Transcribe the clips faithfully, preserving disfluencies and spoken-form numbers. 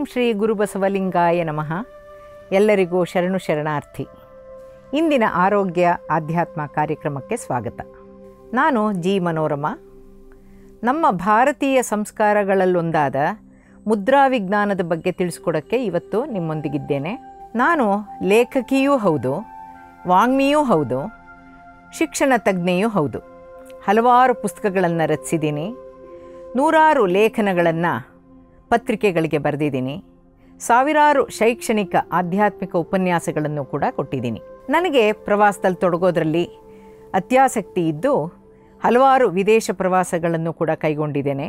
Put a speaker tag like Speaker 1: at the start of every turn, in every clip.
Speaker 1: ಓಂ ಶ್ರೀ ಗುರುಬಸವಲಿಂಗಾಯ ನಮಃ. ಎಲ್ಲರಿಗೂ ಶರಣು ಶರಣಾರ್ಥಿ. ಇಂದಿನ ಆರೋಗ್ಯ ಆಧ್ಯಾತ್ಮ ಕಾರ್ಯಕ್ರಮಕ್ಕೆ ಸ್ವಾಗತ. ನಾನು ಜಿ ಮನೋರಮಾ. ನಮ್ಮ ಭಾರತೀಯ ಸಂಸ್ಕಾರಗಳಲ್ಲೊಂದಾದ ಮುದ್ರಾ ವಿಜ್ಞಾನದ ಬಗ್ಗೆ ತಿಳಿಸ್ಕೊಡೋಕ್ಕೆ ಇವತ್ತು ನಿಮ್ಮೊಂದಿಗಿದ್ದೇನೆ. ನಾನು ಲೇಖಕಿಯೂ ಹೌದು, ವಾಗ್ಮಿಯೂ ಹೌದು, ಶಿಕ್ಷಣ ತಜ್ಞೆಯೂ ಹೌದು. ಹಲವಾರು ಪುಸ್ತಕಗಳನ್ನು ರಚಿಸಿದ್ದೀನಿ, ನೂರಾರು ಲೇಖನಗಳನ್ನು ಪತ್ರಿಕೆಗಳಿಗೆ ಬರೆದಿದ್ದೀನಿ, ಸಾವಿರಾರು ಶೈಕ್ಷಣಿಕ ಆಧ್ಯಾತ್ಮಿಕ ಉಪನ್ಯಾಸಗಳನ್ನು ಕೂಡ ಕೊಟ್ಟಿದ್ದೀನಿ. ನನಗೆ ಪ್ರವಾಸದಲ್ಲಿ ತೊಡಗೋದ್ರಲ್ಲಿ ಅತ್ಯಾಸಕ್ತಿ ಇದ್ದು ಹಲವಾರು ವಿದೇಶ ಪ್ರವಾಸಗಳನ್ನು ಕೂಡ ಕೈಗೊಂಡಿದ್ದೇನೆ.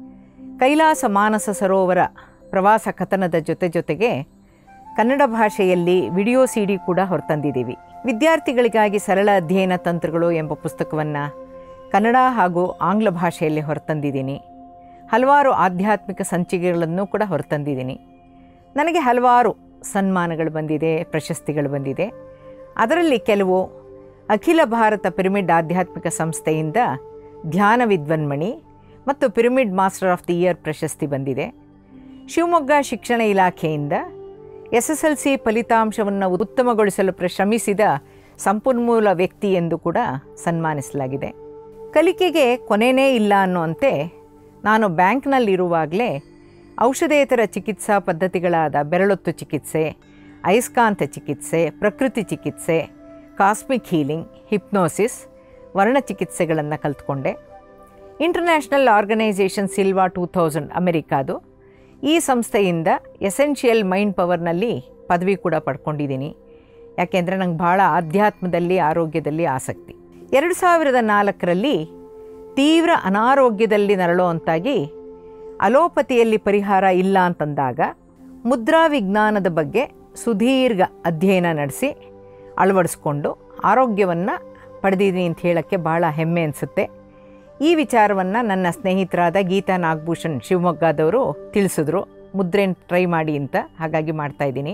Speaker 1: ಕೈಲಾಸ ಮಾನಸ ಸರೋವರ ಪ್ರವಾಸ ಕಥನದ ಜೊತೆ ಜೊತೆಗೆ ಕನ್ನಡ ಭಾಷೆಯಲ್ಲಿ ವಿಡಿಯೋ ಸಿ ಡಿ ಕೂಡ ಹೊರತಂದಿದ್ದೀವಿ. ವಿದ್ಯಾರ್ಥಿಗಳಿಗಾಗಿ ಸರಳ ಅಧ್ಯಯನ ತಂತ್ರಗಳು ಎಂಬ ಪುಸ್ತಕವನ್ನು ಕನ್ನಡ ಹಾಗೂ ಆಂಗ್ಲ ಭಾಷೆಯಲ್ಲಿ ಹೊರತಂದಿದ್ದೀನಿ. ಹಲವಾರು ಆಧ್ಯಾತ್ಮಿಕ ಸಂಚಿಕೆಗಳನ್ನು ಕೂಡ ಹೊರತಂದಿದ್ದೀನಿ. ನನಗೆ ಹಲವಾರು ಸನ್ಮಾನಗಳು ಬಂದಿದೆ, ಪ್ರಶಸ್ತಿಗಳು ಬಂದಿದೆ. ಅದರಲ್ಲಿ ಕೆಲವು ಅಖಿಲ ಭಾರತ ಪಿರಮಿಡ್ ಆಧ್ಯಾತ್ಮಿಕ ಸಂಸ್ಥೆಯಿಂದ ಧ್ಯಾನ ವಿದ್ವನ್ಮಣಿ ಮತ್ತು pyramid master of the year ಪ್ರಶಸ್ತಿ ಬಂದಿದೆ. ಶಿವಮೊಗ್ಗ ಶಿಕ್ಷಣ ಇಲಾಖೆಯಿಂದ ಎಸ್ ಎಸ್ ಎಲ್ ಸಿ ಫಲಿತಾಂಶವನ್ನು ಉತ್ತಮಗೊಳಿಸಲು ಶ್ರಮಿಸಿದ ಸಂಪನ್ಮೂಲ ವ್ಯಕ್ತಿ ಎಂದು ಕೂಡ ಸನ್ಮಾನಿಸಲಾಗಿದೆ. ಕಲಿಕೆಗೆ ಕೊನೆಯೇ ಇಲ್ಲ ಅನ್ನುವಂತೆ ನಾನು ಬ್ಯಾಂಕ್ನಲ್ಲಿರುವಾಗಲೇ ಔಷಧೇತರ ಚಿಕಿತ್ಸಾ ಪದ್ಧತಿಗಳಾದ ಬೆರಳೊತ್ತು ಚಿಕಿತ್ಸೆ, ಅಯಸ್ಕಾಂತ ಚಿಕಿತ್ಸೆ, ಪ್ರಕೃತಿ ಚಿಕಿತ್ಸೆ, ಕಾಸ್ಮಿಕ್ ಹೀಲಿಂಗ್, ಹಿಪ್ನೋಸಿಸ್, ವರ್ಣಚಿಕಿತ್ಸೆಗಳನ್ನು ಕಲಿತ್ಕೊಂಡೆ. International organisation Silva two thousand ಅಮೆರಿಕಾದು ಈ ಸಂಸ್ಥೆಯಿಂದ ಎಸೆನ್ಷಿಯಲ್ ಮೈಂಡ್ ಪವರ್ನಲ್ಲಿ ಪದವಿ ಕೂಡ ಪಡ್ಕೊಂಡಿದ್ದೀನಿ. ಯಾಕೆಂದರೆ ನಂಗೆ ಭಾಳ ಆಧ್ಯಾತ್ಮದಲ್ಲಿ ಆರೋಗ್ಯದಲ್ಲಿ ಆಸಕ್ತಿ. ಎರಡು ಸಾವಿರದ ನಾಲ್ಕರಲ್ಲಿ ತೀವ್ರ ಅನಾರೋಗ್ಯದಲ್ಲಿ ನರಳುವಂತಾಗಿ ಅಲೋಪತಿಯಲ್ಲಿ ಪರಿಹಾರ ಇಲ್ಲ ಅಂತಂದಾಗ ಮುದ್ರಾ ವಿಜ್ಞಾನದ ಬಗ್ಗೆ ಸುದೀರ್ಘ ಅಧ್ಯಯನ ನಡೆಸಿ ಅಳವಡಿಸ್ಕೊಂಡು ಆರೋಗ್ಯವನ್ನು ಪಡೆದಿದ್ದೀನಿ ಅಂತ ಹೇಳೋಕ್ಕೆ ಭಾಳ ಹೆಮ್ಮೆ ಅನಿಸುತ್ತೆ. ಈ ವಿಚಾರವನ್ನು ನನ್ನ ಸ್ನೇಹಿತರಾದ ಗೀತಾ ನಾಗಭೂಷಣ್ ಶಿವಮೊಗ್ಗದವರು ತಿಳಿಸಿದ್ರು, ಮುದ್ರೆನ ಟ್ರೈ ಮಾಡಿ ಅಂತ. ಹಾಗಾಗಿ ಮಾಡ್ತಾಯಿದ್ದೀನಿ.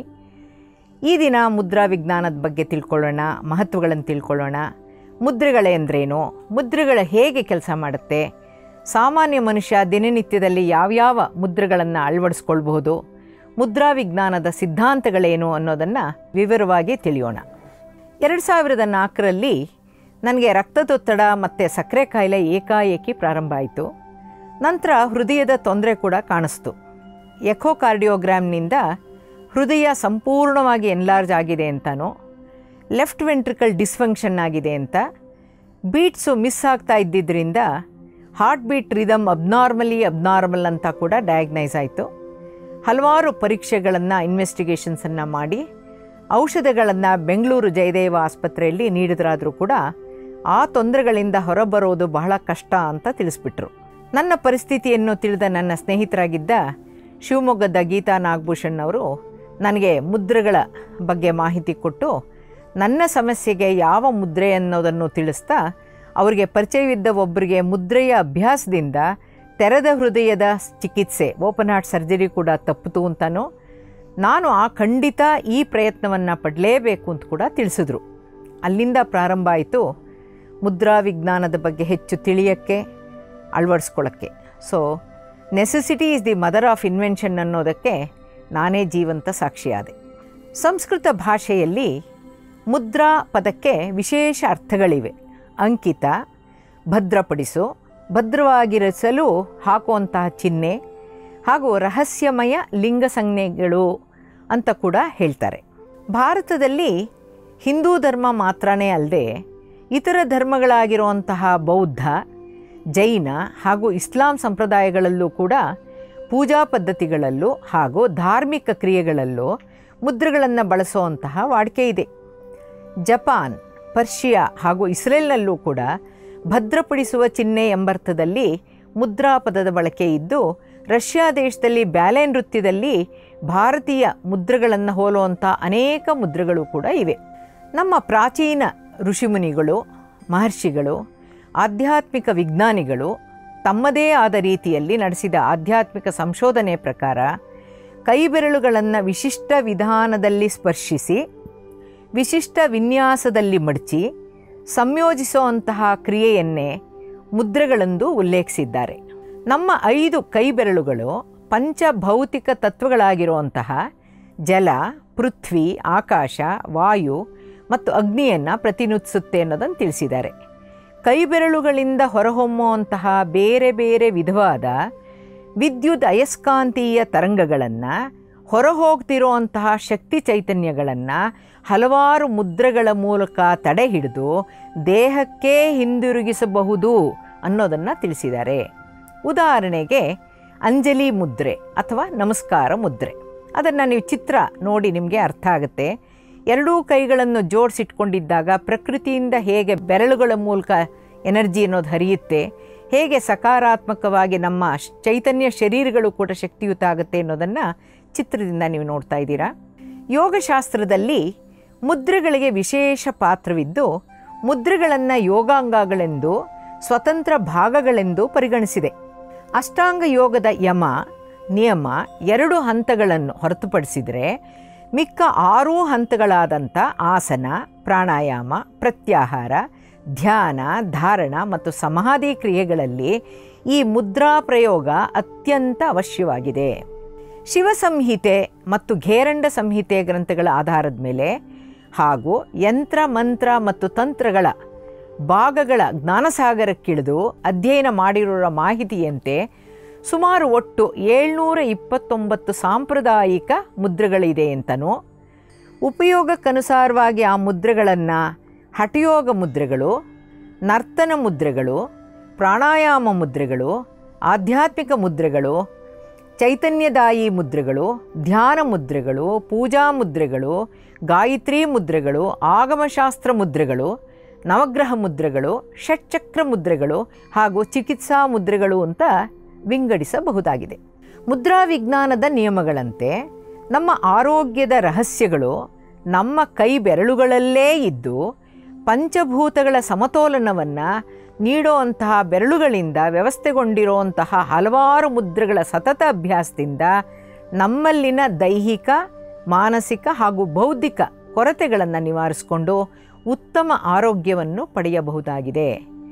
Speaker 1: ಈ ದಿನ ಮುದ್ರಾ ವಿಜ್ಞಾನದ ಬಗ್ಗೆ ತಿಳ್ಕೊಳ್ಳೋಣ, ಮಹತ್ವಗಳನ್ನು ತಿಳ್ಕೊಳ್ಳೋಣ. ಮುದ್ರೆಗಳೆಂದ್ರೇನು, ಮುದ್ರೆಗಳು ಹೇಗೆ ಕೆಲಸ ಮಾಡುತ್ತೆ, ಸಾಮಾನ್ಯ ಮನುಷ್ಯ ದಿನನಿತ್ಯದಲ್ಲಿ ಯಾವ್ಯಾವ ಮುದ್ರೆಗಳನ್ನು ಅಳವಡಿಸ್ಕೊಳ್ಬಹುದು, ಮುದ್ರಾ ವಿಜ್ಞಾನದ ಸಿದ್ಧಾಂತಗಳೇನು ಅನ್ನೋದನ್ನು ವಿವರವಾಗಿ ತಿಳಿಯೋಣ. ಎರಡು ಸಾವಿರದ ನಾಲ್ಕರಲ್ಲಿ ನನಗೆ ರಕ್ತದೊತ್ತಡ ಮತ್ತು ಸಕ್ಕರೆ ಕಾಯಿಲೆ ಏಕಾಏಕಿ ಪ್ರಾರಂಭ ಆಯಿತು. ನಂತರ ಹೃದಯದ ತೊಂದರೆ ಕೂಡ ಕಾಣಿಸ್ತು. ಎಕೋಕಾರ್ಡಿಯೋಗ್ರಾಮ್ನಿಂದ ಹೃದಯ ಸಂಪೂರ್ಣವಾಗಿ ಎನ್ಲಾರ್ಜ್ ಆಗಿದೆ ಅಂತನೋ, ಲೆಫ್ಟ್ ವೆಂಟ್ರಿಕಲ್ ಡಿಸ್ಫಂಕ್ಷನ್ ಆಗಿದೆ ಅಂತ, ಬೀಟ್ಸು ಮಿಸ್ ಆಗ್ತಾ ಇದ್ದಿದ್ದರಿಂದ heart beat rhythm abnormally abnormal ಅಂತ ಕೂಡ ಡಯಾಗ್ನೈಸ್ ಆಯಿತು. ಹಲವಾರು ಪರೀಕ್ಷೆಗಳನ್ನು, ಇನ್ವೆಸ್ಟಿಗೇಷನ್ಸನ್ನು ಮಾಡಿ ಔಷಧಗಳನ್ನು ಬೆಂಗಳೂರು ಜಯದೇವ ಆಸ್ಪತ್ರೆಯಲ್ಲಿ ನೀಡಿದ್ರಾದರೂ ಕೂಡ ಆ ತೊಂದರೆಗಳಿಂದ ಹೊರಬರೋದು ಬಹಳ ಕಷ್ಟ ಅಂತ ತಿಳಿಸ್ಬಿಟ್ರು. ನನ್ನ ಪರಿಸ್ಥಿತಿಯನ್ನು ತಿಳಿದ ನನ್ನ ಸ್ನೇಹಿತರಾಗಿದ್ದ ಶಿವಮೊಗ್ಗದ ಗೀತಾ ನಾಗಭೂಷಣ್ ಅವರು ನನಗೆ ಮುದ್ರೆಗಳ ಬಗ್ಗೆ ಮಾಹಿತಿ ಕೊಟ್ಟು ನನ್ನ ಸಮಸ್ಯೆಗೆ ಯಾವ ಮುದ್ರೆ ಅನ್ನೋದನ್ನು ತಿಳಿಸ್ತಾ ಅವರಿಗೆ ಪರಿಚಯವಿದ್ದ ಒಬ್ಬರಿಗೆ ಮುದ್ರೆಯ ಅಭ್ಯಾಸದಿಂದ ತೆರೆದ ಹೃದಯದ ಚಿಕಿತ್ಸೆ, ಓಪನ್ ಹಾರ್ಟ್ ಸರ್ಜರಿ ಕೂಡ ತಪ್ಪಿತು ಅಂತನೋ, ನಾನು ಆ ಖಂಡಿತ ಈ ಪ್ರಯತ್ನವನ್ನು ಪಡಲೇಬೇಕು ಅಂತ ಕೂಡ ತಿಳಿಸಿದ್ರು. ಅಲ್ಲಿಂದ ಪ್ರಾರಂಭ ಆಯಿತು ಮುದ್ರಾ ವಿಜ್ಞಾನದ ಬಗ್ಗೆ ಹೆಚ್ಚು ತಿಳಿಯೋಕ್ಕೆ, ಅಳವಡಿಸ್ಕೊಳ್ಳೋಕ್ಕೆ. So necessity is the mother of invention ಅನ್ನೋದಕ್ಕೆ ನಾನೇ ಜೀವಂತ ಸಾಕ್ಷಿಯಾದೆ. ಸಂಸ್ಕೃತ ಭಾಷೆಯಲ್ಲಿ ಮುದ್ರಾ ಪದಕ್ಕೆ ವಿಶೇಷ ಅರ್ಥಗಳಿವೆ. ಅಂಕಿತ, ಭದ್ರಪಡಿಸು, ಭದ್ರವಾಗಿರಿಸಲು ಹಾಕುವಂತಹ ಚಿಹ್ನೆ, ಹಾಗೂ ರಹಸ್ಯಮಯ ಲಿಂಗ ಸಂಜ್ಞೆಗಳು ಅಂತ ಕೂಡ ಹೇಳ್ತಾರೆ. ಭಾರತದಲ್ಲಿ ಹಿಂದೂ ಧರ್ಮ ಮಾತ್ರನೇ ಅಲ್ಲದೆ ಇತರ ಧರ್ಮಗಳಾಗಿರುವಂತಹ ಬೌದ್ಧ, ಜೈನ ಹಾಗೂ ಇಸ್ಲಾಂ ಸಂಪ್ರದಾಯಗಳಲ್ಲೂ ಕೂಡ ಪೂಜಾ ಪದ್ಧತಿಗಳಲ್ಲೂ ಹಾಗೂ ಧಾರ್ಮಿಕ ಕ್ರಿಯೆಗಳಲ್ಲೂ ಮುದ್ರೆಗಳನ್ನು ಬಳಸುವಂತಹ ವಾಡಿಕೆ ಇದೆ. ಜಪಾನ್, ಪರ್ಷಿಯಾ ಹಾಗೂ ಇಸ್ರೇಲ್ನಲ್ಲೂ ಕೂಡ ಭದ್ರಪಡಿಸುವ ಚಿಹ್ನೆ ಎಂಬರ್ಥದಲ್ಲಿ ಮುದ್ರಾ ಪದದ ಬಳಕೆ ಇದ್ದು, ರಷ್ಯಾ ದೇಶದಲ್ಲಿ ಬ್ಯಾಲೆ ನೃತ್ಯದಲ್ಲಿ ಭಾರತೀಯ ಮುದ್ರೆಗಳನ್ನು ಹೋಲುವಂಥ ಅನೇಕ ಮುದ್ರೆಗಳು ಕೂಡ ಇವೆ. ನಮ್ಮ ಪ್ರಾಚೀನ ಋಷಿಮುನಿಗಳು, ಮಹರ್ಷಿಗಳು, ಆಧ್ಯಾತ್ಮಿಕ ವಿಜ್ಞಾನಿಗಳು ತಮ್ಮದೇ ಆದ ರೀತಿಯಲ್ಲಿ ನಡೆಸಿದ ಆಧ್ಯಾತ್ಮಿಕ ಸಂಶೋಧನೆ ಪ್ರಕಾರ ಕೈಬೆರಳುಗಳನ್ನು ವಿಶಿಷ್ಟ ವಿಧಾನದಲ್ಲಿ ಸ್ಪರ್ಶಿಸಿ ವಿಶಿಷ್ಟ ವಿನ್ಯಾಸದಲ್ಲಿ ಮಡಚಿ ಸಂಯೋಜಿಸುವಂತಹ ಕ್ರಿಯೆಯನ್ನೇ ಮುದ್ರೆಗಳೆಂದು ಉಲ್ಲೇಖಿಸಿದ್ದಾರೆ. ನಮ್ಮ ಐದು ಕೈ ಬೆರಳುಗಳು ಪಂಚಭೌತಿಕ ತತ್ವಗಳಾಗಿರುವಂತಹ ಜಲ, ಪೃಥ್ವಿ, ಆಕಾಶ, ವಾಯು ಮತ್ತು ಅಗ್ನಿಯನ್ನು ಪ್ರತಿನಿಧಿಸುತ್ತೆ ಅನ್ನೋದನ್ನು ತಿಳಿಸಿದ್ದಾರೆ. ಕೈಬೆರಳುಗಳಿಂದ ಹೊರಹೊಮ್ಮುವಂತಹ ಬೇರೆ ಬೇರೆ ವಿಧವಾದ ವಿದ್ಯುತ್ ಅಯಸ್ಕಾಂತೀಯ ತರಂಗಗಳನ್ನು, ಹೊರಹೋಗ್ತಿರುವಂತಹ ಶಕ್ತಿ ಚೈತನ್ಯಗಳನ್ನು ಹಲವಾರು ಮುದ್ರೆಗಳ ಮೂಲಕ ತಡೆ ಹಿಡಿದು ದೇಹಕ್ಕೆ ಹಿಂದಿರುಗಿಸಬಹುದು ಅನ್ನೋದನ್ನು ತಿಳಿಸಿದ್ದಾರೆ. ಉದಾಹರಣೆಗೆ ಅಂಜಲಿ ಮುದ್ರೆ ಅಥವಾ ನಮಸ್ಕಾರ ಮುದ್ರೆ, ಅದನ್ನು ನೀವು ಚಿತ್ರ ನೋಡಿ ನಿಮಗೆ ಅರ್ಥ ಆಗುತ್ತೆ. ಎರಡೂ ಕೈಗಳನ್ನು ಜೋಡಿಸಿಟ್ಕೊಂಡಿದ್ದಾಗ ಪ್ರಕೃತಿಯಿಂದ ಹೇಗೆ ಬೆರಳುಗಳ ಮೂಲಕ ಎನರ್ಜಿ ಅನ್ನೋದು ಹರಿಯುತ್ತೆ, ಹೇಗೆ ಸಕಾರಾತ್ಮಕವಾಗಿ ನಮ್ಮ ಚೈತನ್ಯ ಶರೀರಗಳು ಕೂಡ ಶಕ್ತಿಯುತ ಆಗುತ್ತೆ ಅನ್ನೋದನ್ನು ಚಿತ್ರದಿಂದ ನೀವು ನೋಡ್ತಾ ಇದ್ದೀರಾ. ಯೋಗಶಾಸ್ತ್ರದಲ್ಲಿ ಮುದ್ರೆಗಳಿಗೆ ವಿಶೇಷ ಪಾತ್ರವಿದ್ದು ಮುದ್ರೆಗಳನ್ನು ಯೋಗಾಂಗಗಳೆಂದು, ಸ್ವತಂತ್ರ ಭಾಗಗಳೆಂದು ಪರಿಗಣಿಸಿದೆ. ಅಷ್ಟಾಂಗ ಯೋಗದ ಯಮ, ನಿಯಮ ಎರಡು ಹಂತಗಳನ್ನು ಹೊರತುಪಡಿಸಿದರೆ ಮಿಕ್ಕ ಆರೂ ಹಂತಗಳಾದಂಥ ಆಸನ, ಪ್ರಾಣಾಯಾಮ, ಪ್ರತ್ಯಾಹಾರ, ಧ್ಯಾನ, ಧಾರಣ ಮತ್ತು ಸಮಾಧಿ ಕ್ರಿಯೆಗಳಲ್ಲಿ ಈ ಮುದ್ರಾ ಪ್ರಯೋಗ ಅತ್ಯಂತ ಅವಶ್ಯವಾಗಿದೆ. ಶಿವಸಂಹಿತೆ ಮತ್ತು ಘೇರಂಡ ಸಂಹಿತೆ ಗ್ರಂಥಗಳ ಆಧಾರದ ಮೇಲೆ ಹಾಗೂ ಯಂತ್ರ, ಮಂತ್ರ ಮತ್ತು ತಂತ್ರಗಳ ಭಾಗಗಳ ಜ್ಞಾನಸಾಗರಕ್ಕಿಳಿದು ಅಧ್ಯಯನ ಮಾಡಿರುವ ಮಾಹಿತಿಯಂತೆ ಸುಮಾರು ಒಟ್ಟು ಏಳ್ನೂರ ಇಪ್ಪತ್ತೊಂಬತ್ತು ಸಾಂಪ್ರದಾಯಿಕ ಮುದ್ರೆಗಳಿದೆ ಅಂತನೂ, ಉಪಯೋಗಕ್ಕನುಸಾರವಾಗಿ ಆ ಮುದ್ರೆಗಳನ್ನು ಹಠಯೋಗ ಮುದ್ರೆಗಳು, ನರ್ತನ ಮುದ್ರೆಗಳು, ಪ್ರಾಣಾಯಾಮ ಮುದ್ರೆಗಳು, ಆಧ್ಯಾತ್ಮಿಕ ಮುದ್ರೆಗಳು, ಚೈತನ್ಯದಾಯಿ ಮುದ್ರೆಗಳು, ಧ್ಯಾನ ಮುದ್ರೆಗಳು, ಪೂಜಾ ಮುದ್ರೆಗಳು, ಗಾಯತ್ರಿ ಮುದ್ರೆಗಳು, ಆಗಮಶಾಸ್ತ್ರ ಮುದ್ರೆಗಳು, ನವಗ್ರಹ ಮುದ್ರೆಗಳು, ಷಟ್ಚಕ್ರ ಮುದ್ರೆಗಳು ಹಾಗೂ ಚಿಕಿತ್ಸಾ ಮುದ್ರೆಗಳು ಅಂತ ವಿಂಗಡಿಸಬಹುದಾಗಿದೆ. ಮುದ್ರಾ ವಿಜ್ಞಾನದ ನಿಯಮಗಳಂತೆ ನಮ್ಮ ಆರೋಗ್ಯದ ರಹಸ್ಯಗಳು ನಮ್ಮ ಕೈ ಬೆರಳುಗಳಲ್ಲೇ ಇದ್ದು ಪಂಚಭೂತಗಳ ಸಮತೋಲನವನ್ನು ನೀಡುವಂತಹ ಬೆರಳುಗಳಿಂದ ವ್ಯವಸ್ಥೆಗೊಂಡಿರುವಂತಹ ಹಲವಾರು ಮುದ್ರೆಗಳ ಸತತ ಅಭ್ಯಾಸದಿಂದ ನಮ್ಮಲ್ಲಿನ ದೈಹಿಕ, ಮಾನಸಿಕ ಹಾಗೂ ಬೌದ್ಧಿಕ ಕೊರತೆಗಳನ್ನು ನಿವಾರಿಸಿಕೊಂಡು ಉತ್ತಮ ಆರೋಗ್ಯವನ್ನು ಪಡೆಯಬಹುದಾಗಿದೆ.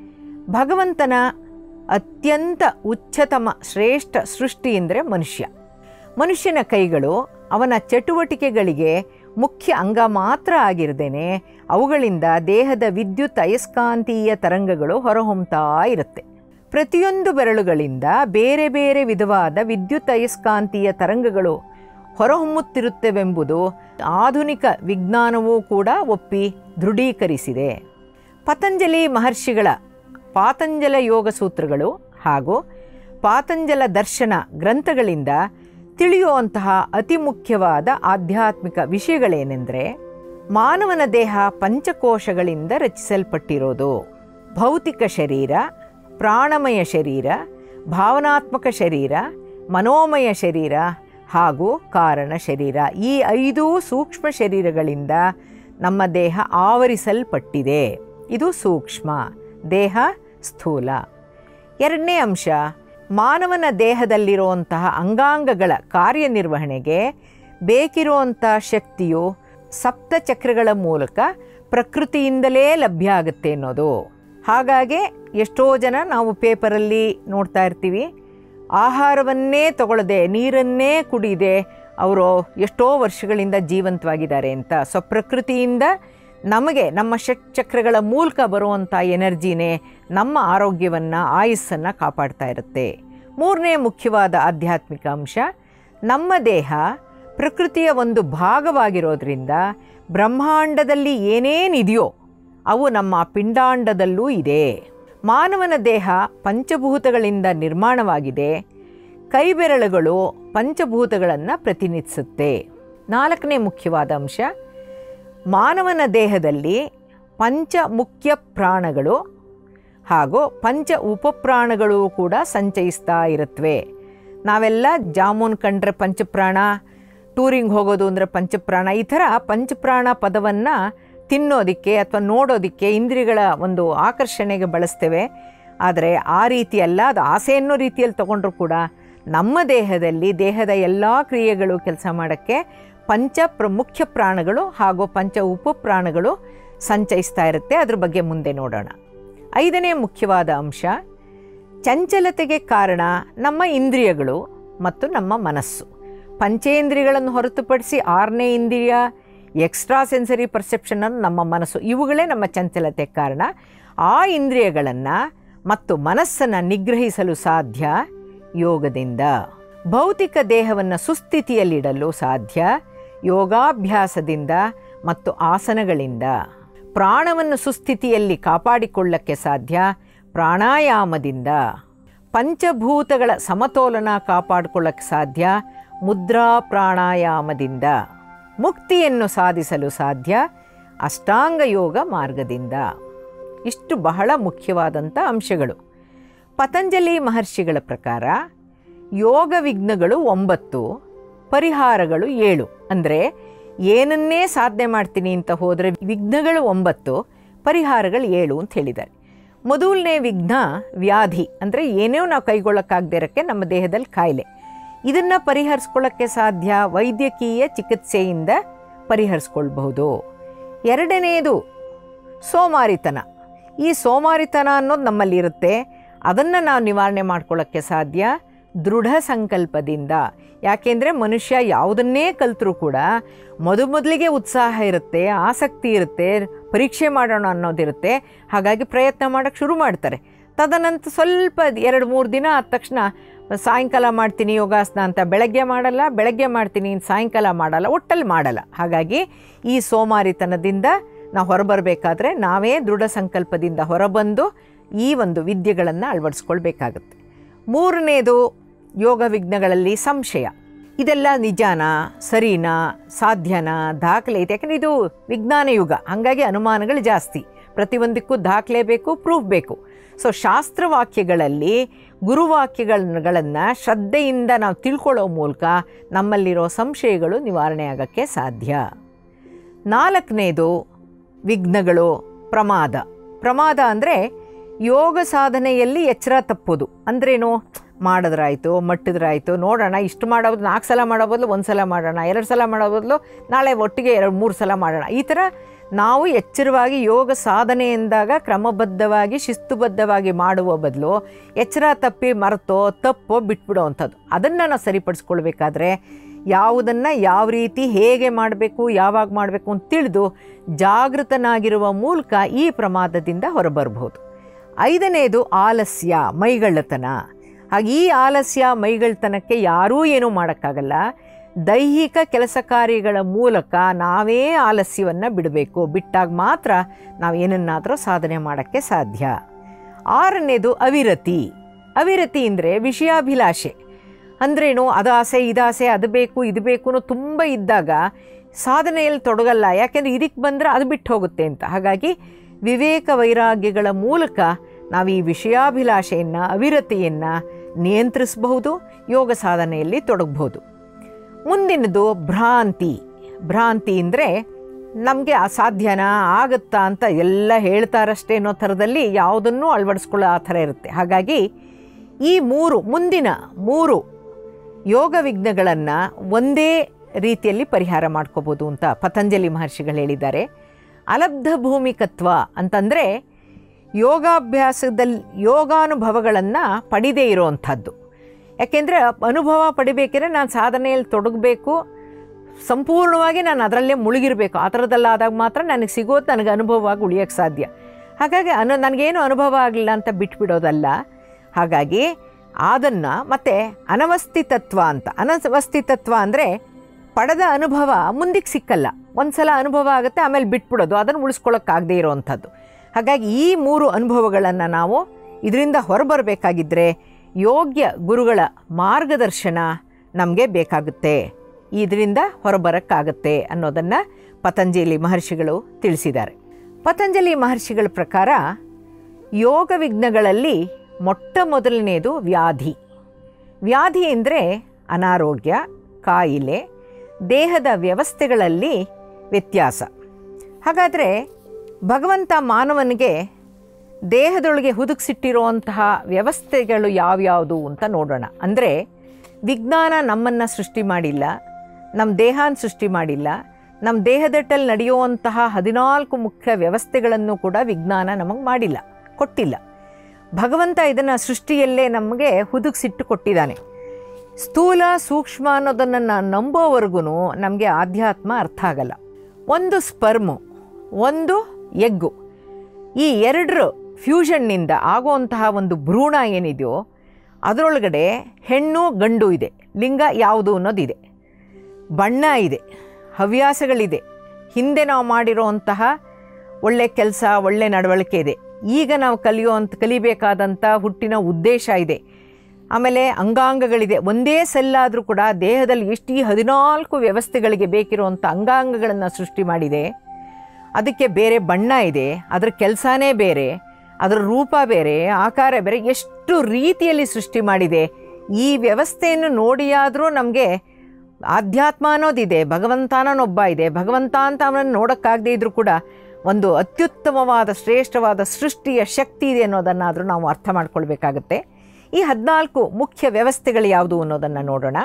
Speaker 1: ಭಗವಂತನ ಅತ್ಯಂತ ಉಚ್ಚತಮ ಶ್ರೇಷ್ಠ ಸೃಷ್ಟಿ ಎಂದರೆ ಮನುಷ್ಯ. ಮನುಷ್ಯನ ಕೈಗಳು ಅವನ ಚಟುವಟಿಕೆಗಳಿಗೆ ಮುಖ್ಯ ಅಂಗ ಮಾತ್ರ ಆಗಿರದೇನೆ ಅವುಗಳಿಂದ ದೇಹದ ವಿದ್ಯುತ್ ಅಯಸ್ಕಾಂತೀಯ ತರಂಗಗಳು ಹೊರಹೊಮ್ತಾ ಇರುತ್ತೆ. ಪ್ರತಿಯೊಂದು ಬೆರಳುಗಳಿಂದ ಬೇರೆ ಬೇರೆ ವಿಧವಾದ ವಿದ್ಯುತ್ ಅಯಸ್ಕಾಂತೀಯ ತರಂಗಗಳು ಹೊರಹೊಮ್ಮುತ್ತಿರುತ್ತವೆಂಬುದು ಆಧುನಿಕ ವಿಜ್ಞಾನವೂ ಕೂಡ ಒಪ್ಪಿ ದೃಢೀಕರಿಸಿದೆ. ಪತಂಜಲಿ ಮಹರ್ಷಿಗಳ ಪಾತಂಜಲ ಯೋಗ ಸೂತ್ರಗಳು ಹಾಗೂ ಪಾತಂಜಲ ದರ್ಶನ ಗ್ರಂಥಗಳಿಂದ ತಿಳಿಯುವಂತಹ ಅತಿ ಮುಖ್ಯವಾದ ಆಧ್ಯಾತ್ಮಿಕ ವಿಷಯಗಳೇನೆಂದರೆ, ಮಾನವನ ದೇಹ ಪಂಚಕೋಶಗಳಿಂದ ರಚಿಸಲ್ಪಟ್ಟಿರೋದು. ಭೌತಿಕ ಶರೀರ, ಪ್ರಾಣಮಯ ಶರೀರ, ಭಾವನಾತ್ಮಕ ಶರೀರ, ಮನೋಮಯ ಶರೀರ ಹಾಗೂ ಕಾರಣ ಶರೀರ. ಈ ಐದೂ ಸೂಕ್ಷ್ಮ ಶರೀರಗಳಿಂದ ನಮ್ಮ ದೇಹ ಆವರಿಸಲ್ಪಟ್ಟಿದೆ. ಇದು ಸೂಕ್ಷ್ಮ, ದೇಹ ಸ್ಥೂಲ. ಎರಡನೇ ಅಂಶ, ಮಾನವನ ದೇಹದಲ್ಲಿರುವಂತಹ ಅಂಗಾಂಗಗಳ ಕಾರ್ಯನಿರ್ವಹಣೆಗೆ ಬೇಕಿರುವಂಥ ಶಕ್ತಿಯು ಸಪ್ತಚಕ್ರಗಳ ಮೂಲಕ ಪ್ರಕೃತಿಯಿಂದಲೇ ಲಭ್ಯ ಆಗುತ್ತೆ ಅನ್ನೋದು. ಹಾಗಾಗಿ ಎಷ್ಟೋ ಜನ ನಾವು ಪೇಪರಲ್ಲಿ ನೋಡ್ತಾ ಇರ್ತೀವಿ, ಆಹಾರವನ್ನೇ ತಗೊಳ್ಳದೆ ನೀರನ್ನೇ ಕುಡಿದೆ ಅವರು ಎಷ್ಟೋ ವರ್ಷಗಳಿಂದ ಜೀವಂತವಾಗಿದ್ದಾರೆ ಅಂತ. ಸೊ ಪ್ರಕೃತಿಯಿಂದ ನಮಗೆ ನಮ್ಮ ಷಟ್ಚಕ್ರಗಳ ಮೂಲಕ ಬರುವಂಥ ಎನರ್ಜಿನೇ ನಮ್ಮ ಆರೋಗ್ಯವನ್ನು, ಆಯುಸ್ಸನ್ನು ಕಾಪಾಡ್ತಾ ಇರುತ್ತೆ. ಮೂರನೇ ಮುಖ್ಯವಾದ ಆಧ್ಯಾತ್ಮಿಕ ಅಂಶ, ನಮ್ಮ ದೇಹ ಪ್ರಕೃತಿಯ ಒಂದು ಭಾಗವಾಗಿರೋದ್ರಿಂದ ಬ್ರಹ್ಮಾಂಡದಲ್ಲಿ ಏನೇನಿದೆಯೋ ಅವು ನಮ್ಮ ಪಿಂಡಾಂಡದಲ್ಲೂ ಇದೆ. ಮಾನವನ ದೇಹ ಪಂಚಭೂತಗಳಿಂದ ನಿರ್ಮಾಣವಾಗಿದೆ. ಕೈಬೆರಳುಗಳು ಪಂಚಭೂತಗಳನ್ನು ಪ್ರತಿನಿಧಿಸುತ್ತೆ. ನಾಲ್ಕನೇ ಮುಖ್ಯವಾದ ಅಂಶ, ಮಾನವನ ದೇಹದಲ್ಲಿ ಪಂಚ ಮುಖ್ಯ ಪ್ರಾಣಗಳು ಹಾಗೂ ಪಂಚ ಉಪಪ್ರಾಣಗಳು ಕೂಡ ಸಂಚಯಿಸ್ತಾ ಇರುತ್ತವೆ. ನಾವೆಲ್ಲ ಜಾಮೂನ್ ಕಂಡ್ರೆ ಪಂಚಪ್ರಾಣ, ಟೂರಿಂಗ್ ಹೋಗೋದು ಅಂದರೆ ಪಂಚಪ್ರಾಣ, ಈ ಥರ ಪಂಚಪ್ರಾಣ ಪದವನ್ನು ತಿನ್ನೋದಕ್ಕೆ ಅಥವಾ ನೋಡೋದಕ್ಕೆ ಇಂದ್ರಿಯಗಳ ಒಂದು ಆಕರ್ಷಣೆಗೆ ಬಳಸ್ತೇವೆ. ಆದರೆ ಆ ರೀತಿಯಲ್ಲ, ಅದು ಆಸೆ ಅನ್ನೋ ರೀತಿಯಲ್ಲಿ ತಗೊಂಡ್ರೂ ಕೂಡ ನಮ್ಮ ದೇಹದಲ್ಲಿ ದೇಹದ ಎಲ್ಲ ಕ್ರಿಯೆಗಳು ಕೆಲಸ ಮಾಡೋಕ್ಕೆ ಪಂಚ ಪ್ರ ಮುಖ್ಯ ಪ್ರಾಣಗಳು ಹಾಗೂ ಪಂಚ ಉಪಪ್ರಾಣಗಳು ಸಂಚಯಿಸ್ತಾ ಇರುತ್ತೆ. ಅದ್ರ ಬಗ್ಗೆ ಮುಂದೆ ನೋಡೋಣ. ಐದನೇ ಮುಖ್ಯವಾದ ಅಂಶ, ಚಂಚಲತೆಗೆ ಕಾರಣ ನಮ್ಮ ಇಂದ್ರಿಯಗಳು ಮತ್ತು ನಮ್ಮ ಮನಸ್ಸು. ಪಂಚೇಂದ್ರಿಯಗಳನ್ನು ಹೊರತುಪಡಿಸಿ ಆರನೇ ಇಂದ್ರಿಯ, ಎಕ್ಸ್ಟ್ರಾ ಸೆನ್ಸರಿ ಪರ್ಸೆಪ್ಷನನ್ನು ನಮ್ಮ ಮನಸ್ಸು, ಇವುಗಳೇ ನಮ್ಮ ಚಂಚಲತೆ ಕಾರಣ. ಆ ಇಂದ್ರಿಯಗಳನ್ನು ಮತ್ತು ಮನಸ್ಸನ್ನು ನಿಗ್ರಹಿಸಲು ಸಾಧ್ಯ ಯೋಗದಿಂದ. ಭೌತಿಕ ದೇಹವನ್ನು ಸುಸ್ಥಿತಿಯಲ್ಲಿಡಲು ಸಾಧ್ಯ ಯೋಗಾಭ್ಯಾಸದಿಂದ ಮತ್ತು ಆಸನಗಳಿಂದ. ಪ್ರಾಣವನ್ನು ಸುಸ್ಥಿತಿಯಲ್ಲಿ ಕಾಪಾಡಿಕೊಳ್ಳಕ್ಕೆ ಸಾಧ್ಯ ಪ್ರಾಣಾಯಾಮದಿಂದ. ಪಂಚಭೂತಗಳ ಸಮತೋಲನ ಕಾಪಾಡಿಕೊಳ್ಳಕ್ಕೆ ಸಾಧ್ಯ ಮುದ್ರಾ ಪ್ರಾಣಾಯಾಮದಿಂದ. ಮುಕ್ತಿಯನ್ನು ಸಾಧಿಸಲು ಸಾಧ್ಯ ಅಷ್ಟಾಂಗ ಯೋಗ ಮಾರ್ಗದಿಂದ. ಇಷ್ಟು ಬಹಳ ಮುಖ್ಯವಾದಂಥ ಅಂಶಗಳು. ಪತಂಜಲಿ ಮಹರ್ಷಿಗಳ ಪ್ರಕಾರ ಯೋಗ ವಿಘ್ನಗಳು ಒಂಬತ್ತು, ಪರಿಹಾರಗಳು ಏಳು. ಅಂದರೆ ಏನನ್ನೇ ಸಾಧನೆ ಮಾಡ್ತೀನಿ ಅಂತ ಹೋದರೆ ವಿಘ್ನಗಳು ಒಂಬತ್ತು, ಪರಿಹಾರಗಳು ಏಳು ಅಂತ ಹೇಳಿದ್ದಾರೆ. ಮೊದಲನೇ ವಿಘ್ನ ವ್ಯಾಧಿ, ಅಂದರೆ ಏನೇ ನಾವು ಕೈಗೊಳ್ಳೋಕ್ಕಾಗದೇ ಇರೋಕ್ಕೆ ನಮ್ಮ ದೇಹದಲ್ಲಿ ಕಾಯಿಲೆ. ಇದನ್ನು ಪರಿಹರಿಸ್ಕೊಳ್ಳೋಕ್ಕೆ ಸಾಧ್ಯ ವೈದ್ಯಕೀಯ ಚಿಕಿತ್ಸೆಯಿಂದ ಪರಿಹರಿಸ್ಕೊಳ್ಬಹುದು. ಎರಡನೆಯದು ಸೋಮಾರಿತನ. ಈ ಸೋಮಾರಿತನ ಅನ್ನೋದು ನಮ್ಮಲ್ಲಿರುತ್ತೆ, ಅದನ್ನು ನಾವು ನಿವಾರಣೆ ಮಾಡ್ಕೊಳ್ಳೋಕ್ಕೆ ಸಾಧ್ಯ ದೃಢ ಸಂಕಲ್ಪದಿಂದ. ಯಾಕೆಂದರೆ ಮನುಷ್ಯ ಯಾವುದನ್ನೇ ಕಲಿತರೂ ಕೂಡ ಮೊದಲು ಮೊದಲಿಗೆ ಉತ್ಸಾಹ ಇರುತ್ತೆ, ಆಸಕ್ತಿ ಇರುತ್ತೆ, ಪರೀಕ್ಷೆ ಮಾಡೋಣ ಅನ್ನೋದಿರುತ್ತೆ. ಹಾಗಾಗಿ ಪ್ರಯತ್ನ ಮಾಡೋಕ್ಕೆ ಶುರು ಮಾಡ್ತಾರೆ. ತದನಂತರ ಸ್ವಲ್ಪ ಎರಡು ಮೂರು ದಿನ ಆದ ತಕ್ಷಣ ಸಾಯಂಕಾಲ ಮಾಡ್ತೀನಿ ಯೋಗಾಸನ ಅಂತ ಬೆಳಗ್ಗೆ ಮಾಡಲ್ಲ, ಬೆಳಗ್ಗೆ ಮಾಡ್ತೀನಿ ಸಾಯಂಕಾಲ ಮಾಡಲ್ಲ, ಒಟ್ಟಲ್ಲಿ ಮಾಡಲ್ಲ. ಹಾಗಾಗಿ ಈ ಸೋಮಾರಿತನದಿಂದ ನಾವು ಹೊರಬರಬೇಕಾದ್ರೆ ನಾವೇ ದೃಢ ಸಂಕಲ್ಪದಿಂದ ಹೊರಬಂದು ಈ ಒಂದು ವಿದ್ಯೆಗಳನ್ನು ಅಳವಡಿಸ್ಕೊಳ್ಬೇಕಾಗತ್ತೆ. ಮೂರನೇದು ಯೋಗ ವಿಘ್ನಗಳಲ್ಲಿ ಸಂಶಯ. ಇದೆಲ್ಲ ನಿಜಾನಾ, ಸರಿನಾ, ಸಾಧ್ಯನಾ, ದಾಖಲೆ ಇದೆ. ಯಾಕೆಂದರೆ ಇದು ವಿಜ್ಞಾನ ಯುಗ, ಹಾಗಾಗಿ ಅನುಮಾನಗಳು ಜಾಸ್ತಿ. ಪ್ರತಿಯೊಂದಕ್ಕೂ ದಾಖಲೆ ಬೇಕು, ಪ್ರೂಫ್ ಬೇಕು. ಸೊ ಶಾಸ್ತ್ರವಾಕ್ಯಗಳಲ್ಲಿ ಗುರುವಾಕ್ಯಗಳನ್ನು ಶ್ರದ್ಧೆಯಿಂದ ನಾವು ತಿಳ್ಕೊಳ್ಳೋ ಮೂಲಕ ನಮ್ಮಲ್ಲಿರೋ ಸಂಶಯಗಳು ನಿವಾರಣೆ ಆಗೋಕ್ಕೆ ಸಾಧ್ಯ. ನಾಲ್ಕನೇದು ವಿಘ್ನಗಳು ಪ್ರಮಾದ. ಪ್ರಮಾದ ಅಂದರೆ ಯೋಗ ಸಾಧನೆಯಲ್ಲಿ ಎಚ್ಚರ ತಪ್ಪೋದು. ಅಂದ್ರೇನು? ಮಾಡಿದ್ರಾಯ್ತು, ಮಟ್ಟಿದ್ರಾಯ್ತು, ನೋಡೋಣ, ಇಷ್ಟು ಮಾಡೋ ಬದಲು ನಾಲ್ಕು ಸಲ ಮಾಡೋ ಬದಲು ಒಂದು ಸಲ ಮಾಡೋಣ, ಎರಡು ಸಲ ಮಾಡೋ ಬದಲು ನಾಳೆ ಒಟ್ಟಿಗೆ ಎರಡು ಮೂರು ಸಲ ಮಾಡೋಣ. ಈ ಥರ ನಾವು ಎಚ್ಚರವಾಗಿ ಯೋಗ ಸಾಧನೆ ಎಂದಾಗ ಕ್ರಮಬದ್ಧವಾಗಿ ಶಿಸ್ತುಬದ್ಧವಾಗಿ ಮಾಡುವ ಬದಲು ಎಚ್ಚರ ತಪ್ಪಿ ಮರೆತೋ ತಪ್ಪೋ ಬಿಟ್ಬಿಡೋ ಅಂಥದ್ದು. ಅದನ್ನು ನಾವು ಸರಿಪಡಿಸ್ಕೊಳ್ಬೇಕಾದ್ರೆ ಯಾವುದನ್ನು ಯಾವ ರೀತಿ ಹೇಗೆ ಮಾಡಬೇಕು, ಯಾವಾಗ ಮಾಡಬೇಕು ಅಂತ ತಿಳಿದು ಜಾಗೃತನಾಗಿರುವ ಮೂಲಕ ಈ ಪ್ರಮಾದದಿಂದ ಹೊರಬರ್ಬೋದು. ಐದನೇದು ಆಲಸ್ಯ, ಮೈಗಳ್ಳತನ. ಹಾಗೆ ಈ ಆಲಸ್ಯ ಮೈಗಳ್ಳತನಕ್ಕೆ ಯಾರೂ ಏನೂ ಮಾಡೋಕ್ಕಾಗಲ್ಲ. ದೈಹಿಕ ಕೆಲಸ ಕಾರ್ಯಗಳ ಮೂಲಕ ನಾವೇ ಆಲಸ್ಯವನ್ನು ಬಿಡಬೇಕು. ಬಿಟ್ಟಾಗ ಮಾತ್ರ ನಾವು ಏನನ್ನಾದರೂ ಸಾಧನೆ ಮಾಡೋಕ್ಕೆ ಸಾಧ್ಯ. ಆರನೇದು ಅವಿರತಿ. ಅವಿರತಿ ಅಂದರೆ ವಿಷಯಾಭಿಲಾಷೆ. ಅಂದ್ರೇನು? ಅದು ಆಸೆ, ಇದಾಸೆ, ಅದು ಬೇಕು, ಇದು ಬೇಕು ಅನ್ನೋ ತುಂಬ ಇದ್ದಾಗ ಸಾಧನೆಯಲ್ಲಿ ತೊಡಗಲ್ಲ. ಯಾಕೆಂದರೆ ಇದಕ್ಕೆ ಬಂದರೆ ಅದು ಬಿಟ್ಟು ಹೋಗುತ್ತೆ ಅಂತ. ಹಾಗಾಗಿ ವಿವೇಕ ವೈರಾಗ್ಯಗಳ ಮೂಲಕ ನಾವು ಈ ವಿಷಯಾಭಿಲಾಷೆಯನ್ನು, ಅವಿರತಿಯನ್ನು ನಿಯಂತ್ರಿಸಬಹುದು, ಯೋಗ ಸಾಧನೆಯಲ್ಲಿ ತೊಡಗಬಹುದು. ಮುಂದಿನದು ಭ್ರಾಂತಿ. ಭ್ರಾಂತಿ ಅಂದರೆ ನಮಗೆ ಅಸಾಧ್ಯನಾ, ಆಗುತ್ತಾ ಅಂತ ಎಲ್ಲ ಹೇಳ್ತಾರಷ್ಟೇ ಅನ್ನೋ ಥರದಲ್ಲಿ ಯಾವುದನ್ನೂ ಅಳವಡಿಸ್ಕೊಳ್ಳೋ ಆ ಥರ ಇರುತ್ತೆ. ಹಾಗಾಗಿ ಈ ಮೂರು ಮುಂದಿನ ಮೂರು ಯೋಗ ವಿಘ್ನಗಳನ್ನು ಒಂದೇ ರೀತಿಯಲ್ಲಿ ಪರಿಹಾರ ಮಾಡ್ಕೋಬೋದು ಅಂತ ಪತಂಜಲಿ ಮಹರ್ಷಿಗಳು ಹೇಳಿದ್ದಾರೆ. ಅಲಬ್ಧ ಭೂಮಿಕತ್ವ ಅಂತಂದರೆ ಯೋಗಾಭ್ಯಾಸದಲ್ಲಿ ಯೋಗಾನುಭವಗಳನ್ನು ಪಡಿದೇ ಇರೋವಂಥದ್ದು. ಯಾಕೆಂದರೆ ಅನುಭವ ಪಡಿಬೇಕೆಂದರೆ ನಾನು ಸಾಧನೆಯಲ್ಲಿ ತೊಡಗಬೇಕು, ಸಂಪೂರ್ಣವಾಗಿ ನಾನು ಅದರಲ್ಲೇ ಮುಳುಗಿರಬೇಕು. ಆ ಥರದಲ್ಲಾದಾಗ ಮಾತ್ರ ನನಗೆ ಸಿಗೋದು ನನಗೆ ಅನುಭವವಾಗಿ ಉಳಿಯೋಕ್ಕೆ ಸಾಧ್ಯ. ಹಾಗಾಗಿ ಅನು ನನಗೇನು ಅನುಭವ ಆಗಲಿಲ್ಲ ಅಂತ ಬಿಟ್ಬಿಡೋದಲ್ಲ. ಹಾಗಾಗಿ ಅದನ್ನು ಮತ್ತು ಅನವಸ್ಥಿತತ್ವ ಅಂತ. ಅನವಸ್ಥಿತತ್ವ ಅಂದರೆ ಪಡೆದ ಅನುಭವ ಮುಂದಕ್ಕೆ ಸಿಕ್ಕಲ್ಲ. ಒಂದು ಸಲ ಅನುಭವ ಆಗುತ್ತೆ, ಆಮೇಲೆ ಬಿಟ್ಬಿಡೋದು, ಅದನ್ನು ಉಳಿಸ್ಕೊಳ್ಳೋಕ್ಕಾಗದೇ ಇರೋವಂಥದ್ದು. ಹಾಗಾಗಿ ಈ ಮೂರು ಅನುಭವಗಳನ್ನು ನಾವು ಇದರಿಂದ ಹೊರಬರಬೇಕಾಗಿದ್ದರೆ ಯೋಗ್ಯ ಗುರುಗಳ ಮಾರ್ಗದರ್ಶನ ನಮಗೆ ಬೇಕಾಗುತ್ತೆ. ಇದರಿಂದ ಹೊರಬರೋಕ್ಕಾಗತ್ತೆ ಅನ್ನೋದನ್ನು ಪತಂಜಲಿ ಮಹರ್ಷಿಗಳು ತಿಳಿಸಿದ್ದಾರೆ. ಪತಂಜಲಿ ಮಹರ್ಷಿಗಳ ಪ್ರಕಾರ ಯೋಗ ವಿಘ್ನಗಳಲ್ಲಿ ಮೊಟ್ಟ ಮೊದಲನೆಯದು ವ್ಯಾಧಿ. ವ್ಯಾಧಿ ಅಂದರೆ ಅನಾರೋಗ್ಯ, ಕಾಯಿಲೆ, ದೇಹದ ವ್ಯವಸ್ಥೆಗಳಲ್ಲಿ ವ್ಯತ್ಯಾಸ. ಹಾಗಾದರೆ ಭಗವಂತ ಮಾನವನಿಗೆ ದೇಹದೊಳಗೆ ಹುದುಗಿಸಿಟ್ಟಿರುವಂತಹ ವ್ಯವಸ್ಥೆಗಳು ಯಾವ್ಯಾವುದು ಅಂತ ನೋಡೋಣ. ಅಂದರೆ ವಿಜ್ಞಾನ ನಮ್ಮನ್ನು ಸೃಷ್ಟಿ ಮಾಡಿಲ್ಲ, ನಮ್ಮ ದೇಹನ ಸೃಷ್ಟಿ ಮಾಡಿಲ್ಲ. ನಮ್ಮ ದೇಹದಟ್ಟಲ್ಲಿ ನಡೆಯುವಂತಹ ಹದಿನಾಲ್ಕು ಮುಖ್ಯ ವ್ಯವಸ್ಥೆಗಳನ್ನು ಕೂಡ ವಿಜ್ಞಾನ ನಮಗೆ ಮಾಡಿಲ್ಲ, ಕೊಟ್ಟಿಲ್ಲ. ಭಗವಂತ ಇದನ್ನು ಸೃಷ್ಟಿಯಲ್ಲೇ ನಮಗೆ ಹುದುಗಿಸಿಟ್ಟು ಕೊಟ್ಟಿದ್ದಾನೆ. ಸ್ಥೂಲ ಸೂಕ್ಷ್ಮ ಅನ್ನೋದನ್ನು ನಾನು ನಂಬೋವರೆಗೂ ನಮಗೆ ಆಧ್ಯಾತ್ಮ ಅರ್ಥ ಆಗಲ್ಲ. ಒಂದು ಸ್ಪರ್ಮು, ಒಂದು ಎಗ್ಗು, ಈ ಎರಡರ ಫ್ಯೂಷನ್ನಿಂದ ಆಗುವಂತಹ ಒಂದು ಭ್ರೂಣ ಏನಿದೆಯೋ ಅದರೊಳಗಡೆ ಹೆಣ್ಣು ಗಂಡು ಇದೆ, ಲಿಂಗ ಯಾವುದು ಅನ್ನೋದಿದೆ, ಬಣ್ಣ ಇದೆ, ಹವ್ಯಾಸಗಳಿದೆ, ಹಿಂದೆ ನಾವು ಮಾಡಿರೋಂತಹ ಒಳ್ಳೆ ಕೆಲಸ, ಒಳ್ಳೆ ನಡವಳಿಕೆ ಇದೆ, ಈಗ ನಾವು ಕಲಿಯುವಂಥ ಕಲಿಬೇಕಾದಂಥ ಹುಟ್ಟಿನ ಉದ್ದೇಶ ಇದೆ, ಆಮೇಲೆ ಅಂಗಾಂಗಗಳಿದೆ. ಒಂದೇ ಸೆಲ್ಲಾದರೂ ಕೂಡ ದೇಹದಲ್ಲಿ ಎಷ್ಟು ಈ ಹದಿನಾಲ್ಕು ವ್ಯವಸ್ಥೆಗಳಿಗೆ ಬೇಕಿರುವಂಥ ಅಂಗಾಂಗಗಳನ್ನು ಸೃಷ್ಟಿ ಮಾಡಿದೆ. ಅದಕ್ಕೆ ಬೇರೆ ಬಣ್ಣ ಇದೆ, ಅದರ ಕೆಲಸನೇ ಬೇರೆ, ಅದರ ರೂಪ ಬೇರೆ, ಆಕಾರ ಬೇರೆ, ಎಷ್ಟು ರೀತಿಯಲ್ಲಿ ಸೃಷ್ಟಿ ಮಾಡಿದೆ. ಈ ವ್ಯವಸ್ಥೆಯನ್ನು ನೋಡಿಯಾದರೂ ನಮಗೆ ಆಧ್ಯಾತ್ಮ ಅನ್ನೋದಿದೆ, ಭಗವಂತ ಅನ್ನೋನೊಬ್ಬ ಇದೆ, ಭಗವಂತ ಅಂತ ಅವನನ್ನು ನೋಡೋಕ್ಕಾಗದೇ ಇದ್ದರೂ ಕೂಡ ಒಂದು ಅತ್ಯುತ್ತಮವಾದ ಶ್ರೇಷ್ಠವಾದ ಸೃಷ್ಟಿಯ ಶಕ್ತಿ ಇದೆ ಅನ್ನೋದನ್ನಾದರೂ ನಾವು ಅರ್ಥ ಮಾಡ್ಕೊಳ್ಬೇಕಾಗತ್ತೆ. ಈ ಹದಿನಾಲ್ಕು ಮುಖ್ಯ ವ್ಯವಸ್ಥೆಗಳು ಯಾವುದು ಅನ್ನೋದನ್ನು ನೋಡೋಣ.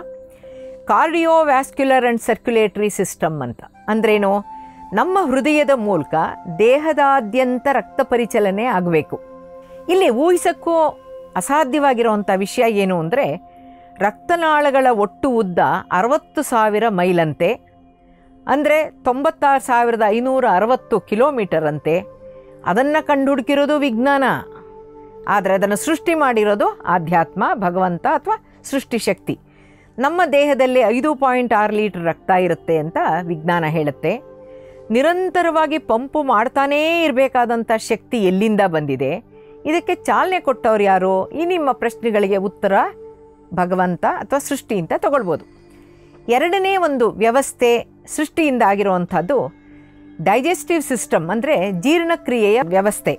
Speaker 1: ಕಾರ್ಡಿಯೋವ್ಯಾಸ್ಕ್ಯುಲರ್ ಆ್ಯಂಡ್ ಸರ್ಕ್ಯುಲೇಟರಿ ಸಿಸ್ಟಮ್ ಅಂತ ಅಂದ್ರೇನು? ನಮ್ಮ ಹೃದಯದ ಮೂಲಕ ದೇಹದಾದ್ಯಂತ ರಕ್ತ ಪರಿಚಲನೆ ಆಗಬೇಕು. ಇಲ್ಲಿ ಊಹಿಸೋಕ್ಕೂ ಅಸಾಧ್ಯವಾಗಿರುವಂಥ ವಿಷಯ ಏನು ಅಂದರೆ, ರಕ್ತನಾಳಗಳ ಒಟ್ಟು ಉದ್ದ ಅರವತ್ತು ಸಾವಿರ ಮೈಲಂತೆ, ಅಂದರೆ ತೊಂಬತ್ತಾರು ಸಾವಿರದ ಐನೂರ ಅರವತ್ತು ಕಿಲೋಮೀಟರ್ ಅಂತೆ. ಅದನ್ನು ಕಂಡುಹುಡುಕಿರೋದು ವಿಜ್ಞಾನ, ಆದರೆ ಅದನ್ನು ಸೃಷ್ಟಿ ಮಾಡಿರೋದು ಆಧ್ಯಾತ್ಮ, ಭಗವಂತ ಅಥವಾ ಸೃಷ್ಟಿಶಕ್ತಿ. ನಮ್ಮ ದೇಹದಲ್ಲಿ ಐದು ಪಾಯಿಂಟ್ ಆರು ಲೀಟರ್ ರಕ್ತ ಇರುತ್ತೆ ಅಂತ ವಿಜ್ಞಾನ ಹೇಳುತ್ತೆ. ನಿರಂತರವಾಗಿ ಪಂಪು ಮಾಡ್ತಾನೇ ಇರಬೇಕಾದಂಥ ಶಕ್ತಿ ಎಲ್ಲಿಂದ ಬಂದಿದೆ? ಇದಕ್ಕೆ ಚಾಲನೆ ಕೊಟ್ಟವ್ರು ಯಾರು? ಈ ನಿಮ್ಮ ಪ್ರಶ್ನೆಗಳಿಗೆ ಉತ್ತರ ಭಗವಂತ ಅಥವಾ ಸೃಷ್ಟಿ ಅಂತ ತಗೊಳ್ಬೋದು. ಎರಡನೇ ಒಂದು ವ್ಯವಸ್ಥೆ ಸೃಷ್ಟಿಯಿಂದ ಆಗಿರುವಂಥದ್ದು ಡೈಜೆಸ್ಟಿವ್ ಸಿಸ್ಟಮ್, ಅಂದರೆ ಜೀರ್ಣಕ್ರಿಯೆಯ ವ್ಯವಸ್ಥೆ.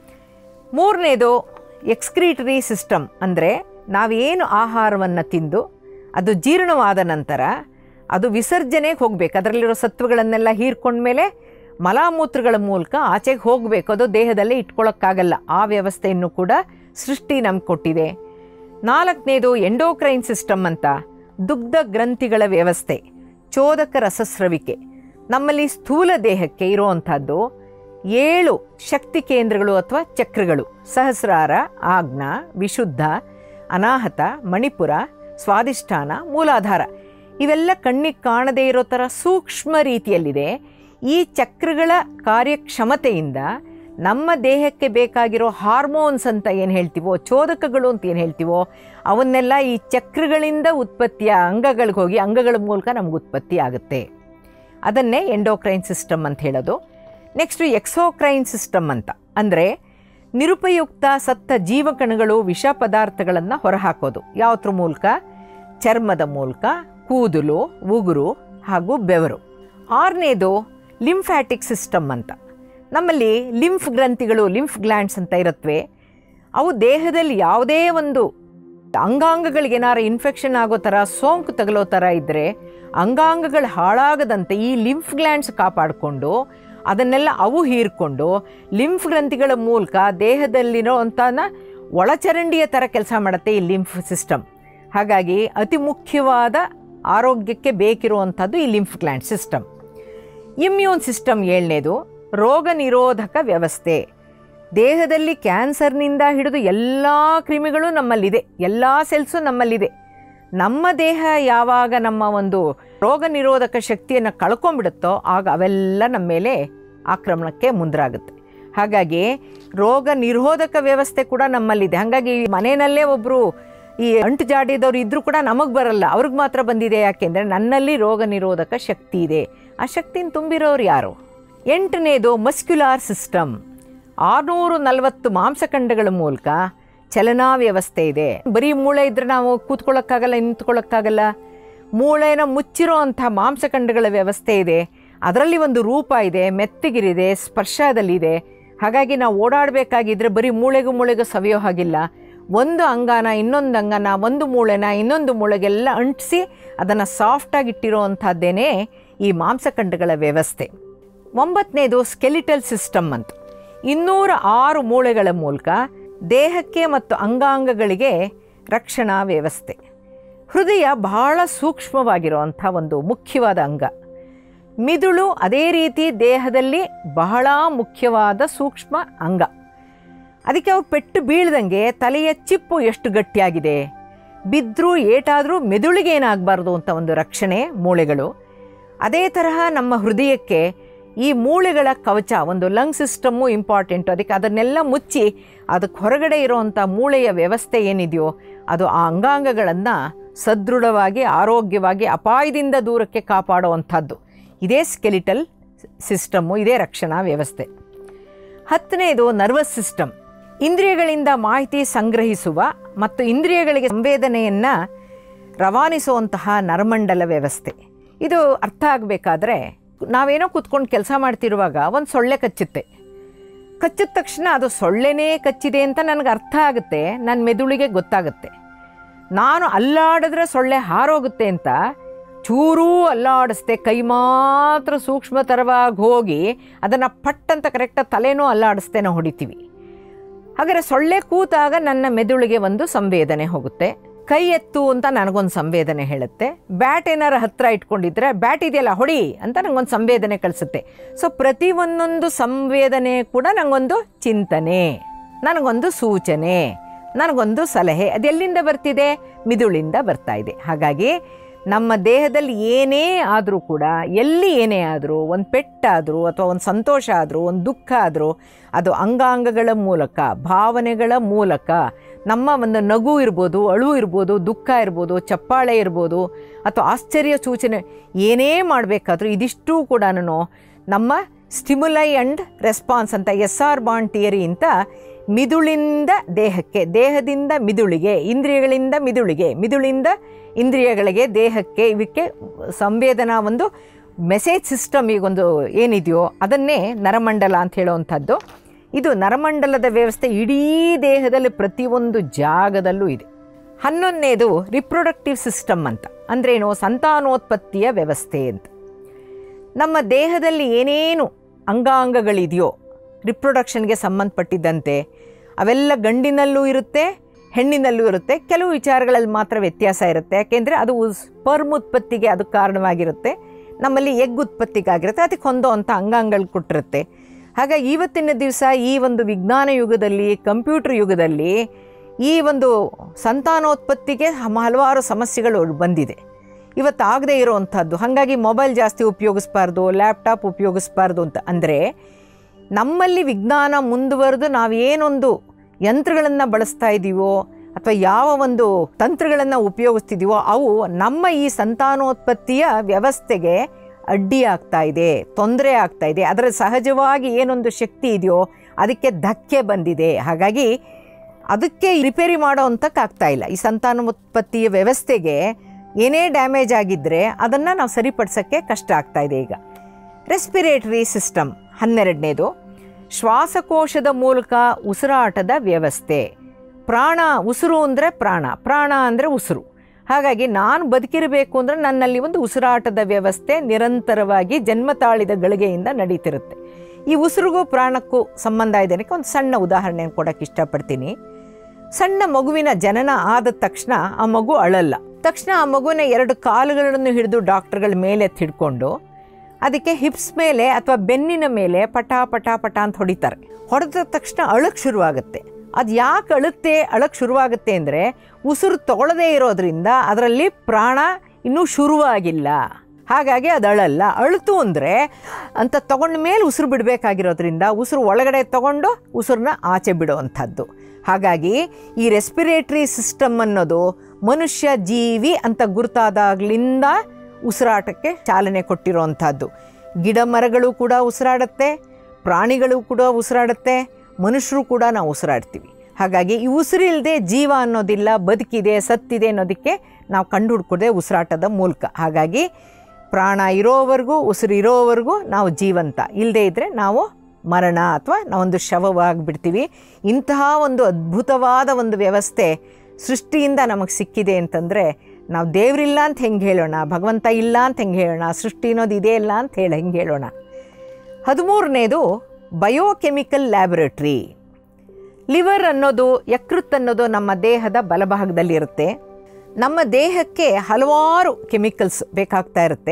Speaker 1: ಮೂರನೇದು ಎಕ್ಸ್ಕ್ರೀಟರಿ ಸಿಸ್ಟಮ್, ಅಂದರೆ ನಾವೇನು ಆಹಾರವನ್ನು ತಿಂದು ಅದು ಜೀರ್ಣವಾದ ನಂತರ ಅದು ವಿಸರ್ಜನೆಗೆ ಹೋಗಬೇಕು. ಅದರಲ್ಲಿರೋ ಸತ್ವಗಳನ್ನೆಲ್ಲ ಹೀರ್ಕೊಂಡ್ಮೇಲೆ ಮಲಾಮೂತ್ರಗಳ ಮೂಲಕ ಆಚೆಗೆ ಹೋಗಬೇಕು, ಅದು ದೇಹದಲ್ಲೇ ಇಟ್ಕೊಳ್ಳೋಕ್ಕಾಗಲ್ಲ. ಆ ವ್ಯವಸ್ಥೆಯನ್ನು ಕೂಡ ಸೃಷ್ಟಿ ನಮ್ಗೆ ಕೊಟ್ಟಿದೆ. ನಾಲ್ಕನೇದು ಎಂಡೋಕ್ರೈನ್ ಸಿಸ್ಟಮ್ ಅಂತ, ದುಗ್ಧ ಗ್ರಂಥಿಗಳ ವ್ಯವಸ್ಥೆ, ಚೋದಕ ರಸಸ್ರವಿಕೆ. ನಮ್ಮಲ್ಲಿ ಸ್ಥೂಲ ದೇಹಕ್ಕೆ ಇರುವಂಥದ್ದು ಏಳು ಶಕ್ತಿ ಕೇಂದ್ರಗಳು ಅಥವಾ ಚಕ್ರಗಳು: ಸಹಸ್ರಾರ, ಆಜ್ಞಾ, ವಿಶುದ್ಧ, ಅನಾಹತ, ಮಣಿಪುರ, ಸ್ವಾದಿಷ್ಠಾನ, ಮೂಲಾಧಾರ. ಇವೆಲ್ಲ ಕಣ್ಣಿಗೆ ಕಾಣದೇ ಇರೋ ಥರ ಸೂಕ್ಷ್ಮ ರೀತಿಯಲ್ಲಿದೆ. ಈ ಚಕ್ರಗಳ ಕಾರ್ಯಕ್ಷಮತೆಯಿಂದ ನಮ್ಮ ದೇಹಕ್ಕೆ ಬೇಕಾಗಿರೋ ಹಾರ್ಮೋನ್ಸ್ ಅಂತ ಏನು ಹೇಳ್ತೀವೋ, ಚೋದಕಗಳು ಅಂತ ಏನು ಹೇಳ್ತೀವೋ, ಅವನ್ನೆಲ್ಲ ಈ ಚಕ್ರಗಳಿಂದ ಉತ್ಪತ್ತಿಯ ಅಂಗಗಳಿಗೆ ಹೋಗಿ ಅಂಗಗಳ ಮೂಲಕ ನಮ್ಗೆ ಉತ್ಪತ್ತಿ ಆಗುತ್ತೆ. ಅದನ್ನೇ ಎಂಡೋಕ್ರೈನ್ ಸಿಸ್ಟಮ್ ಅಂತ ಹೇಳೋದು. ನೆಕ್ಸ್ಟು ಎಕ್ಸೋಕ್ರೈನ್ ಸಿಸ್ಟಮ್ ಅಂತ, ಅಂದರೆ ನಿರುಪಯುಕ್ತ ಸತ್ತ ಜೀವಕಣಗಳು, ವಿಷ ಪದಾರ್ಥಗಳನ್ನು ಹೊರಹಾಕೋದು. ಯಾವುದ್ರ ಮೂಲಕ? ಚರ್ಮದ ಮೂಲಕ, ಕೂದಲು, ಉಗುರು ಹಾಗೂ ಬೆವರು. ಆರನೇದು ಲಿಂಫ್ಯಾಟಿಕ್ ಸಿಸ್ಟಮ್ ಅಂತ. ನಮ್ಮಲ್ಲಿ ಲಿಂಫ್ ಗ್ರಂಥಿಗಳು, ಲಿಂಫ್ ಗ್ಲ್ಯಾಂಡ್ಸ್ ಅಂತ ಇರುತ್ತವೆ. ಅವು ದೇಹದಲ್ಲಿ ಯಾವುದೇ ಒಂದು ಅಂಗಾಂಗಗಳಿಗೆ ಏನಾರು ಇನ್ಫೆಕ್ಷನ್ ಆಗೋ ಥರ, ಸೋಂಕು ತಗಲೋ ಥರ ಇದ್ದರೆ ಅಂಗಾಂಗಗಳು ಹಾಳಾಗದಂತೆ ಈ ಲಿಂಫ್ ಗ್ಲ್ಯಾಂಡ್ಸ್ ಕಾಪಾಡಿಕೊಂಡು ಅದನ್ನೆಲ್ಲ ಅವು ಹೀರ್ಕೊಂಡು ಲಿಂಫ್ ಗ್ರಂಥಿಗಳ ಮೂಲಕ ದೇಹದಲ್ಲಿರೋ ಅಂಥನ ಒಳಚರಂಡಿಯ ಥರ ಕೆಲಸ ಮಾಡುತ್ತೆ ಈ ಲಿಂಫ್ ಸಿಸ್ಟಮ್. ಹಾಗಾಗಿ ಅತಿ ಮುಖ್ಯವಾದ ಆರೋಗ್ಯಕ್ಕೆ ಬೇಕಿರುವಂಥದ್ದು ಈ lymph gland system. Immune system ಏಳನೇದು, ರೋಗ ನಿರೋಧಕ ವ್ಯವಸ್ಥೆ. ದೇಹದಲ್ಲಿ ಕ್ಯಾನ್ಸರ್ನಿಂದ ಹಿಡಿದು ಎಲ್ಲ ಕ್ರಿಮಿಗಳು ನಮ್ಮಲ್ಲಿದೆ, ಎಲ್ಲ ಸೆಲ್ಸು ನಮ್ಮಲ್ಲಿದೆ. ನಮ್ಮ ದೇಹ ಯಾವಾಗ ನಮ್ಮ ಒಂದು ರೋಗ ನಿರೋಧಕ ಶಕ್ತಿಯನ್ನು ಕಳ್ಕೊಂಡ್ಬಿಡುತ್ತೋ ಆಗ ಅವೆಲ್ಲ ನಮ್ಮ ಮೇಲೆ ಆಕ್ರಮಣಕ್ಕೆ ಮುಂದಾಗುತ್ತೆ. ಹಾಗಾಗಿ ರೋಗ ನಿರೋಧಕ ವ್ಯವಸ್ಥೆ ಕೂಡ ನಮ್ಮಲ್ಲಿದೆ. ಹಾಗಾಗಿ ಮನೆಯಲ್ಲೇ ಒಬ್ಬರು ಈ ಅಂಟು ಜಾಡಿದವ್ರು ಇದ್ದರೂ ಕೂಡ ನಮಗೆ ಬರಲ್ಲ, ಅವ್ರಿಗೆ ಮಾತ್ರ ಬಂದಿದೆ. ಯಾಕೆಂದರೆ ನನ್ನಲ್ಲಿ ರೋಗ ನಿರೋಧಕ ಶಕ್ತಿ ಇದೆ. ಆ ಶಕ್ತಿನ ತುಂಬಿರೋರು ಯಾರು? ಎಂಟನೇದು ಮಸ್ಕ್ಯುಲಾರ್ ಸಿಸ್ಟಮ್. ಆರುನೂರು ನಲವತ್ತು ಮಾಂಸಖಂಡಗಳ ಮೂಲಕ ಚಲನಾ ವ್ಯವಸ್ಥೆ ಇದೆ. ಬರೀ ಮೂಳೆ ಇದ್ದರೆ ನಾವು ಕೂತ್ಕೊಳ್ಳೋಕ್ಕಾಗಲ್ಲ, ನಿಂತ್ಕೊಳ್ಳೋಕ್ಕಾಗಲ್ಲ. ಮೂಳೆನ ಮುಚ್ಚಿರೋ ಅಂಥ ಮಾಂಸಖಂಡಗಳ ವ್ಯವಸ್ಥೆ ಇದೆ. ಅದರಲ್ಲಿ ಒಂದು ರೂಪ ಇದೆ, ಮೆತ್ತಗಿರಿದೆ, ಸ್ಪರ್ಶದಲ್ಲಿದೆ. ಹಾಗಾಗಿ ನಾವು ಓಡಾಡಬೇಕಾಗಿದ್ದರೆ ಬರೀ ಮೂಳೆಗೂ ಮೂಳೆಗೂ ಸವಿಯೋ ಹಾಗಿಲ್ಲ. ಒಂದು ಅಂಗಾನ ಇನ್ನೊಂದು ಅಂಗಾನ, ಒಂದು ಮೂಳೆನ ಇನ್ನೊಂದು ಮೂಳೆಗೆಲ್ಲ ಅಂಟಿಸಿ ಅದನ್ನು ಸಾಫ್ಟಾಗಿ ಇಟ್ಟಿರೋ ಅಂಥದ್ದೇನೆ ಈ ಮಾಂಸಖಂಡಗಳ ವ್ಯವಸ್ಥೆ. ಒಂಬತ್ತನೇದು ಸ್ಕೆಲಿಟಲ್ ಸಿಸ್ಟಮ್ ಅಂತ. ಇನ್ನೂರ ಆರು ಮೂಳೆಗಳ ಮೂಲಕ ದೇಹಕ್ಕೆ ಮತ್ತು ಅಂಗಾಂಗಗಳಿಗೆ ರಕ್ಷಣಾ ವ್ಯವಸ್ಥೆ. ಹೃದಯ ಬಹಳ ಸೂಕ್ಷ್ಮವಾಗಿರುವಂಥ ಒಂದು ಮುಖ್ಯವಾದ ಅಂಗ. ಮಿದುಳು ಅದೇ ರೀತಿ ದೇಹದಲ್ಲಿ ಬಹಳ ಮುಖ್ಯವಾದ ಸೂಕ್ಷ್ಮ ಅಂಗ. ಅದಕ್ಕೆ ಅವು ಪೆಟ್ಟು ಬೀಳ್ದಂಗೆ ತಲೆಯ ಚಿಪ್ಪು ಎಷ್ಟು ಗಟ್ಟಿಯಾಗಿದೆ, ಬಿದ್ದರೂ ಏಟಾದರೂ ಮೆದುಳಿಗೆ ಏನಾಗಬಾರ್ದು ಅಂತ ಒಂದು ರಕ್ಷಣೆ ಮೂಳೆಗಳು. ಅದೇ ತರಹ ನಮ್ಮ ಹೃದಯಕ್ಕೆ ಈ ಮೂಳೆಗಳ ಕವಚ, ಒಂದು ಲಂಗ್ ಸಿಸ್ಟಮ್ಮು ಇಂಪಾರ್ಟೆಂಟು. ಅದಕ್ಕೆ ಅದನ್ನೆಲ್ಲ ಮುಚ್ಚಿ ಅದಕ್ಕೆ ಹೊರಗಡೆ ಇರೋವಂಥ ಮೂಳೆಯ ವ್ಯವಸ್ಥೆ ಏನಿದೆಯೋ ಅದು ಆ ಅಂಗಾಂಗಗಳನ್ನು ಸದೃಢವಾಗಿ, ಆರೋಗ್ಯವಾಗಿ, ಅಪಾಯದಿಂದ ದೂರಕ್ಕೆ ಕಾಪಾಡುವಂಥದ್ದು. ಇದೇ ಸ್ಕೆಲಿಟಲ್ ಸಿಸ್ಟಮ್ಮು, ಇದೇ ರಕ್ಷಣಾ ವ್ಯವಸ್ಥೆ. ಹತ್ತನೇದು ನರ್ವಸ್ ಸಿಸ್ಟಮ್. ಇಂದ್ರಿಯಗಳಿಂದ ಮಾಹಿತಿ ಸಂಗ್ರಹಿಸುವ ಮತ್ತು ಇಂದ್ರಿಯಗಳಿಗೆ ಸಂವೇದನೆಯನ್ನು ರವಾನಿಸುವಂತಹ ನರಮಂಡಲ ವ್ಯವಸ್ಥೆ. ಇದು ಅರ್ಥ ಆಗಬೇಕಾದ್ರೆ ನಾವೇನೋ ಕೂತ್ಕೊಂಡು ಕೆಲಸ ಮಾಡ್ತಿರುವಾಗ ಒಂದು ಸೊಳ್ಳೆ ಕಚ್ಚುತ್ತೆ. ಕಚ್ಚಿದ ತಕ್ಷಣ ಅದು ಸೊಳ್ಳೆನೇ ಕಚ್ಚಿದೆ ಅಂತ ನನಗೆ ಅರ್ಥ ಆಗುತ್ತೆ, ನನ್ನ ಮೆದುಳಿಗೆ ಗೊತ್ತಾಗುತ್ತೆ. ನಾನು ಅಲ್ಲಾಡಿದ್ರೆ ಸೊಳ್ಳೆ ಹಾರೋಗುತ್ತೆ ಅಂತ ಚೂರೂ ಅಲ್ಲಾಡಿಸ್ದೆ, ಕೈ ಮಾತ್ರ ಸೂಕ್ಷ್ಮತರವಾಗಿ ಹೋಗಿ ಅದನ್ನು ಪಟ್ಟಂತ ಕರೆಕ್ಟಾಗಿ ತಲೆನೂ ಅಲ್ಲಾಡಿಸ್ತೇನೋ ಹೊಡಿತೀವಿ. ಹಾಗಾದರೆ ಸೊಳ್ಳೆ ಕೂತಾಗ ನನ್ನ ಮೆದುಳಿಗೆ ಒಂದು ಸಂವೇದನೆ ಹೋಗುತ್ತೆ. ಕೈ ಎತ್ತು ಅಂತ ನನಗೊಂದು ಸಂವೇದನೆ ಹೇಳುತ್ತೆ. ಬ್ಯಾಟ್ ಏನಾರು ಹತ್ತಿರ ಇಟ್ಕೊಂಡಿದ್ರೆ ಬ್ಯಾಟ್ ಇದೆಯಲ್ಲ ಹೊಡಿ ಅಂತ ನನಗೊಂದು ಸಂವೇದನೆ ಕಳಿಸುತ್ತೆ. ಸೊ ಪ್ರತಿ ಒಂದೊಂದು ಸಂವೇದನೆ ಕೂಡ ನನಗೊಂದು ಚಿಂತನೆ, ನನಗೊಂದು ಸೂಚನೆ, ನನಗೊಂದು ಸಲಹೆ. ಅದೆಲ್ಲಿಂದ ಬರ್ತಿದೆ? ಮಿದುಳಿಂದ ಬರ್ತಾ ಇದೆ. ಹಾಗಾಗಿ ನಮ್ಮ ದೇಹದಲ್ಲಿ ಏನೇ ಆದರೂ ಕೂಡ, ಎಲ್ಲಿ ಏನೇ ಆದರೂ, ಒಂದು ಪೆಟ್ಟಾದರೂ ಅಥವಾ ಒಂದು ಸಂತೋಷ ಆದರೂ, ಒಂದು ದುಃಖ ಆದರೂ, ಅದು ಅಂಗಾಂಗಗಳ ಮೂಲಕ, ಭಾವನೆಗಳ ಮೂಲಕ, ನಮ್ಮ ಒಂದು ನಗು ಇರ್ಬೋದು, ಅಳು ಇರ್ಬೋದು, ದುಃಖ ಇರ್ಬೋದು, ಚಪ್ಪಾಳೆ ಇರ್ಬೋದು, ಅಥವಾ ಆಶ್ಚರ್ಯ ಸೂಚನೆ, ಏನೇ ಮಾಡಬೇಕಾದ್ರೂ ಇದಿಷ್ಟೂ ಕೂಡ ನಮ್ಮ ಸ್ಟಿಮ್ಯುಲೈ ಆ್ಯಂಡ್ ರೆಸ್ಪಾನ್ಸ್ ಅಂತ ಎಸ್ ಆರ್ ಬಾಂಡ್ ಥಿಯರಿ ಅಂತ ಮಿದುಳಿಂದ ದೇಹಕ್ಕೆ, ದೇಹದಿಂದ ಮಿದುಳಿಗೆ, ಇಂದ್ರಿಯಗಳಿಂದ ಮಿದುಳಿಗೆ, ಮಿದುಳಿಂದ ಇಂದ್ರಿಯಗಳಿಗೆ, ದೇಹಕ್ಕೆ, ಇವಕ್ಕೆ ಸಂವೇದನಾ ಒಂದು ಮೆಸೇಜ್ ಸಿಸ್ಟಮ್ ಈಗೊಂದು ಏನಿದೆಯೋ ಅದನ್ನೇ ನರಮಂಡಲ ಅಂತ ಹೇಳುವಂಥದ್ದು. ಇದು ನರಮಂಡಲದ ವ್ಯವಸ್ಥೆ ಇಡೀ ದೇಹದಲ್ಲಿ ಪ್ರತಿಯೊಂದು ಜಾಗದಲ್ಲೂ ಇದೆ. ಹನ್ನೊಂದನೇದು ರಿಪ್ರೊಡಕ್ಟಿವ್ ಸಿಸ್ಟಮ್ ಅಂತ. ಅಂದ್ರೇನು? ಸಂತಾನೋತ್ಪತ್ತಿಯ ವ್ಯವಸ್ಥೆ ಅಂತ. ನಮ್ಮ ದೇಹದಲ್ಲಿ ಏನೇನು ಅಂಗಾಂಗಗಳಿದೆಯೋ ರಿಪ್ರೊಡಕ್ಷನ್ಗೆ ಸಂಬಂಧಪಟ್ಟಿದ್ದಂತೆ ಅವೆಲ್ಲ ಗಂಡಿನಲ್ಲೂ ಇರುತ್ತೆ, ಹೆಣ್ಣಿನಲ್ಲೂ ಇರುತ್ತೆ. ಕೆಲವು ವಿಚಾರಗಳಲ್ಲಿ ಮಾತ್ರ ವ್ಯತ್ಯಾಸ ಇರುತ್ತೆ. ಯಾಕೆಂದರೆ ಅದು ಸ್ಪರ್ಮ್ ಉತ್ಪತ್ತಿಗೆ ಅದು ಕಾರಣವಾಗಿರುತ್ತೆ, ನಮ್ಮಲ್ಲಿ ಎಗ್ ಉತ್ಪತ್ತಿಗಾಗಿರುತ್ತೆ, ಅದಕ್ಕೆ ಹೊಂದೋ ಅಂಥ ಅಂಗಾಂಗಗಳು ಕೊಟ್ಟಿರುತ್ತೆ. ಹಾಗಾಗಿ ಇವತ್ತಿನ ದಿವಸ ಈ ಒಂದು ವಿಜ್ಞಾನ ಯುಗದಲ್ಲಿ, ಕಂಪ್ಯೂಟರ್ ಯುಗದಲ್ಲಿ ಈ ಒಂದು ಸಂತಾನೋತ್ಪತ್ತಿಗೆ ಹಲವಾರು ಸಮಸ್ಯೆಗಳು ಬಂದಿದೆ, ಇವತ್ತು ಆಗದೆ ಇರೋವಂಥದ್ದು. ಹಾಗಾಗಿ ಮೊಬೈಲ್ ಜಾಸ್ತಿ ಉಪಯೋಗಿಸ್ಬಾರ್ದು, ಲ್ಯಾಪ್ಟಾಪ್ ಉಪಯೋಗಿಸ್ಬಾರ್ದು ಅಂತ. ಅಂದರೆ ನಮ್ಮಲ್ಲಿ ವಿಜ್ಞಾನ ಮುಂದುವರೆದು ನಾವೇನೊಂದು ಯಂತ್ರಗಳನ್ನು ಬಳಸ್ತಾ ಇದ್ದೀವೋ ಅಥವಾ ಯಾವ ಒಂದು ತಂತ್ರಗಳನ್ನು ಉಪಯೋಗಿಸ್ತಿದ್ದೀವೋ ಅವು ನಮ್ಮ ಈ ಸಂತಾನೋತ್ಪತ್ತಿಯ ವ್ಯವಸ್ಥೆಗೆ ಅಡ್ಡಿ ಆಗ್ತಾ ಇದೆ, ತೊಂದರೆ ಆಗ್ತಾ ಇದೆ. ಅದರ ಸಹಜವಾಗಿ ಏನೊಂದು ಶಕ್ತಿ ಇದೆಯೋ ಅದಕ್ಕೆ ಧಕ್ಕೆ ಬಂದಿದೆ. ಹಾಗಾಗಿ ಅದಕ್ಕೆ ರಿಪೇರಿ ಮಾಡೋ ಅಂಥಕ್ಕಾಗ್ತಾ ಇಲ್ಲ. ಈ ಸಂತಾನೋತ್ಪತ್ತಿಯ ವ್ಯವಸ್ಥೆಗೆ ಏನೇ ಡ್ಯಾಮೇಜ್ ಆಗಿದ್ದರೆ ಅದನ್ನು ನಾವು ಸರಿಪಡಿಸೋಕ್ಕೆ ಕಷ್ಟ ಆಗ್ತಾ ಇದೆ ಈಗ. ರೆಸ್ಪಿರೇಟರಿ ಸಿಸ್ಟಮ್ ಹನ್ನೆರಡನೇದು. ಶ್ವಾಸಕೋಶದ ಮೂಲಕ ಉಸಿರಾಟದ ವ್ಯವಸ್ಥೆ. ಪ್ರಾಣ, ಉಸಿರು ಅಂದರೆ ಪ್ರಾಣ, ಪ್ರಾಣ ಅಂದರೆ ಉಸಿರು. ಹಾಗಾಗಿ ನಾನು ಬದುಕಿರಬೇಕು ಅಂದರೆ ನನ್ನಲ್ಲಿ ಒಂದು ಉಸಿರಾಟದ ವ್ಯವಸ್ಥೆ ನಿರಂತರವಾಗಿ ಜನ್ಮ ತಾಳಿದ ಗಳಿಗೆಯಿಂದ ನಡೀತಿರುತ್ತೆ. ಈ ಉಸಿರಿಗೂ ಪ್ರಾಣಕ್ಕೂ ಸಂಬಂಧ ಇದೆ. ಒಂದು ಸಣ್ಣ ಉದಾಹರಣೆಯನ್ನು ಕೊಡೋಕ್ಕೆ ಇಷ್ಟಪಡ್ತೀನಿ. ಸಣ್ಣ ಮಗುವಿನ ಜನನ ಆದ ತಕ್ಷಣ ಆ ಮಗು ಅಳಲ್ಲ. ತಕ್ಷಣ ಆ ಮಗುವಿನ ಎರಡು ಕಾಲುಗಳನ್ನು ಹಿಡಿದು ಡಾಕ್ಟರ್ಗಳ ಮೇಲೆ ಹಿಡ್ಕೊಂಡು ಅದಕ್ಕೆ ಹಿಪ್ಸ್ ಮೇಲೆ ಅಥವಾ ಬೆನ್ನಿನ ಮೇಲೆ ಪಟ ಪಟ ಪಟ ಅಂತ ಹೊಡಿತಾರೆ. ಹೊಡೆದ ತಕ್ಷಣ ಅಳಕ್ಕೆ ಶುರುವಾಗುತ್ತೆ. ಅದು ಯಾಕೆ ಅಳುತ್ತೆ, ಅಳಕ್ಕೆ ಶುರುವಾಗುತ್ತೆ ಅಂದರೆ ಉಸಿರು ತೊಗೊಳ್ಳದೇ ಇರೋದ್ರಿಂದ ಅದರಲ್ಲಿ ಪ್ರಾಣ ಇನ್ನೂ ಶುರುವಾಗಿಲ್ಲ. ಹಾಗಾಗಿ ಅದು ಅಳಲ್ಲ. ಅಳುತು ಅಂದರೆ ಅಂತ ತೊಗೊಂಡ ಮೇಲೆ ಉಸಿರು ಬಿಡಬೇಕಾಗಿರೋದ್ರಿಂದ ಉಸಿರು ಒಳಗಡೆ ತೊಗೊಂಡು ಉಸಿರನ್ನ ಆಚೆ ಬಿಡುವಂಥದ್ದು. ಹಾಗಾಗಿ ಈ ರೆಸ್ಪಿರೇಟರಿ ಸಿಸ್ಟಮ್ ಅನ್ನೋದು ಮನುಷ್ಯ ಜೀವಿ ಅಂತ ಗುರುತಾದಾಗಲಿಂದ ಉಸಿರಾಟಕ್ಕೆ ಚಾಲನೆ ಕೊಟ್ಟಿರೋವಂಥದ್ದು. ಗಿಡ ಮರಗಳು ಕೂಡ ಉಸಿರಾಡುತ್ತೆ, ಪ್ರಾಣಿಗಳು ಕೂಡ ಉಸಿರಾಡುತ್ತೆ, ಮನುಷ್ಯರು ಕೂಡ ನಾವು ಉಸಿರಾಡ್ತೀವಿ. ಹಾಗಾಗಿ ಈ ಉಸಿರಿಲ್ಲದೆ ಜೀವ ಅನ್ನೋದಿಲ್ಲ, ಬದುಕಿದೆ ಸತ್ತಿದೆ ಅನ್ನೋದಕ್ಕೆ ನಾವು ಕಂಡು ಹುಡ್ಕೋದೆ ಉಸಿರಾಟದ ಮೂಲಕ. ಹಾಗಾಗಿ ಪ್ರಾಣ ಇರೋವರೆಗೂ, ಉಸಿರು ಇರೋವರೆಗೂ ನಾವು ಜೀವಂತ, ಇಲ್ಲದೇ ಇದ್ದರೆ ನಾವು ಮರಣ ಅಥವಾ ನಾವೊಂದು ಶವವಾಗಿಬಿಡ್ತೀವಿ. ಇಂತಹ ಒಂದು ಅದ್ಭುತವಾದ ಒಂದು ವ್ಯವಸ್ಥೆ ಸೃಷ್ಟಿಯಿಂದ ನಮಗೆ ಸಿಕ್ಕಿದೆ ಅಂತಂದರೆ ನಾವು ದೇವರಿಲ್ಲ ಅಂತ ಹೆಂಗೆ ಹೇಳೋಣ, ಭಗವಂತ ಇಲ್ಲ ಅಂತ ಹೆಂಗೆ ಹೇಳೋಣ, ಸೃಷ್ಟಿ ಅನ್ನೋದು ಇದೇ ಇಲ್ಲ ಅಂತ ಹೇಳಿ ಹೆಂಗೆ ಹೇಳೋಣ. ಹದಿಮೂರನೇದು ಬಯೋಕೆಮಿಕಲ್ ಲ್ಯಾಬೊರೇಟ್ರಿ. ಲಿವರ್ ಅನ್ನೋದು, ಯಕೃತ್ ಅನ್ನೋದು ನಮ್ಮ ದೇಹದ ಬಲಭಾಗದಲ್ಲಿರುತ್ತೆ. ನಮ್ಮ ದೇಹಕ್ಕೆ ಹಲವಾರು ಕೆಮಿಕಲ್ಸ್ ಬೇಕಾಗ್ತಾ ಇರುತ್ತೆ.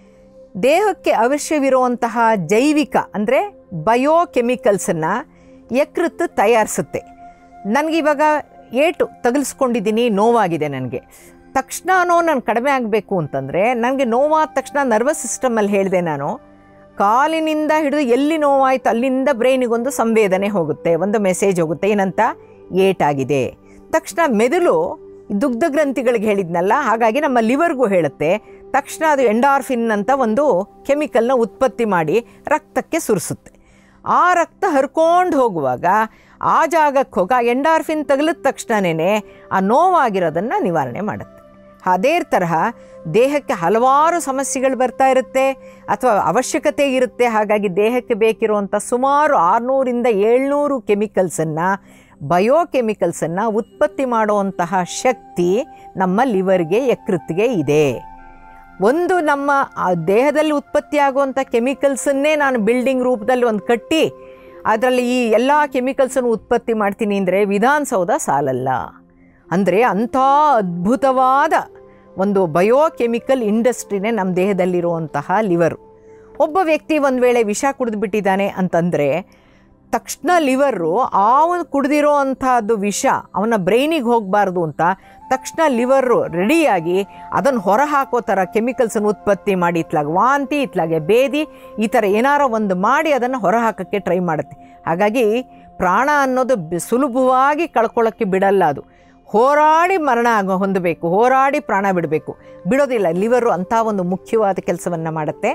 Speaker 1: ದೇಹಕ್ಕೆ ಅವಶ್ಯವಿರುವಂತಹ ಜೈವಿಕ ಅಂದರೆ ಬಯೋಕೆಮಿಕಲ್ಸನ್ನು ಯಕೃತ್ ತಯಾರಿಸುತ್ತೆ. ನನಗಿವಾಗ ಏಟು ತಗಲಿಸ್ಕೊಂಡಿದ್ದೀನಿ, ನೋವಾಗಿದೆ ನನಗೆ, ತಕ್ಷಣ ನೋವು ನಾನು ಕಡಿಮೆ ಆಗಬೇಕು ಅಂತಂದರೆ ನನಗೆ ನೋವಾದ ತಕ್ಷಣ ನರ್ವಸ್ ಸಿಸ್ಟಮಲ್ಲಿ ಹೇಳಿದೆ ನಾನು, ಕಾಲಿನಿಂದ ಹಿಡಿದು ಎಲ್ಲಿ ನೋವಾಯಿತು ಅಲ್ಲಿಂದ ಬ್ರೈನಿಗೊಂದು ಸಂವೇದನೆ ಹೋಗುತ್ತೆ, ಒಂದು ಮೆಸೇಜ್ ಹೋಗುತ್ತೆ, ಏನಂತ ಏಟಾಗಿದೆ. ತಕ್ಷಣ ಮೆದುಳು ದುಗ್ಧ ಗ್ರಂಥಿಗಳಿಗೆ ಹೇಳಿದ್ನಲ್ಲ, ಹಾಗಾಗಿ ನಮ್ಮ ಲಿವರ್ಗೂ ಹೇಳುತ್ತೆ. ತಕ್ಷಣ ಅದು ಎಂಡಾರ್ಫಿನ್ ಅಂತ ಒಂದು ಕೆಮಿಕಲ್ನ ಉತ್ಪತ್ತಿ ಮಾಡಿ ರಕ್ತಕ್ಕೆ ಸುರಿಸುತ್ತೆ. ಆ ರಕ್ತ ಹರ್ಕೊಂಡು ಹೋಗುವಾಗ ಆ ಜಾಗಕ್ಕೆ ಹೋಗ ಎಂಡಾರ್ಫಿನ್ ತಗಲಿದ ತಕ್ಷಣವೇ ಆ ನೋವಾಗಿರೋದನ್ನು ನಿವಾರಣೆ ಮಾಡುತ್ತೆ. ಅದೇ ತರಹ ದೇಹಕ್ಕೆ ಹಲವಾರು ಸಮಸ್ಯೆಗಳು ಬರ್ತಾ ಇರುತ್ತೆ ಅಥವಾ ಅವಶ್ಯಕತೆ ಇರುತ್ತೆ. ಹಾಗಾಗಿ ದೇಹಕ್ಕೆ ಬೇಕಿರುವಂಥ ಸುಮಾರು ಆರುನೂರಿಂದ ಏಳ್ನೂರು ಕೆಮಿಕಲ್ಸನ್ನು, ಬಯೋಕೆಮಿಕಲ್ಸನ್ನು ಉತ್ಪತ್ತಿ ಮಾಡುವಂತಹ ಶಕ್ತಿ ನಮ್ಮ ಲಿವರ್ಗೆ, ಯಕೃತ್ತಿಗೆ ಇದೆ. ಒಂದು ನಮ್ಮ ದೇಹದಲ್ಲಿ ಉತ್ಪತ್ತಿಯಾಗುವಂಥ ಕೆಮಿಕಲ್ಸನ್ನೇ ನಾನು ಬಿಲ್ಡಿಂಗ್ ರೂಪದಲ್ಲಿ ಒಂದು ಕಟ್ಟಿ ಅದರಲ್ಲಿ ಈ ಎಲ್ಲ ಕೆಮಿಕಲ್ಸನ್ನು ಉತ್ಪತ್ತಿ ಮಾಡ್ತೀನಿ ಅಂದರೆ ವಿಧಾನಸೌಧ ಸಾಲಲ್ಲ. ಅಂದರೆ ಅಂಥ ಅದ್ಭುತವಾದ ಒಂದು ಬಯೋಕೆಮಿಕಲ್ ಇಂಡಸ್ಟ್ರಿನೇ ನಮ್ಮ ದೇಹದಲ್ಲಿರುವಂತಹ ಲಿವರು. ಒಬ್ಬ ವ್ಯಕ್ತಿ ಒಂದು ವೇಳೆ ವಿಷ ಕುಡಿದ್ಬಿಟ್ಟಿದ್ದಾನೆ ಅಂತಂದರೆ ತಕ್ಷಣ ಲಿವರು ಆ ಒಂದು ಕುಡಿದಿರೋ ಅಂಥದ್ದು ವಿಷ ಅವನ ಬ್ರೈನಿಗೆ ಹೋಗಬಾರ್ದು ಅಂತ ತಕ್ಷಣ ಲಿವರು ರೆಡಿಯಾಗಿ ಅದನ್ನು ಹೊರ ಹಾಕೋ ಥರ ಕೆಮಿಕಲ್ಸನ್ನು ಉತ್ಪತ್ತಿ ಮಾಡಿ ಇತ್ಲಾಗ ವಾಂತಿ, ಇತ್ಲಾಗೆ ಬೇದಿ, ಈ ಥರ ಏನಾರೋ ಒಂದು ಮಾಡಿ ಅದನ್ನು ಹೊರ ಹಾಕೋಕ್ಕೆ ಟ್ರೈ ಮಾಡುತ್ತೆ. ಹಾಗಾಗಿ ಪ್ರಾಣ ಅನ್ನೋದು ಸುಲಭವಾಗಿ ಕಳ್ಕೊಳ್ಳೋಕ್ಕೆ ಬಿಡಲ್ಲ, ಅದು ಹೋರಾಡಿ ಮರಣ ಆಗ ಹೊಂದಬೇಕು, ಹೋರಾಡಿ ಪ್ರಾಣ ಬಿಡಬೇಕು, ಬಿಡೋದಿಲ್ಲ. ಲಿವರು ಅಂಥ ಒಂದು ಮುಖ್ಯವಾದ ಕೆಲಸವನ್ನು ಮಾಡುತ್ತೆ.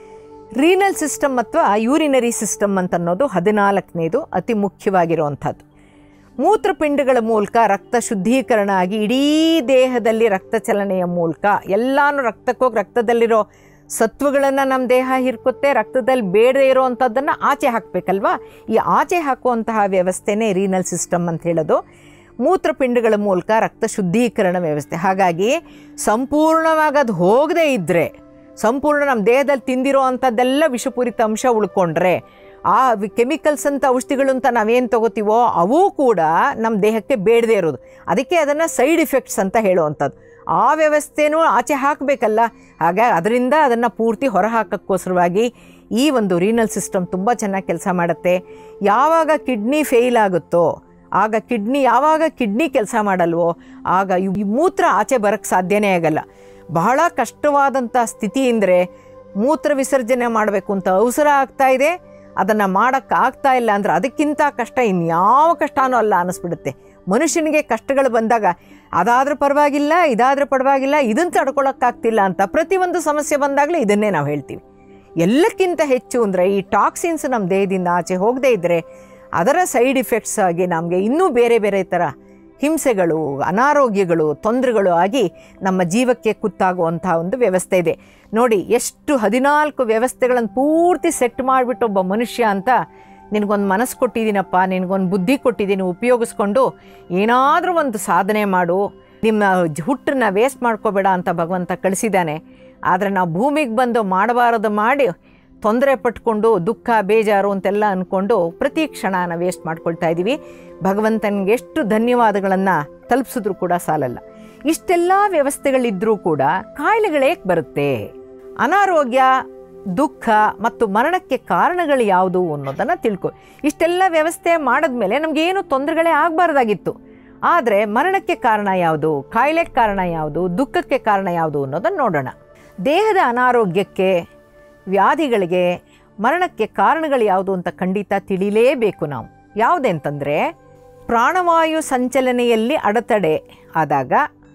Speaker 1: ರೀನಲ್ ಸಿಸ್ಟಮ್ ಅಥವಾ ಯೂರಿನರಿ ಸಿಸ್ಟಮ್ ಅಂತ ಅನ್ನೋದು ಹದಿನಾಲ್ಕನೇದು ಅತಿ ಮುಖ್ಯವಾಗಿರುವಂಥದ್ದು. ಮೂತ್ರಪಿಂಡಗಳ ಮೂಲಕ ರಕ್ತ ಶುದ್ಧೀಕರಣ ಆಗಿ ಇಡೀ ದೇಹದಲ್ಲಿ ರಕ್ತ ಚಲನೆಯ ಮೂಲಕ ಎಲ್ಲನೂ ರಕ್ತಕ್ಕೋಗಿ ರಕ್ತದಲ್ಲಿರೋ ಸತ್ವಗಳನ್ನು ನಮ್ಮ ದೇಹ ಹಿರ್ಕುತ್ತೆ. ರಕ್ತದಲ್ಲಿ ಬೇಡದೇ ಇರೋವಂಥದ್ದನ್ನು ಆಚೆ ಹಾಕಬೇಕಲ್ವಾ, ಈ ಆಚೆ ಹಾಕುವಂತಹ ವ್ಯವಸ್ಥೆನೇ ರೀನಲ್ ಸಿಸ್ಟಮ್ ಅಂತ ಹೇಳೋದು. ಮೂತ್ರಪಿಂಡಗಳ ಮೂಲಕ ರಕ್ತ ಶುದ್ಧೀಕರಣ ವ್ಯವಸ್ಥೆ. ಹಾಗಾಗಿ ಸಂಪೂರ್ಣವಾಗಿ ಅದು ಹೋಗದೇ ಇದ್ದರೆ, ಸಂಪೂರ್ಣ ನಮ್ಮ ದೇಹದಲ್ಲಿ ತಿಂದಿರೋ ಅಂಥದ್ದೆಲ್ಲ ವಿಷಪೂರಿತ ಅಂಶ ಉಳ್ಕೊಂಡ್ರೆ ಆ ಕೆಮಿಕಲ್ಸ್ ಅಂತ ಔಷಧಿಗಳು ಅಂತ ನಾವೇನು ತೊಗೋತೀವೋ ಅವು ಕೂಡ ನಮ್ಮ ದೇಹಕ್ಕೆ ಬೇಡದೇ ಇರೋದು. ಅದಕ್ಕೆ ಅದನ್ನು ಸೈಡ್ ಇಫೆಕ್ಟ್ಸ್ ಅಂತ ಹೇಳುವಂಥದ್ದು. ಆ ವ್ಯವಸ್ಥೆನೂ ಆಚೆ ಹಾಕಬೇಕಲ್ಲ, ಹಾಗಾಗಿ ಅದರಿಂದ ಅದನ್ನು ಪೂರ್ತಿ ಹೊರ ಹಾಕೋಕ್ಕೋಸ್ಕರವಾಗಿ ಈ ಒಂದು ರೀನಲ್ ಸಿಸ್ಟಮ್ ತುಂಬ ಚೆನ್ನಾಗಿ ಕೆಲಸ ಮಾಡುತ್ತೆ. ಯಾವಾಗ ಕಿಡ್ನಿ ಫೇಲ್ ಆಗುತ್ತೋ ಆಗ ಕಿಡ್ನಿ ಯಾವಾಗ ಕಿಡ್ನಿ ಕೆಲಸ ಮಾಡಲ್ವೋ ಆಗ ಈ ಮೂತ್ರ ಆಚೆ ಬರೋಕ್ಕೆ ಸಾಧ್ಯನೇ ಆಗಲ್ಲ. ಬಹಳ ಕಷ್ಟವಾದಂಥ ಸ್ಥಿತಿ ಅಂದರೆ ಮೂತ್ರ ವಿಸರ್ಜನೆ ಮಾಡಬೇಕು ಅಂತ ಅವಸರ ಆಗ್ತಾಯಿದೆ, ಅದನ್ನು ಮಾಡೋಕ್ಕಾಗ್ತಾ ಇಲ್ಲ ಅಂದರೆ ಅದಕ್ಕಿಂತ ಕಷ್ಟ ಇನ್ಯಾವ ಕಷ್ಟನೂ ಅಲ್ಲ ಅನ್ನಿಸ್ಬಿಡುತ್ತೆ. ಮನುಷ್ಯನಿಗೆ ಕಷ್ಟಗಳು ಬಂದಾಗ ಅದಾದರೂ ಪರವಾಗಿಲ್ಲ, ಇದಾದರೂ ಪರವಾಗಿಲ್ಲ, ಇದನ್ನು ತಡ್ಕೊಳ್ಳೋಕ್ಕಾಗ್ತಿಲ್ಲ ಅಂತ ಪ್ರತಿಯೊಂದು ಸಮಸ್ಯೆ ಬಂದಾಗಲೇ ಇದನ್ನೇ ನಾವು ಹೇಳ್ತೀವಿ. ಎಲ್ಲಕ್ಕಿಂತ ಹೆಚ್ಚು ಅಂದರೆ ಈ ಟಾಕ್ಸಿನ್ಸ್ ನಮ್ಮ ದೇಹದಿಂದ ಆಚೆ ಹೋಗದೇ ಇದ್ದರೆ ಅದರ ಸೈಡ್ ಇಫೆಕ್ಟ್ಸ್ ಆಗಿ ನಮಗೆ ಇನ್ನೂ ಬೇರೆ ಬೇರೆ ಥರ ಹಿಂಸೆಗಳು, ಅನಾರೋಗ್ಯಗಳು, ತೊಂದರೆಗಳು ಆಗಿ ನಮ್ಮ ಜೀವಕ್ಕೆ ಕುತ್ತಾಗುವಂಥ ಒಂದು ವ್ಯವಸ್ಥೆ ಇದೆ. ನೋಡಿ ಎಷ್ಟು ಹದಿನಾಲ್ಕು ವ್ಯವಸ್ಥೆಗಳನ್ನು ಪೂರ್ತಿ ಸೆಟ್ ಮಾಡಿಬಿಟ್ಟು ಒಬ್ಬ ಮನುಷ್ಯ ಅಂತ ನಿನಗೊಂದು ಮನಸ್ಸು ಕೊಟ್ಟಿದ್ದೀನಪ್ಪ, ನಿನಗೊಂದು ಬುದ್ಧಿ ಕೊಟ್ಟಿದ್ದೀನಿ, ಉಪಯೋಗಿಸ್ಕೊಂಡು ಏನಾದರೂ ಒಂದು ಸಾಧನೆ ಮಾಡು, ನಿಮ್ಮ ಹುಟ್ಟನ್ನು ವೇಸ್ಟ್ ಮಾಡ್ಕೋಬೇಡ ಅಂತ ಭಗವಂತ ಕಳಿಸಿದ್ದಾನೆ. ಆದರೆ ನಾವು ಭೂಮಿಗೆ ಬಂದು ಮಾಡಬಾರದು ಮಾಡಿ ತೊಂದರೆ ಪಟ್ಕೊಂಡು ದುಃಖ ಬೇಜಾರು ಅಂತೆಲ್ಲ ಅಂದ್ಕೊಂಡು ಪ್ರತಿ ಕ್ಷಣನ ವೇಸ್ಟ್ ಮಾಡ್ಕೊಳ್ತಾ ಇದ್ದೀವಿ. ಭಗವಂತನಿಗೆ ಎಷ್ಟು ಧನ್ಯವಾದಗಳನ್ನು ತಲುಪಿಸಿದ್ರೂ ಕೂಡ ಸಾಲಲ್ಲ. ಇಷ್ಟೆಲ್ಲ ವ್ಯವಸ್ಥೆಗಳಿದ್ದರೂ ಕೂಡ ಕಾಯಿಲೆಗಳೇಕೆ ಬರುತ್ತೆ, ಅನಾರೋಗ್ಯ, ದುಃಖ ಮತ್ತು ಮರಣಕ್ಕೆ ಕಾರಣಗಳು ಯಾವುದು ಅನ್ನೋದನ್ನು ತಿಳ್ಕೊ. ಇಷ್ಟೆಲ್ಲ ವ್ಯವಸ್ಥೆ ಮಾಡಿದ್ಮೇಲೆ ನಮಗೇನು ತೊಂದರೆಗಳೇ ಆಗಬಾರ್ದಾಗಿತ್ತು. ಆದರೆ ಮರಣಕ್ಕೆ ಕಾರಣ ಯಾವುದು, ಕಾಯಿಲೆಗೆ ಕಾರಣ ಯಾವುದು, ದುಃಖಕ್ಕೆ ಕಾರಣ ಯಾವುದು ಅನ್ನೋದನ್ನು ನೋಡೋಣ. ದೇಹದ ಅನಾರೋಗ್ಯಕ್ಕೆ, ವ್ಯಾಧಿಗಳಿಗೆ, ಮರಣಕ್ಕೆ ಕಾರಣಗಳು ಯಾವುದು ಅಂತ ಖಂಡಿತ ತಿಳಿಲೇಬೇಕು ನಾವು. ಯಾವುದೆಂತಂದರೆ ಪ್ರಾಣವಾಯು ಸಂಚಲನೆಯಲ್ಲಿ ಅಡೆತಡೆ ಆದಾಗ,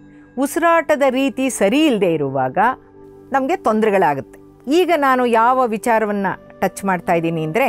Speaker 1: ಉಸಿರಾಟದ ರೀತಿ ಸರಿ ಇಲ್ಲದೆ ಇರುವಾಗ ನಮಗೆ ತೊಂದರೆಗಳಾಗುತ್ತೆ. ಈಗ ನಾನು ಯಾವ ವಿಚಾರವನ್ನು ಟಚ್ ಮಾಡ್ತಾ ಇದ್ದೀನಿ ಅಂದರೆ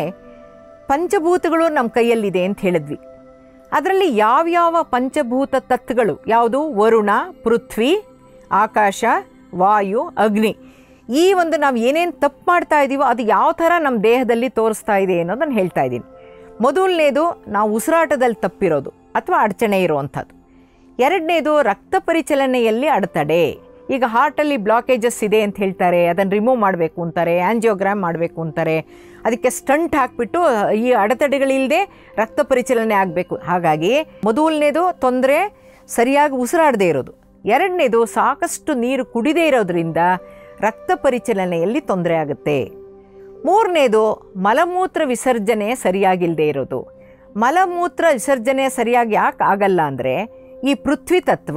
Speaker 1: ಪಂಚಭೂತಗಳು ನಮ್ಮ ಕೈಯಲ್ಲಿದೆ ಅಂತ ಹೇಳಿದ್ವಿ. ಅದರಲ್ಲಿ ಯಾವ್ಯಾವ ಪಂಚಭೂತ ತತ್ವಗಳು ಯಾವುದು, ವರುಣ, ಪೃಥ್ವಿ, ಆಕಾಶ, ವಾಯು, ಅಗ್ನಿ. ಈ ಒಂದು ನಾವು ಏನೇನು ತಪ್ಪು ಮಾಡ್ತಾ ಇದ್ದೀವೋ ಅದು ಯಾವ ಥರ ನಮ್ಮ ದೇಹದಲ್ಲಿ ತೋರಿಸ್ತಾ ಇದೆ ಅನ್ನೋದನ್ನು ಹೇಳ್ತಾ ಇದ್ದೀನಿ. ಮೊದಲನೇದು ನಾವು ಉಸಿರಾಟದಲ್ಲಿ ತಪ್ಪಿರೋದು ಅಥವಾ ಅಡಚಣೆ ಇರುವಂಥದ್ದು. ಎರಡನೇದು ರಕ್ತ ಪರಿಚಲನೆಯಲ್ಲಿ ಅಡೆತಡೆ. ಈಗ ಹಾರ್ಟಲ್ಲಿ ಬ್ಲಾಕೇಜಸ್ ಇದೆ ಅಂತ ಹೇಳ್ತಾರೆ, ಅದನ್ನು ರಿಮೂವ್ ಮಾಡಬೇಕು ಅಂತಾರೆ, ಆ್ಯಂಜಿಯೋಗ್ರಾಮ್ ಮಾಡಬೇಕು ಅಂತಾರೆ, ಅದಕ್ಕೆ ಸ್ಟಂಟ್ ಹಾಕಿಬಿಟ್ಟು ಈ ಅಡೆತಡೆಗಳಿಲ್ಲದೆ ರಕ್ತ ಪರಿಚಲನೆ ಆಗಬೇಕು. ಹಾಗಾಗಿ ಮೊದಲನೇದು ತೊಂದರೆ ಸರಿಯಾಗಿ ಉಸಿರಾಡದೇ ಇರೋದು. ಎರಡನೇದು ಸಾಕಷ್ಟು ನೀರು ಕುಡಿದೇ ಇರೋದ್ರಿಂದ ರಕ್ತ ಪರಿಚಲನೆಯಲ್ಲಿ ತೊಂದರೆ ಆಗುತ್ತೆ. ಮೂರನೇದು ಮಲಮೂತ್ರ ವಿಸರ್ಜನೆ ಸರಿಯಾಗಿಲ್ಲದೆ ಇರೋದು. ಮಲಮೂತ್ರ ವಿಸರ್ಜನೆ ಸರಿಯಾಗಿ ಯಾಕೆ ಆಗಲ್ಲ ಅಂದರೆ ಈ ಪೃಥ್ವಿ ತತ್ವ,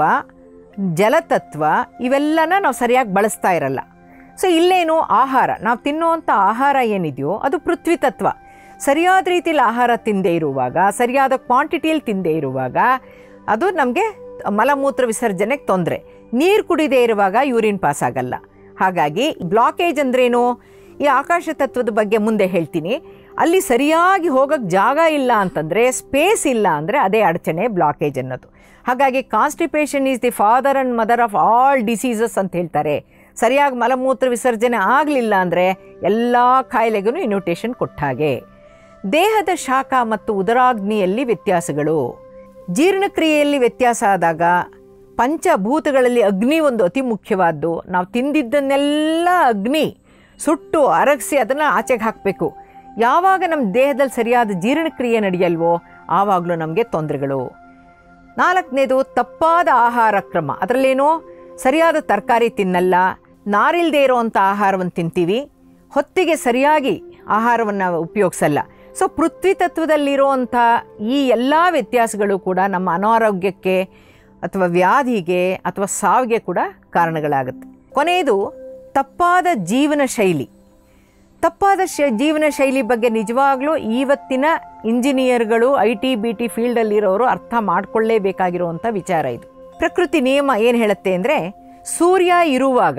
Speaker 1: ಜಲತತ್ವ ಇವೆಲ್ಲನ ನಾವು ಸರಿಯಾಗಿ ಬಳಸ್ತಾ ಇರಲ್ಲ. ಸೊ ಇಲ್ಲೇನು ಆಹಾರ, ನಾವು ತಿನ್ನುವಂಥ ಆಹಾರ ಏನಿದೆಯೋ ಅದು ಪೃಥ್ವಿ ತತ್ವ. ಸರಿಯಾದ ರೀತಿಯಲ್ಲಿ ಆಹಾರ ತಿಂದೇ ಇರುವಾಗ, ಸರಿಯಾದ ಕ್ವಾಂಟಿಟಿಯಲ್ಲಿ ತಿಂದೇ ಇರುವಾಗ ಅದು ನಮಗೆ ಮಲಮೂತ್ರ ವಿಸರ್ಜನೆಗೆ ತೊಂದರೆ. ನೀರು ಕುಡಿದೇ ಇರುವಾಗ ಯೂರಿನ್ ಪಾಸ್ ಆಗಲ್ಲ. ಹಾಗಾಗಿ ಬ್ಲಾಕೇಜ್ ಅಂದ್ರೇನು, ಈ ಆಕಾಶ ತತ್ವದ ಬಗ್ಗೆ ಮುಂದೆ ಹೇಳ್ತೀನಿ. ಅಲ್ಲಿ ಸರಿಯಾಗಿ ಹೋಗೋಕ್ಕೆ ಜಾಗ ಇಲ್ಲ ಅಂತಂದರೆ, ಸ್ಪೇಸ್ ಇಲ್ಲ ಅಂದರೆ ಅದೇ ಅಡಚಣೆ, ಬ್ಲಾಕೇಜ್ ಅನ್ನೋದು. ಹಾಗಾಗಿ constipation is the father and mother of all diseases ಅಂತ ಹೇಳ್ತಾರೆ. ಸರಿಯಾಗಿ ಮಲಮೂತ್ರ ವಿಸರ್ಜನೆ ಆಗಲಿಲ್ಲ ಅಂದರೆ ಎಲ್ಲ ಕಾಯಿಲೆಗೂ ಇನ್ವಿಟೇಷನ್ ಕೊಟ್ಟ ಹಾಗೆ. ದೇಹದ ಶಾಖ ಮತ್ತು ಉದರಾಗ್ನಿಯಲ್ಲಿ ವ್ಯತ್ಯಾಸಗಳು. ಜೀರ್ಣಕ್ರಿಯೆಯಲ್ಲಿ ವ್ಯತ್ಯಾಸ ಆದಾಗ ಪಂಚಭೂತಗಳಲ್ಲಿ ಅಗ್ನಿ ಒಂದು ಅತಿ ಮುಖ್ಯವಾದ್ದು. ನಾವು ತಿಂದಿದ್ದನ್ನೆಲ್ಲ ಅಗ್ನಿ ಸುಟ್ಟು ಅರಗಿಸಿ ಅದನ್ನು ಆಚೆಗೆ ಹಾಕಬೇಕು. ಯಾವಾಗ ನಮ್ಮ ದೇಹದಲ್ಲಿ ಸರಿಯಾದ ಜೀರ್ಣಕ್ರಿಯೆ ನಡೆಯಲ್ವೋ ಆವಾಗಲೂ ನಮಗೆ ತೊಂದರೆಗಳು. ನಾಲ್ಕನೇದು ತಪ್ಪಾದ ಆಹಾರ ಕ್ರಮ. ಅದರಲ್ಲೇನೋ ಸರಿಯಾದ ತರಕಾರಿ ತಿನ್ನಲ್ಲ, ನಾರಿಲ್ಲದೆ ಇರೋವಂಥ ಆಹಾರವನ್ನು ತಿಂತೀವಿ, ಹೊತ್ತಿಗೆ ಸರಿಯಾಗಿ ಆಹಾರವನ್ನು ಉಪಯೋಗಿಸಲ್ಲ. ಸೊ ಪೃಥ್ವಿ ತತ್ವದಲ್ಲಿರುವಂಥ ಈ ಎಲ್ಲ ವ್ಯತ್ಯಾಸಗಳು ಕೂಡ ನಮ್ಮ ಅನಾರೋಗ್ಯಕ್ಕೆ ಅಥವಾ ವ್ಯಾಧಿಗೆ ಅಥವಾ ಸಾವಿಗೆ ಕೂಡ ಕಾರಣಗಳಾಗುತ್ತೆ. ಕೊನೆಯದು ತಪ್ಪಾದ ಜೀವನ ಶೈಲಿ. ತಪ್ಪಾದ ಶ ಜೀವನ ಶೈಲಿ ಬಗ್ಗೆ ನಿಜವಾಗ್ಲೂ ಇವತ್ತಿನ ಇಂಜಿನಿಯರ್ಗಳು, ಐ ಟಿ ಬಿ ಟಿ ಫೀಲ್ಡಲ್ಲಿರೋರು ಅರ್ಥ ಮಾಡಿಕೊಳ್ಳೇಬೇಕಾಗಿರುವಂಥ ವಿಚಾರ ಇದು. ಪ್ರಕೃತಿ ನಿಯಮ ಏನು ಹೇಳುತ್ತೆ ಅಂದರೆ, ಸೂರ್ಯ ಇರುವಾಗ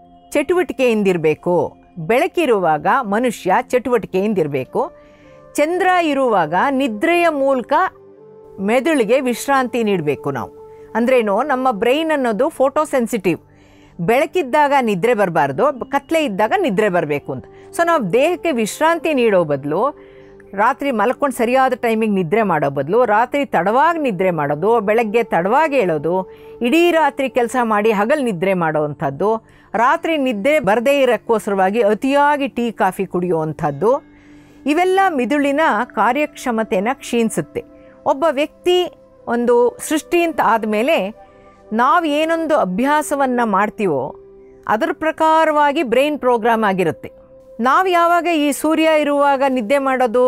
Speaker 1: ಚಟುವಟಿಕೆಯಿಂದಿರಬೇಕು, ಬೆಳಕಿರುವಾಗ ಮನುಷ್ಯ ಚಟುವಟಿಕೆಯಿಂದಿರಬೇಕು, ಚಂದ್ರ ಇರುವಾಗ ನಿದ್ರೆಯ ಮೂಲಕ ಮೆದುಳಿಗೆ ವಿಶ್ರಾಂತಿ ನೀಡಬೇಕು. ನಾವು ಅಂದ್ರೇನು, ನಮ್ಮ ಬ್ರೈನ್ ಅನ್ನೋದು ಫೋಟೋ ಸೆನ್ಸಿಟಿವ್. ಬೆಳಕಿದ್ದಾಗ ನಿದ್ರೆ ಬರಬಾರ್ದು, ಕತ್ಲೆ ಇದ್ದಾಗ ನಿದ್ರೆ ಬರಬೇಕು ಅಂತ. ಸೊ ನಾವು ದೇಹಕ್ಕೆ ವಿಶ್ರಾಂತಿ ನೀಡೋ ಬದಲು, ರಾತ್ರಿ ಮಲ್ಕೊಂಡು ಸರಿಯಾದ ಟೈಮಿಗೆ ನಿದ್ರೆ ಮಾಡೋ ಬದಲು ರಾತ್ರಿ ತಡವಾಗಿ ನಿದ್ರೆ ಮಾಡೋದು, ಬೆಳಗ್ಗೆ ತಡವಾಗಿ ಹೇಳೋದು, ಇಡೀ ರಾತ್ರಿ ಕೆಲಸ ಮಾಡಿ ಹಗಲು ನಿದ್ರೆ ಮಾಡೋವಂಥದ್ದು, ರಾತ್ರಿ ನಿದ್ದೆ ಬರದೇ ಇರೋಕ್ಕೋಸ್ಕರವಾಗಿ ಅತಿಯಾಗಿ ಟೀ ಕಾಫಿ ಕುಡಿಯುವಂಥದ್ದು, ಇವೆಲ್ಲ ಮಿದುಳಿನ ಕಾರ್ಯಕ್ಷಮತೆಯನ್ನು ಕ್ಷೀಣಿಸುತ್ತೆ. ಒಬ್ಬ ವ್ಯಕ್ತಿ ಒಂದು ಸೃಷ್ಟಿ ಅಂತ ಆದಮೇಲೆ ನಾವು ಏನೊಂದು ಅಭ್ಯಾಸವನ್ನು ಮಾಡ್ತೀವೋ ಅದರ ಪ್ರಕಾರವಾಗಿ ಬ್ರೈನ್ ಪ್ರೋಗ್ರಾಮ್ ಆಗಿರುತ್ತೆ. ನಾವು ಯಾವಾಗ ಈ ಸೂರ್ಯ ಇರುವಾಗ ನಿದ್ದೆ ಮಾಡೋದು,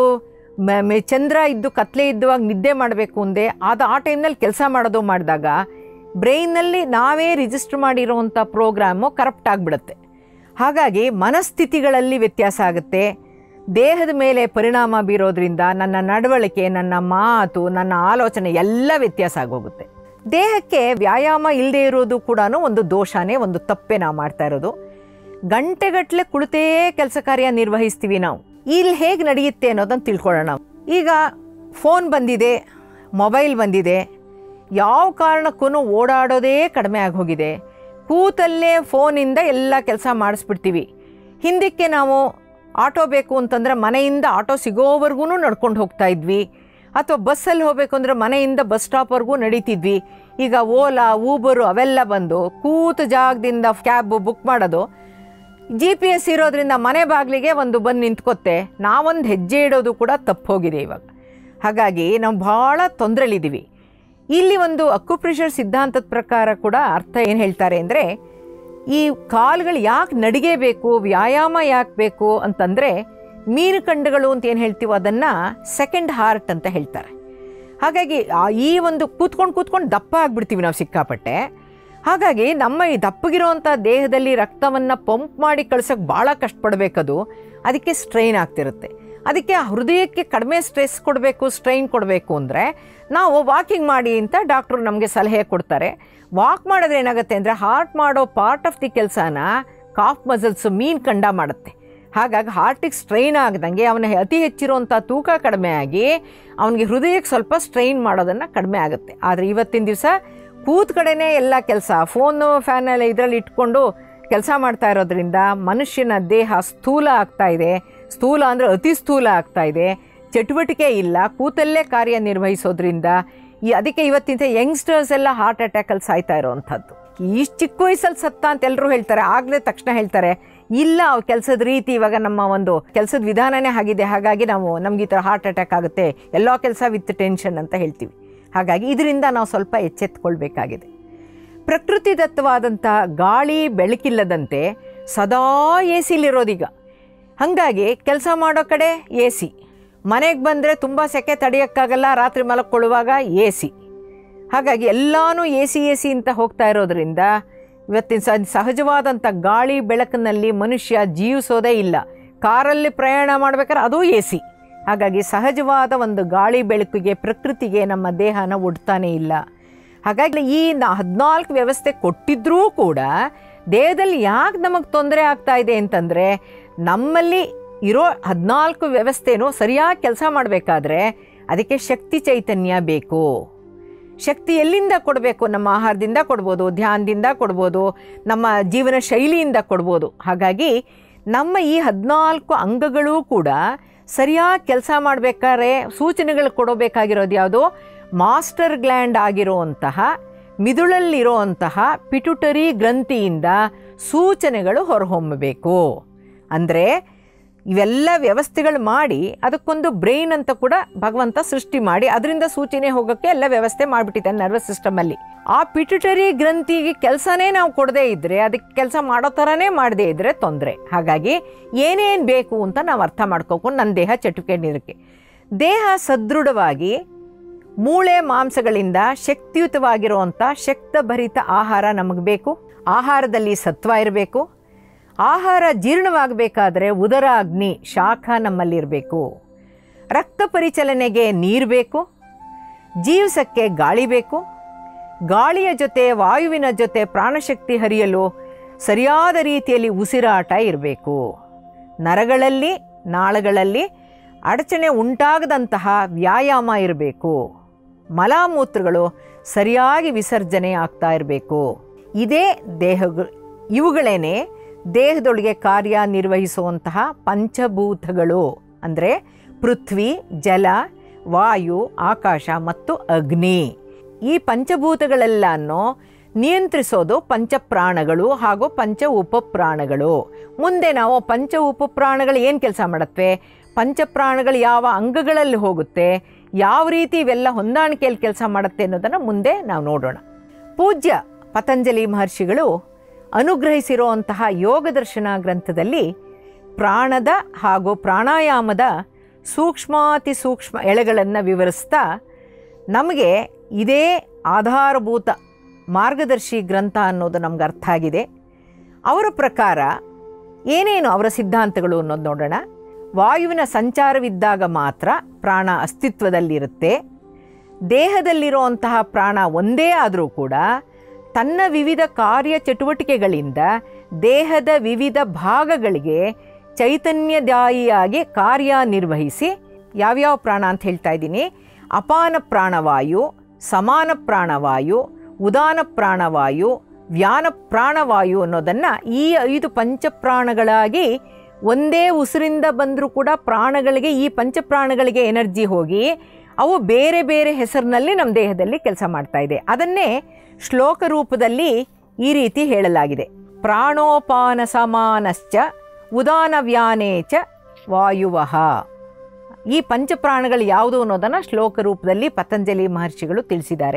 Speaker 1: ಚಂದ್ರ ಇದ್ದು ಕತ್ಲೆ ಇದ್ದುವಾಗ ನಿದ್ದೆ ಮಾಡಬೇಕು ಅಂದೆ ಅದು ಆ ಟೈಮ್ನಲ್ಲಿ ಕೆಲಸ ಮಾಡೋದು ಮಾಡಿದಾಗ ಬ್ರೈನ್ನಲ್ಲಿ ನಾವೇ ರಿಜಿಸ್ಟರ್ ಮಾಡಿರೋವಂಥ ಪ್ರೋಗ್ರಾಮು ಕರಪ್ಟ್ ಆಗಿಬಿಡುತ್ತೆ. ಹಾಗಾಗಿ ಮನಸ್ಥಿತಿಗಳಲ್ಲಿ ವ್ಯತ್ಯಾಸ ಆಗುತ್ತೆ. ದೇಹದ ಮೇಲೆ ಪರಿಣಾಮ ಬೀರೋದ್ರಿಂದ ನನ್ನ ನಡವಳಿಕೆ, ನನ್ನ ಮಾತು, ನನ್ನ ಆಲೋಚನೆ ಎಲ್ಲ ವ್ಯತ್ಯಾಸ ಆಗೋಗುತ್ತೆ. ದೇಹಕ್ಕೆ ವ್ಯಾಯಾಮ ಇಲ್ಲದೆ ಇರೋದು ಕೂಡ ಒಂದು ದೋಷನೇ, ಒಂದು ತಪ್ಪೇ ನಾವು ಮಾಡ್ತಾ ಇರೋದು. ಗಂಟೆಗಟ್ಟಲೆ ಕುಳಿತೇ ಕೆಲಸ ಕಾರ್ಯ ನಿರ್ವಹಿಸ್ತೀವಿ ನಾವು. ಇಲ್ಲಿ ಹೇಗೆ ನಡೆಯುತ್ತೆ ಅನ್ನೋದನ್ನು ತಿಳ್ಕೊಳ್ಳೋಣ. ಈಗ ಫೋನ್ ಬಂದಿದೆ, ಮೊಬೈಲ್ ಬಂದಿದೆ, ಯಾವ ಕಾರಣಕ್ಕೂ ಓಡಾಡೋದೇ ಕಡಿಮೆ ಆಗೋಗಿದೆ. ಕೂತಲ್ಲೇ ಫೋನಿಂದ ಎಲ್ಲ ಕೆಲಸ ಮಾಡಿಸ್ಬಿಡ್ತೀವಿ. ಹಿಂದಕ್ಕೆ ನಾವು ಆಟೋ ಬೇಕು ಅಂತಂದರೆ ಮನೆಯಿಂದ ಆಟೋ ಸಿಗೋವರೆಗೂ ನಡ್ಕೊಂಡು ಹೋಗ್ತಾ ಇದ್ವಿ, ಅಥವಾ ಬಸ್ಸಲ್ಲಿ ಹೋಗಬೇಕು ಅಂದರೆ ಮನೆಯಿಂದ ಬಸ್ ಸ್ಟಾಪ್ವರೆಗೂ ನಡೀತಿದ್ವಿ. ಈಗ ಓಲಾ, ಊಬರು ಅವೆಲ್ಲ ಬಂದು ಕೂತ ಜಾಗದಿಂದ ಕ್ಯಾಬ್ ಬುಕ್ ಮಾಡೋದು. ಜಿ ಪಿ ಎಸ್ ಇರೋದ್ರಿಂದ ಮನೆ ಬಾಗಿಲಿಗೆ ಒಂದು ಬಂದು ನಿಂತ್ಕೊತ್ತೆ, ನಾವೊಂದು ಹೆಜ್ಜೆ ಇಡೋದು ಕೂಡ ತಪ್ಪು ಹೋಗಿದೆ ಇವಾಗ. ಹಾಗಾಗಿ ನಾವು ಭಾಳ ತೊಂದರೆಲಿದ್ದೀವಿ. ಇಲ್ಲಿ ಒಂದು ಅಕ್ಯುಪ್ರೆಷರ್ ಸಿದ್ಧಾಂತದ ಪ್ರಕಾರ ಕೂಡ ಅರ್ಥ ಏನು ಹೇಳ್ತಾರೆ ಅಂದರೆ, ಈ ಕಾಲುಗಳು ಯಾಕೆ ನಡಿಗೆಬೇಕು, ವ್ಯಾಯಾಮ ಯಾಕೆ ಬೇಕು ಅಂತಂದರೆ, ಮೀನುಕಂಡಗಳು ಅಂತ ಏನು ಹೇಳ್ತೀವೋ ಅದನ್ನು ಸೆಕೆಂಡ್ ಹಾರ್ಟ್ ಅಂತ ಹೇಳ್ತಾರೆ. ಹಾಗಾಗಿ ಈ ಒಂದು ಕೂತ್ಕೊಂಡು ಕೂತ್ಕೊಂಡು ದಪ್ಪ ಆಗಿಬಿಡ್ತೀವಿ ನಾವು ಸಿಕ್ಕಾಪಟ್ಟೆ. ಹಾಗಾಗಿ ನಮ್ಮ ಈ ದಪ್ಪಗಿರೋವಂಥ ದೇಹದಲ್ಲಿ ರಕ್ತವನ್ನು ಪಂಪ್ ಮಾಡಿ ಕಳ್ಸೋಕ್ಕೆ ಭಾಳ ಕಷ್ಟಪಡಬೇಕದು. ಅದಕ್ಕೆ ಸ್ಟ್ರೈನ್ ಆಗ್ತಿರುತ್ತೆ. ಅದಕ್ಕೆ ಹೃದಯಕ್ಕೆ ಕಡಿಮೆ ಸ್ಟ್ರೆಸ್ ಕೊಡಬೇಕು, ಸ್ಟ್ರೈನ್ ಕೊಡಬೇಕು ಅಂದರೆ ನಾವು ವಾಕಿಂಗ್ ಮಾಡಿ ಅಂತ ಡಾಕ್ಟ್ರು ನಮಗೆ ಸಲಹೆ ಕೊಡ್ತಾರೆ. ವಾಕ್ ಮಾಡಿದ್ರೆ ಏನಾಗುತ್ತೆ ಅಂದರೆ, ಹಾರ್ಟ್ ಮಾಡೋ ಪಾರ್ಟ್ ಆಫ್ ದಿ ಕೆಲಸನ ಕಾಫ್ ಮಸಲ್ಸು ಮೀನು ಕಂಡ ಮಾಡುತ್ತೆ. ಹಾಗಾಗಿ ಹಾರ್ಟಿಗೆ ಸ್ಟ್ರೈನ್ ಆಗದಂಗೆ ಅವನ ಅತಿ ಹೆಚ್ಚಿರುವಂಥ ತೂಕ ಕಡಿಮೆ ಆಗಿ ಅವನಿಗೆ ಹೃದಯಕ್ಕೆ ಸ್ವಲ್ಪ ಸ್ಟ್ರೈನ್ ಮಾಡೋದನ್ನು ಕಡಿಮೆ ಆಗುತ್ತೆ. ಆದರೆ ಇವತ್ತಿನ ದಿವಸ ಕೂತ್ ಕಡೆನೇ ಎಲ್ಲ ಕೆಲಸ, ಫೋನು ಫ್ಯಾನೆಲ್ಲ ಇದರಲ್ಲಿ ಇಟ್ಕೊಂಡು ಕೆಲಸ ಮಾಡ್ತಾ ಇರೋದ್ರಿಂದ ಮನುಷ್ಯನ ದೇಹ ಸ್ಥೂಲ ಆಗ್ತಾ ಇದೆ. ಸ್ಥೂಲ ಅಂದರೆ ಅತಿ ಸ್ಥೂಲ ಆಗ್ತಾ ಇದೆ. ಚಟುವಟಿಕೆ ಇಲ್ಲ, ಕೂತಲ್ಲೇ ಕಾರ್ಯನಿರ್ವಹಿಸೋದ್ರಿಂದ ಈ ಅದಕ್ಕೆ ಇವತ್ತಿನ ಯಂಗ್ಸ್ಟರ್ಸ್ ಎಲ್ಲ ಹಾರ್ಟ್ ಅಟ್ಯಾಕಲ್ಲಿ ಸಾಯ್ತಾ ಇರೋವಂಥದ್ದು. ಇಷ್ಟು ಚಿಕ್ಕ ವಯಸ್ಸಲ್ಲಿ ಸತ್ತ ಅಂತ ಎಲ್ಲರೂ ಹೇಳ್ತಾರೆ. ಆಗಲೇ ತಕ್ಷಣ ಹೇಳ್ತಾರೆ, ಇಲ್ಲ ಅವ್ರ ಕೆಲಸದ ರೀತಿ ಇವಾಗ ನಮ್ಮ ಒಂದು ಕೆಲಸದ ವಿಧಾನನೇ ಆಗಿದೆ, ಹಾಗಾಗಿ ನಾವು ನಮ್ಗೆ ಈ ಥರ ಹಾರ್ಟ್ ಅಟ್ಯಾಕ್ ಆಗುತ್ತೆ, ಎಲ್ಲ ಕೆಲಸ ವಿತ್ ಟೆನ್ಷನ್ ಅಂತ ಹೇಳ್ತೀವಿ. ಹಾಗಾಗಿ ಇದರಿಂದ ನಾವು ಸ್ವಲ್ಪ ಎಚ್ಚೆತ್ಕೊಳ್ಬೇಕಾಗಿದೆ. ಪ್ರಕೃತಿದತ್ತವಾದಂಥ ಗಾಳಿ ಬೆಳಕಿಲ್ಲದಂತೆ ಸದಾ ಎ ಸಿಲಿರೋದೀಗ. ಹಾಗಾಗಿ ಕೆಲಸ ಮಾಡೋ ಕಡೆ ಎ ಸಿ, ಮನೆಗೆ ಬಂದರೆ ತುಂಬ ಸೆಕೆ ತಡೆಯೋಕ್ಕಾಗಲ್ಲ, ರಾತ್ರಿ ಮಲಕ್ಕೊಳ್ಳುವಾಗ ಎ ಸಿ. ಹಾಗಾಗಿ ಎಲ್ಲನೂ ಎ ಸಿ ಎ ಸಿ ಅಂತ ಹೋಗ್ತಾ ಇರೋದ್ರಿಂದ ಇವತ್ತಿನ ಸ ಸಹಜವಾದಂಥ ಗಾಳಿ ಬೆಳಕಿನಲ್ಲಿ ಮನುಷ್ಯ ಜೀವಿಸೋದೇ ಇಲ್ಲ. ಕಾರಲ್ಲಿ ಪ್ರಯಾಣ ಮಾಡಬೇಕಾದ್ರೆ ಅದೂ ಎ ಸಿ. ಹಾಗಾಗಿ ಸಹಜವಾದ ಒಂದು ಗಾಳಿ ಬೆಳಕಿಗೆ ಪ್ರಕೃತಿಗೆ ನಮ್ಮ ದೇಹನ ಒಡ್ತಾನೇ ಇಲ್ಲ. ಹಾಗಾಗಿ ಈ ನ ಹದಿನಾಲ್ಕು ವ್ಯವಸ್ಥೆ ಕೊಟ್ಟಿದ್ರೂ ಕೂಡ ದೇಹದಲ್ಲಿ ಯಾಕೆ ನಮಗೆ ತೊಂದರೆ ಆಗ್ತಾ ಇದೆ ಅಂತಂದರೆ, ನಮ್ಮಲ್ಲಿ ಇರೋ ಹದಿನಾಲ್ಕು ವ್ಯವಸ್ಥೆನೂ ಸರಿಯಾಗಿ ಕೆಲಸ ಮಾಡಬೇಕಾದ್ರೆ ಅದಕ್ಕೆ ಶಕ್ತಿ ಚೈತನ್ಯ ಬೇಕು. ಶಕ್ತಿ ಎಲ್ಲಿಂದ ಕೊಡಬೇಕು? ನಮ್ಮ ಆಹಾರದಿಂದ ಕೊಡ್ಬೋದು, ಧ್ಯಾನದಿಂದ ಕೊಡ್ಬೋದು, ನಮ್ಮ ಜೀವನ ಶೈಲಿಯಿಂದ ಕೊಡ್ಬೋದು. ಹಾಗಾಗಿ ನಮ್ಮ ಈ ಹದಿನಾಲ್ಕು ಅಂಗಗಳೂ ಕೂಡ ಸರಿಯಾಗಿ ಕೆಲಸ ಮಾಡಬೇಕಾದ್ರೆ ಸೂಚನೆಗಳು ಕೊಡಬೇಕಾಗಿರೋದು ಯಾವುದು? ಮಾಸ್ಟರ್ ಗ್ಲ್ಯಾಂಡ್ ಆಗಿರುವಂತಹ ಮಿದುಳಲ್ಲಿರುವಂತಹ ಪಿಟ್ಯುಟರಿ ಗ್ರಂಥಿಯಿಂದ ಸೂಚನೆಗಳು ಹೊರಹೊಮ್ಮಬೇಕು. ಅಂದರೆ ಇವೆಲ್ಲ ವ್ಯವಸ್ಥೆಗಳು ಮಾಡಿ ಅದಕ್ಕೊಂದು ಬ್ರೈನ್ ಅಂತ ಕೂಡ ಭಗವಂತ ಸೃಷ್ಟಿ ಮಾಡಿ ಅದರಿಂದ ಸೂಚನೆ ಹೋಗೋಕ್ಕೆ ಎಲ್ಲ ವ್ಯವಸ್ಥೆ ಮಾಡಿಬಿಟ್ಟಿದ್ದಾನೆ ನರ್ವಸ್ ಸಿಸ್ಟಮಲ್ಲಿ. ಆ ಪಿಟ್ಯುಟರಿ ಗ್ರಂಥಿಗೆ ಕೆಲಸನೇ ನಾವು ಕೊಡದೇ ಇದ್ದರೆ, ಅದಕ್ಕೆ ಕೆಲಸ ಮಾಡೋ ಥರನೇ ಮಾಡದೇ ಇದ್ದರೆ ತೊಂದರೆ. ಹಾಗಾಗಿ ಏನೇನು ಬೇಕು ಅಂತ ನಾವು ಅರ್ಥ ಮಾಡ್ಕೋಕೊಂಡು ನನ್ನ ದೇಹ ಚಟುವಟಿಕೆ ನೀಡೋಕ್ಕೆ, ದೇಹ ಸದೃಢವಾಗಿ ಮೂಳೆ ಮಾಂಸಗಳಿಂದ ಶಕ್ತಿಯುತವಾಗಿರುವಂಥ ಶಕ್ತಭರಿತ ಆಹಾರ ನಮಗೆ ಬೇಕು. ಆಹಾರದಲ್ಲಿ ಸತ್ವ ಇರಬೇಕು. ಆಹಾರ ಜೀರ್ಣವಾಗಬೇಕಾದ್ರೆ ಉದರ ಅಗ್ನಿ ಶಾಖ ನಮ್ಮಲ್ಲಿರಬೇಕು. ರಕ್ತ ಪರಿಚಲನೆಗೆ ನೀರು ಬೇಕು. ಜೀವಿಸಕ್ಕೆ ಗಾಳಿ ಬೇಕು. ಗಾಳಿಯ ಜೊತೆ ವಾಯುವಿನ ಜೊತೆ ಪ್ರಾಣಶಕ್ತಿ ಹರಿಯಲು ಸರಿಯಾದ ರೀತಿಯಲ್ಲಿ ಉಸಿರಾಟ ಇರಬೇಕು. ನರಗಳಲ್ಲಿ ನಾಳಗಳಲ್ಲಿ ಅಡಚಣೆ ಉಂಟಾಗದಂತಹ ವ್ಯಾಯಾಮ ಇರಬೇಕು. ಮಲಮೂತ್ರಗಳು ಸರಿಯಾಗಿ ವಿಸರ್ಜನೆ ಆಗ್ತಾ ಇರಬೇಕು. ಇದೇ ದೇಹಗಳು, ಇವುಗಳೇನೆ ದೇಹದೊಳಗೆ ಕಾರ್ಯನಿರ್ವಹಿಸುವಂತಹ ಪಂಚಭೂತಗಳು. ಅಂದರೆ ಪೃಥ್ವಿ, ಜಲ, ವಾಯು, ಆಕಾಶ ಮತ್ತು ಅಗ್ನಿ. ಈ ಪಂಚಭೂತಗಳೆಲ್ಲನೂ ನಿಯಂತ್ರಿಸೋದು ಪಂಚಪ್ರಾಣಗಳು ಹಾಗೂ ಪಂಚ ಉಪಪ್ರಾಣಗಳು. ಮುಂದೆ ನಾವು ಪಂಚ ಉಪಪ್ರಾಣಗಳು ಏನು ಕೆಲಸ ಮಾಡುತ್ತವೆ, ಪಂಚಪ್ರಾಣಗಳು ಯಾವ ಅಂಗಗಳಲ್ಲಿ ಹೋಗುತ್ತೆ, ಯಾವ ರೀತಿ ಇವೆಲ್ಲ ಹೊಂದಾಣಿಕೆಯಲ್ಲಿ ಕೆಲಸ ಮಾಡುತ್ತೆ ಅನ್ನೋದನ್ನು ಮುಂದೆ ನಾವು ನೋಡೋಣ. ಪೂಜ್ಯ ಪತಂಜಲಿ ಮಹರ್ಷಿಗಳು ಅನುಗ್ರಹಿಸಿರುವಂತಹ ಯೋಗ ದರ್ಶನ ಗ್ರಂಥದಲ್ಲಿ ಪ್ರಾಣದ ಹಾಗೂ ಪ್ರಾಣಾಯಾಮದ ಸೂಕ್ಷ್ಮಾತಿ ಸೂಕ್ಷ್ಮ ಎಳೆಗಳನ್ನು ವಿವರಿಸ್ತಾ ನಮಗೆ ಇದೇ ಆಧಾರಭೂತ ಮಾರ್ಗದರ್ಶಿ ಗ್ರಂಥ ಅನ್ನೋದು ನಮ್ಗೆ ಅರ್ಥ ಆಗಿದೆ. ಅವರ ಪ್ರಕಾರ ಏನೇನು ಅವರ ಸಿದ್ಧಾಂತಗಳು ಅನ್ನೋದು ನೋಡೋಣ. ವಾಯುವಿನ ಸಂಚಾರವಿದ್ದಾಗ ಮಾತ್ರ ಪ್ರಾಣ ಅಸ್ತಿತ್ವದಲ್ಲಿರುತ್ತೆ. ದೇಹದಲ್ಲಿರುವಂತಹ ಪ್ರಾಣ ಒಂದೇ ಆದರೂ ಕೂಡ ತನ್ನ ವಿವಿಧ ಕಾರ್ಯ ಚಟುವಟಿಕೆಗಳಿಂದ ದೇಹದ ವಿವಿಧ ಭಾಗಗಳಿಗೆ ಚೈತನ್ಯದಾಯಿಯಾಗಿ ಕಾರ್ಯನಿರ್ವಹಿಸಿ, ಯಾವ್ಯಾವ ಪ್ರಾಣ ಅಂತ ಹೇಳ್ತಾ ಇದ್ದೀನಿ, ಅಪಾನ ಪ್ರಾಣವಾಯು, ಸಮಾನ ಪ್ರಾಣವಾಯು, ಉದಾನ ಪ್ರಾಣವಾಯು, ವ್ಯಾನ ಪ್ರಾಣವಾಯು ಅನ್ನೋದನ್ನು ಈ ಐದು ಪಂಚಪ್ರಾಣಗಳಾಗಿ ಒಂದೇ ಉಸಿರಿಂದ ಬಂದರೂ ಕೂಡ ಪ್ರಾಣಗಳಿಗೆ, ಈ ಪಂಚಪ್ರಾಣಗಳಿಗೆ ಎನರ್ಜಿ ಹೋಗಿ ಅವು ಬೇರೆ ಬೇರೆ ಹೆಸರಿನಲ್ಲಿ ನಮ್ಮ ದೇಹದಲ್ಲಿ ಕೆಲಸ ಮಾಡ್ತಾ ಇದೆ. ಅದನ್ನೇ ಶ್ಲೋಕ ರೂಪದಲ್ಲಿ ಈ ರೀತಿ ಹೇಳಲಾಗಿದೆ. ಪ್ರಾಣೋಪಾನ ಸಮಾನಶ್ಚ ಉದಾನ ವ್ಯಾನೇಚ ವಾಯುವಃ. ಈ ಪಂಚಪ್ರಾಣಗಳು ಯಾವುದು ಅನ್ನೋದನ್ನು ಶ್ಲೋಕ ರೂಪದಲ್ಲಿ ಪತಂಜಲಿ ಮಹರ್ಷಿಗಳು ತಿಳಿಸಿದ್ದಾರೆ.